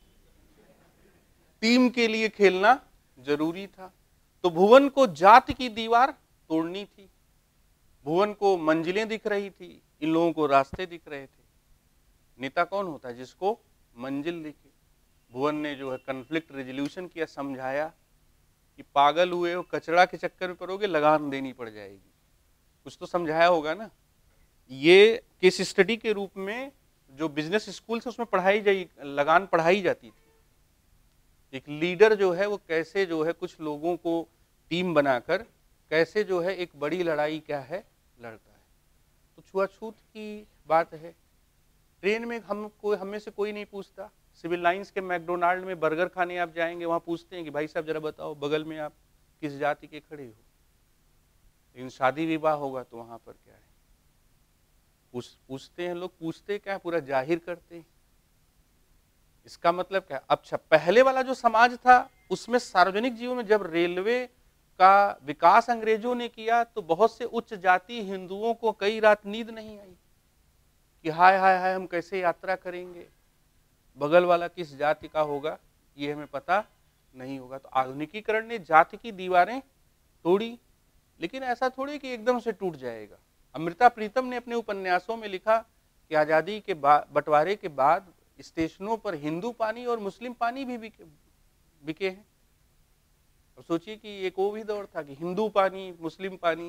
[SPEAKER 1] टीम के लिए खेलना जरूरी था। तो भुवन को जाति की दीवार तोड़नी थी। भुवन को मंजिलें दिख रही थी, इन लोगों को रास्ते दिख रहे थे। नेता कौन होता है? जिसको मंजिल दिखे। भुवन ने जो है कन्फ्लिक्ट रेजोल्यूशन किया, समझाया कि पागल हुए हो, कचरा के चक्कर में पड़ोगे, लगान देनी पड़ जाएगी। कुछ तो समझाया होगा ना। ये केस स्टडी के रूप में जो बिजनेस स्कूल से उसमें पढ़ाई जाई, लगान पढ़ाई जाती थी। एक लीडर जो है वो कैसे जो है कुछ लोगों को टीम बनाकर कैसे जो है एक बड़ी लड़ाई क्या है लड़ता है। तो छुआछूत की बात है। ट्रेन में हम कोई हम में से कोई नहीं पूछता। सिविल लाइंस के मैकडोनाल्ड में बर्गर खाने आप जाएंगे, वहां पूछते हैं कि भाई साहब जरा बताओ बगल में आप किस जाति के खड़े हो। लेकिन शादी विवाह होगा तो वहां पर क्या है, पूछ पूछते हैं लोग, पूछते क्या है, पूरा जाहिर करते हैं। इसका मतलब क्या? अच्छा, पहले वाला जो समाज था उसमें सार्वजनिक जीवन में जब रेलवे का विकास अंग्रेजों ने किया तो बहुत से उच्च जाति हिंदुओं को कई रात नींद नहीं आई कि हाय हाय हाय हम कैसे यात्रा करेंगे, बगल वाला किस जाति का होगा ये हमें पता नहीं होगा। तो आधुनिकीकरण ने जाति की दीवारें तोड़ी, लेकिन ऐसा थोड़ी कि एकदम से टूट जाएगा। अमृता प्रीतम ने अपने उपन्यासों में लिखा कि आजादी के बंटवारे के बाद स्टेशनों पर हिंदू पानी और मुस्लिम पानी भी बिके, बिके हैं। अब सोचिए कि एक वो भी दौर था कि हिंदू पानी मुस्लिम पानी,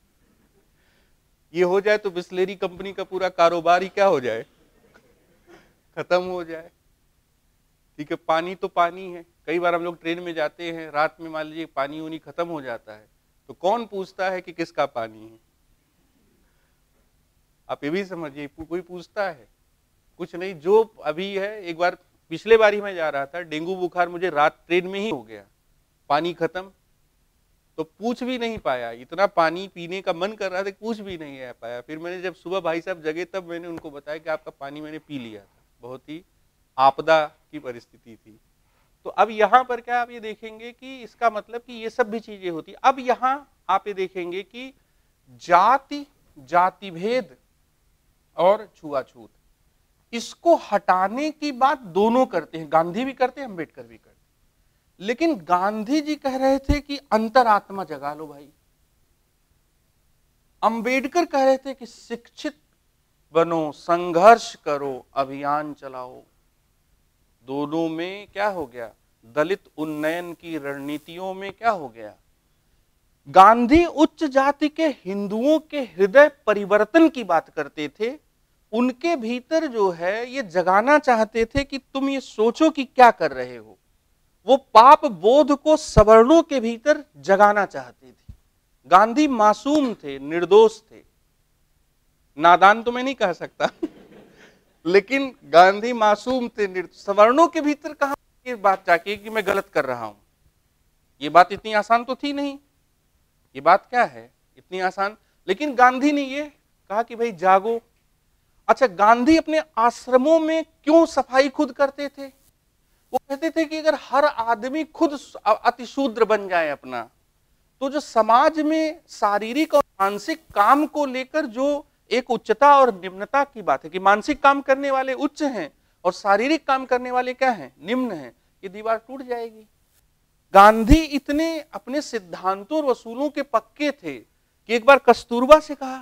[SPEAKER 1] ये हो जाए तो बिस्लेरी कंपनी का पूरा कारोबार ही क्या हो जाए, खत्म हो जाए। ठीक है, पानी तो पानी है। कई बार हम लोग ट्रेन में जाते हैं, रात में मान लीजिए पानी उनी खत्म हो जाता है, तो कौन पूछता है कि किसका पानी है? आप ये भी समझिए, कोई पूछता है? कुछ नहीं। जो अभी है, एक बार पिछले बार ही मैं जा रहा था, डेंगू बुखार मुझे रात ट्रेन में ही हो गया, पानी खत्म, तो पूछ भी नहीं पाया। इतना पानी पीने का मन कर रहा था, पूछ भी नहीं आ पाया। फिर मैंने जब सुबह भाई साहब जगे तब मैंने उनको बताया कि आपका पानी मैंने पी लिया था। बहुत ही आपदा की परिस्थिति थी। तो अब यहाँ पर क्या आप ये देखेंगे कि इसका मतलब कि ये सब भी चीजें होती। अब यहाँ आप ये देखेंगे कि जाति, जाति भेद और छुआछूत, इसको हटाने की बात दोनों करते हैं, गांधी भी करते हैं, अम्बेडकर भी करते हैं। लेकिन गांधी जी कह रहे थे कि अंतरात्मा जगा लो भाई, अम्बेडकर कह रहे थे कि शिक्षित बनो, संघर्ष करो, अभियान चलाओ। दोनों में क्या हो गया? दलित उन्नयन की रणनीतियों में क्या हो गया? गांधी उच्च जाति के हिंदुओं के हृदय परिवर्तन की बात करते थे, उनके भीतर जो है ये जगाना चाहते थे कि तुम ये सोचो कि क्या कर रहे हो। वो पाप बोध को सवर्णों के भीतर जगाना चाहते थे। गांधी मासूम थे, निर्दोष थे, नादान तो मैं नहीं कह सकता लेकिन गांधी मासूम थे। सवर्णों के भीतर कहां ये बात जाके कि मैं गलत कर रहा हूं? ये बात इतनी आसान तो थी नहीं। ये बात क्या है इतनी आसान? लेकिन गांधी ने ये कहा कि भाई जागो। अच्छा, गांधी अपने आश्रमों में क्यों सफाई खुद करते थे? वो कहते थे कि अगर हर आदमी खुद अतिशूद्र बन जाए अपना, तो जो समाज में शारीरिक और मानसिक काम को लेकर जो एक उच्चता और निम्नता की बात है कि मानसिक काम करने वाले उच्च हैं और शारीरिक काम करने वाले क्या हैं? निम्न हैं, ये दीवार टूट जाएगी। गांधी इतने अपने सिद्धांतों और वसूलों के पक्के थे कि एक बार कस्तूरबा से कहा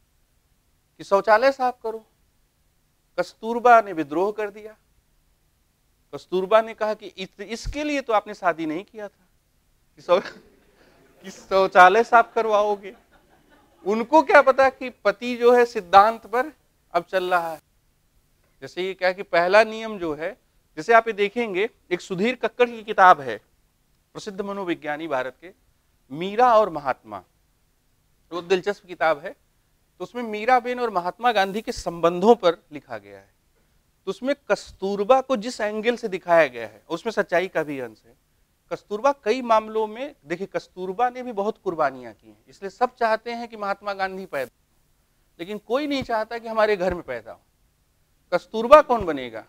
[SPEAKER 1] कि शौचालय साफ करो। कस्तूरबा ने विद्रोह कर दिया। कस्तूरबा ने कहा कि इस, इसके लिए तो आपने शादी नहीं किया था कि शौ, कि शौचालय साफ करवाओगे। उनको क्या पता कि पति जो है सिद्धांत पर अब चल रहा है। जैसे ये क्या कि पहला नियम जो है, जैसे आप ये देखेंगे, एक सुधीर कक्कड़ की किताब है, प्रसिद्ध मनोविज्ञानी भारत के, मीरा और महात्मा। वो दिलचस्प किताब है। तो उसमें मीराबेन और महात्मा गांधी के संबंधों पर लिखा गया है। तो उसमें कस्तूरबा को जिस एंगल से दिखाया गया है उसमें सच्चाई का भी अंश है। कस्तूरबा कई मामलों में, देखिए कस्तूरबा ने भी बहुत कुर्बानियां की हैं, इसलिए सब चाहते हैं कि महात्मा गांधी पैदा, लेकिन कोई नहीं चाहता कि हमारे घर में पैदा हो। कस्तूरबा कौन बनेगा?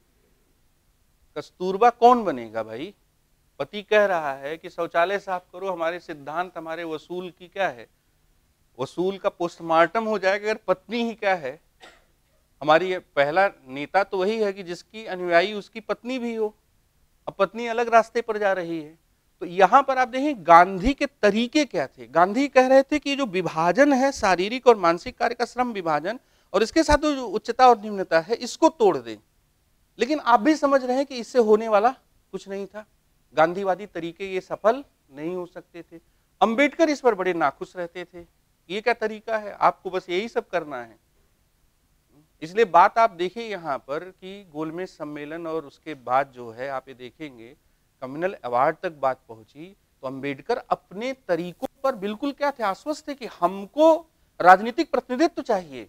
[SPEAKER 1] कस्तूरबा कौन बनेगा भाई? पति कह रहा है कि शौचालय साफ करो, हमारे सिद्धांत, हमारे वसूल की क्या है, वसूल का पोस्टमार्टम हो जाएगा अगर पत्नी ही क्या है हमारी। पहला नेता तो वही है कि जिसकी अनुयायी उसकी पत्नी भी हो। अब पत्नी अलग रास्ते पर जा रही है। तो यहां पर आप देखें गांधी के तरीके क्या थे। गांधी कह रहे थे कि जो विभाजन है शारीरिक और मानसिक कार्य का, श्रम विभाजन, और इसके साथ जो उच्चता और निम्नता है, इसको तोड़ दें। लेकिन आप भी समझ रहे हैं कि इससे होने वाला कुछ नहीं था। गांधीवादी तरीके ये सफल नहीं हो सकते थे। अंबेडकर इस पर बड़े नाखुश रहते थे। ये क्या तरीका है, आपको बस यही सब करना है। इसलिए बात आप देखिए यहाँ पर कि गोलमेज सम्मेलन और उसके बाद जो है आप ये देखेंगे कम्युनल अवार्ड तक बात पहुंची, तो अंबेडकर अपने तरीकों पर बिल्कुल क्या थे, आश्वस्त थे कि हमको राजनीतिक प्रतिनिधित्व चाहिए।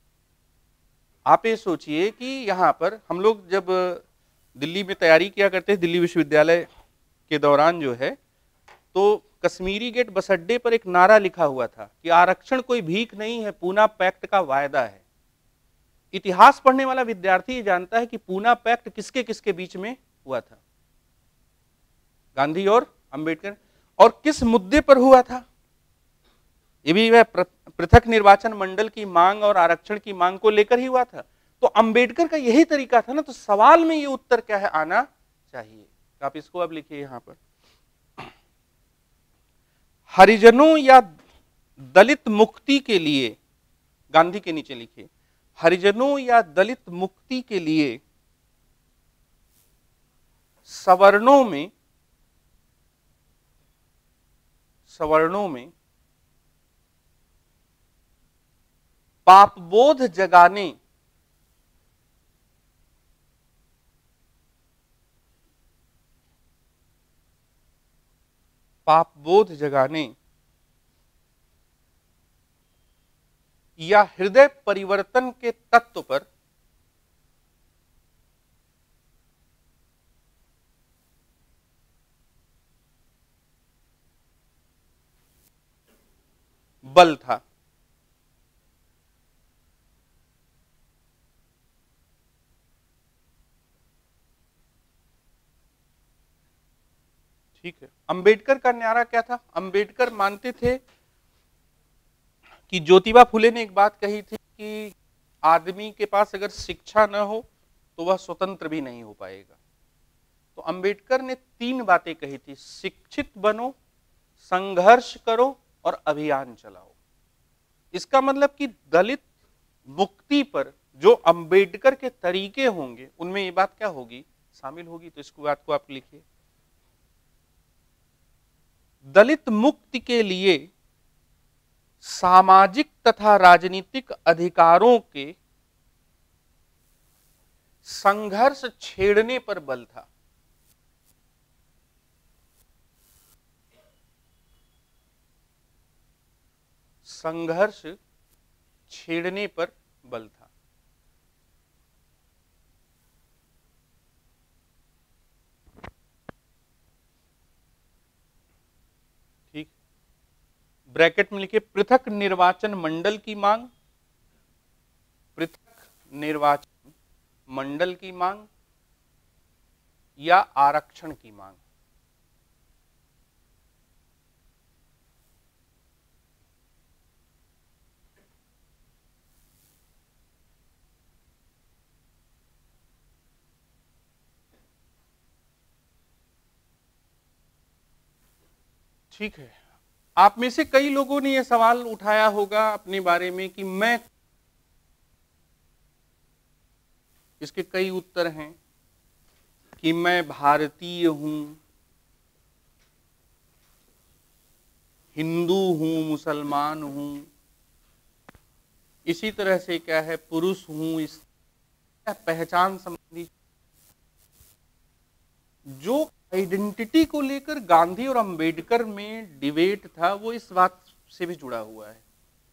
[SPEAKER 1] आप ये सोचिए कि यहाँ पर हम लोग जब दिल्ली में तैयारी किया करते, दिल्ली विश्वविद्यालय के दौरान जो है, तो कश्मीरी गेट बस अड्डे पर एक नारा लिखा हुआ था कि आरक्षण कोई भीख नहीं है, पूना पैक्ट का वायदा है। इतिहास पढ़ने वाला विद्यार्थी जानता है कि पूना पैक्ट किसके किसके बीच में हुआ था, गांधी और अंबेडकर, और किस मुद्दे पर हुआ था, ये भी वह पृथक निर्वाचन मंडल की मांग और आरक्षण की मांग को लेकर ही हुआ था। तो अंबेडकर का यही तरीका था ना, तो सवाल में ये उत्तर क्या है आना चाहिए। आप इसको अब लिखिए यहां पर, हरिजनों या दलित मुक्ति के लिए, गांधी के नीचे लिखिए, हरिजनों या दलित मुक्ति के लिए सवर्णों में सवर्णों में पापबोध जगाने पापबोध जगाने या हृदय परिवर्तन के तत्व पर बल था। ठीक है, अंबेडकर का नारा क्या था? अंबेडकर मानते थे कि ज्योतिबा फुले ने एक बात कही थी कि आदमी के पास अगर शिक्षा न हो तो वह स्वतंत्र भी नहीं हो पाएगा। तो अंबेडकर ने तीन बातें कही थी, शिक्षित बनो, संघर्ष करो और अभियान चलाओ। इसका मतलब कि दलित मुक्ति पर जो अंबेडकर के तरीके होंगे उनमें ये बात क्या होगी, शामिल होगी। तो इसको बात को आप लिखिए, दलित मुक्ति के लिए सामाजिक तथा राजनीतिक अधिकारों के संघर्ष छेड़ने पर बल था। संघर्ष छेड़ने पर बल था। ठीक, ब्रैकेट में लिखिए, पृथक निर्वाचन मंडल की मांग, पृथक निर्वाचन मंडल की मांग या आरक्षण की मांग। ठीक है, आप में से कई लोगों ने यह सवाल उठाया होगा अपने बारे में कि मैं, इसके कई उत्तर हैं कि मैं भारतीय हूं, हिंदू हूं, मुसलमान हूं, इसी तरह से क्या है, पुरुष हूं। इस पहचान संबंधी जो आइडेंटिटी को लेकर गांधी और अंबेडकर में डिबेट था वो इस बात से भी जुड़ा हुआ है।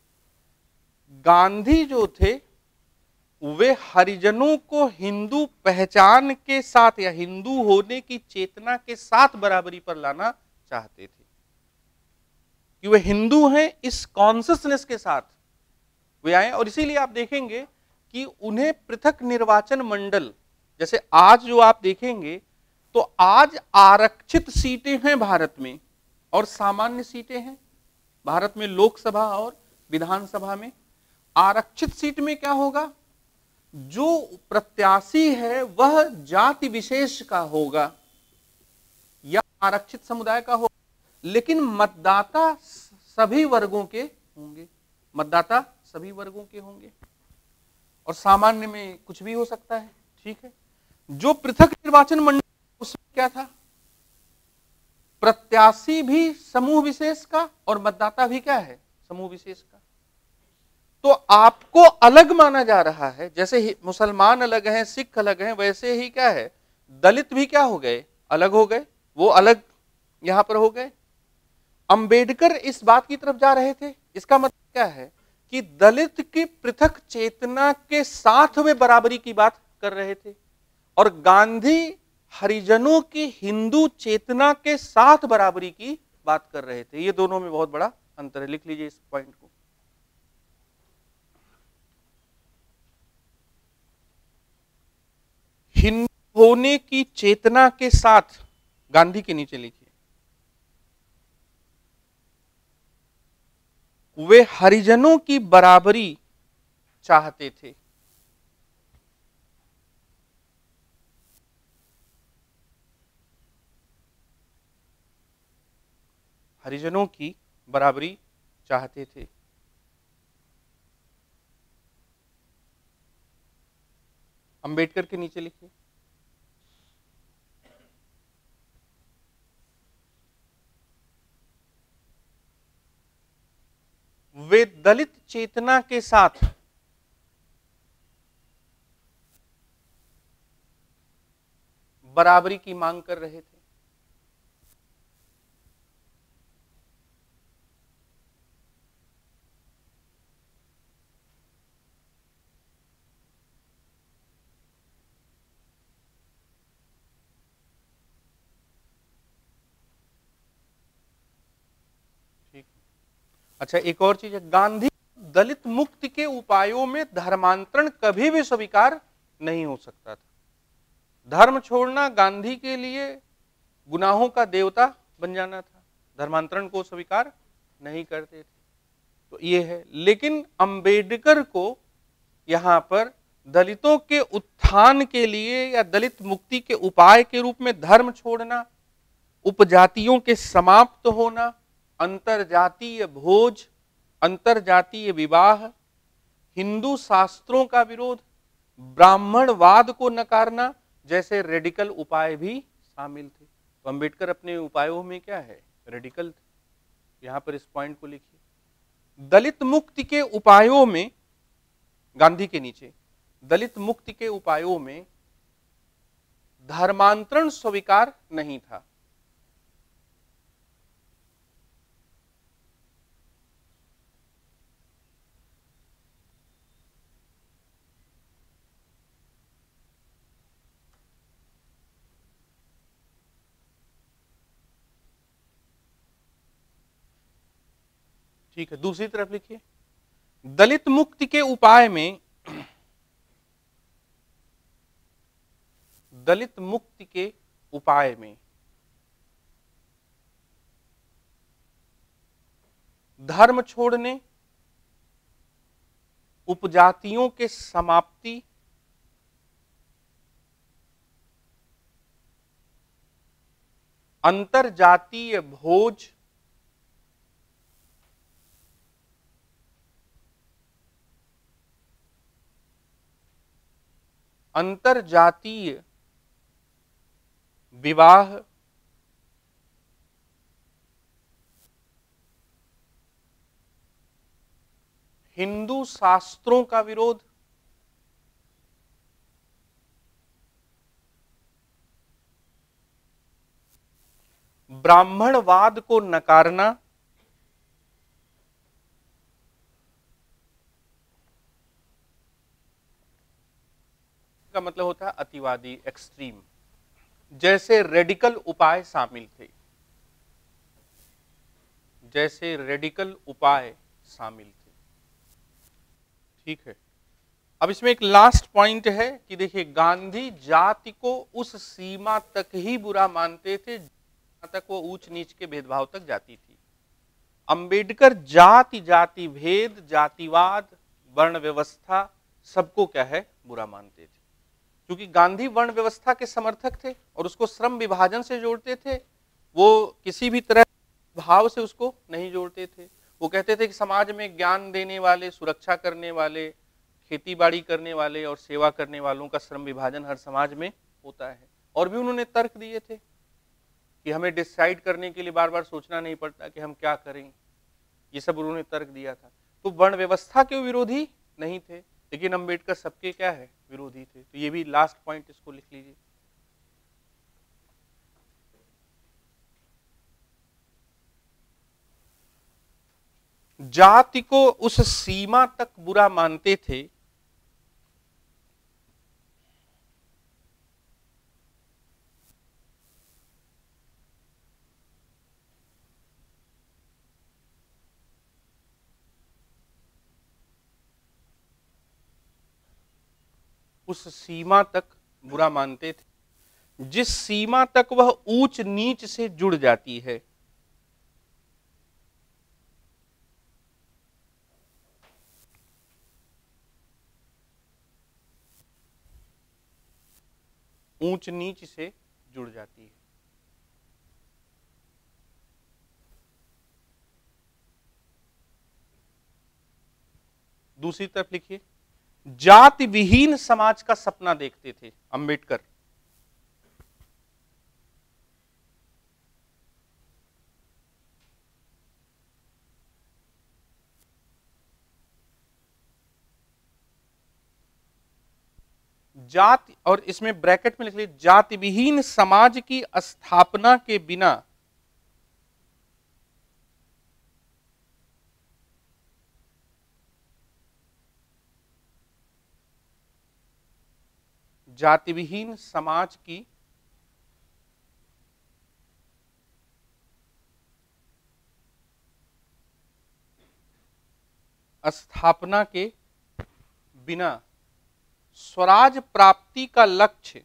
[SPEAKER 1] गांधी जो थे वे हरिजनों को हिंदू पहचान के साथ या हिंदू होने की चेतना के साथ बराबरी पर लाना चाहते थे कि वे हिंदू हैं, इस कॉन्शियसनेस के साथ वे आए। और इसीलिए आप देखेंगे कि उन्हें पृथक निर्वाचन मंडल, जैसे आज जो आप देखेंगे तो आज आरक्षित सीटें हैं भारत में और सामान्य सीटें हैं भारत में, लोकसभा और विधानसभा में। आरक्षित सीट में क्या होगा, जो प्रत्याशी है वह जाति विशेष का होगा या आरक्षित समुदाय का होगा, लेकिन मतदाता सभी वर्गों के होंगे, मतदाता सभी वर्गों के होंगे और सामान्य में कुछ भी हो सकता है। ठीक है, जो पृथक निर्वाचन मंडल उसमें क्या था, प्रत्याशी भी समूह विशेष का और मतदाता भी क्या है, समूह विशेष का। तो आपको अलग माना जा रहा है, जैसे मुसलमान अलग हैं, सिख अलग हैं, वैसे ही क्या है, दलित भी क्या हो गए, अलग हो गए, वो अलग यहां पर हो गए। अंबेडकर इस बात की तरफ जा रहे थे, इसका मतलब क्या है कि दलित की पृथक चेतना के साथ वे बराबरी की बात कर रहे थे और गांधी हरिजनों की हिंदू चेतना के साथ बराबरी की बात कर रहे थे। ये दोनों में बहुत बड़ा अंतर है, लिख लीजिए इस पॉइंट को। हिंदू होने की चेतना के साथ, गांधी के नीचे लिखिए, वे हरिजनों की बराबरी चाहते थे। हरिजनों की बराबरी चाहते थे। अंबेडकर के नीचे लिखिए, वे दलित चेतना के साथ बराबरी की मांग कर रहे थे। ठीक, अच्छा एक और चीज है, गांधी दलित मुक्ति के उपायों में धर्मांतरण कभी भी स्वीकार नहीं हो सकता था। धर्म छोड़ना गांधी के लिए गुनाहों का देवता बन जाना था, धर्मांतरण को स्वीकार नहीं करते थे। तो ये है, लेकिन अंबेडकर को यहां पर दलितों के उत्थान के लिए या दलित मुक्ति के उपाय के रूप में धर्म छोड़ना, उपजातियों के समाप्त होना, अंतरजातीय भोज, अंतरजातीय विवाह, हिंदू शास्त्रों का विरोध, ब्राह्मणवाद को नकारना जैसे रेडिकल उपाय भी शामिल थे। तो अंबेडकर अपने उपायों में क्या है, रेडिकल थे। यहां पर इस पॉइंट को लिखिए, दलित मुक्ति के उपायों में, गांधी के नीचे, दलित मुक्ति के उपायों में धर्मांतरण स्वीकार नहीं था। ठीक है, दूसरी तरफ लिखिए, दलित मुक्ति के उपाय में, दलित मुक्ति के उपाय में धर्म छोड़ने, उपजातियों के समाप्ति, अंतरजातीय भोज, अंतरजातीय विवाह, हिंदू शास्त्रों का विरोध, ब्राह्मणवाद को नकारना, का मतलब होता है अतिवादी, एक्सट्रीम, जैसे रेडिकल उपाय शामिल थे, जैसे रेडिकल उपाय शामिल थे। ठीक है, अब इसमें एक लास्ट पॉइंट है कि देखिए, गांधी जाति को उस सीमा तक ही बुरा मानते थे जहां तक वो ऊंच नीच के भेदभाव तक जाती थी। अंबेडकर जाति जाति भेद, जातिवाद, वर्ण व्यवस्था सबको क्या है, बुरा मानते थे। क्योंकि गांधी वर्ण व्यवस्था के समर्थक थे और उसको श्रम विभाजन से जोड़ते थे, वो किसी भी तरह भाव से उसको नहीं जोड़ते थे। वो कहते थे कि समाज में ज्ञान देने वाले, सुरक्षा करने वाले, खेती बाड़ी करने वाले और सेवा करने वालों का श्रम विभाजन हर समाज में होता है। और भी उन्होंने तर्क दिए थे कि हमें डिसाइड करने के लिए बार बार सोचना नहीं पड़ता कि हम क्या करें, ये सब उन्होंने तर्क दिया था। तो वर्ण व्यवस्था के विरोधी नहीं थे, लेकिन अंबेडकर सबके क्या है, विरोधी थे। तो ये भी लास्ट पॉइंट, इसको लिख लीजिए। जाति को उस सीमा तक बुरा मानते थे उस सीमा तक बुरा मानते थे, जिस सीमा तक वह ऊंच नीच से जुड़ जाती है। ऊंच नीच से जुड़ जाती है। दूसरी तरफ लिखिए, जाति विहीन समाज का सपना देखते थे अंबेडकर। जाति, और इसमें ब्रैकेट में लिख लीजिए, जाति विहीन समाज की स्थापना के बिना जाति विहीन समाज की स्थापना के बिना स्वराज प्राप्ति का लक्ष्य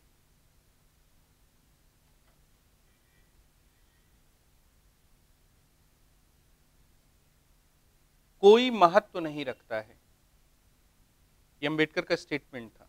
[SPEAKER 1] कोई महत्व नहीं रखता है। यह अंबेडकर का स्टेटमेंट था।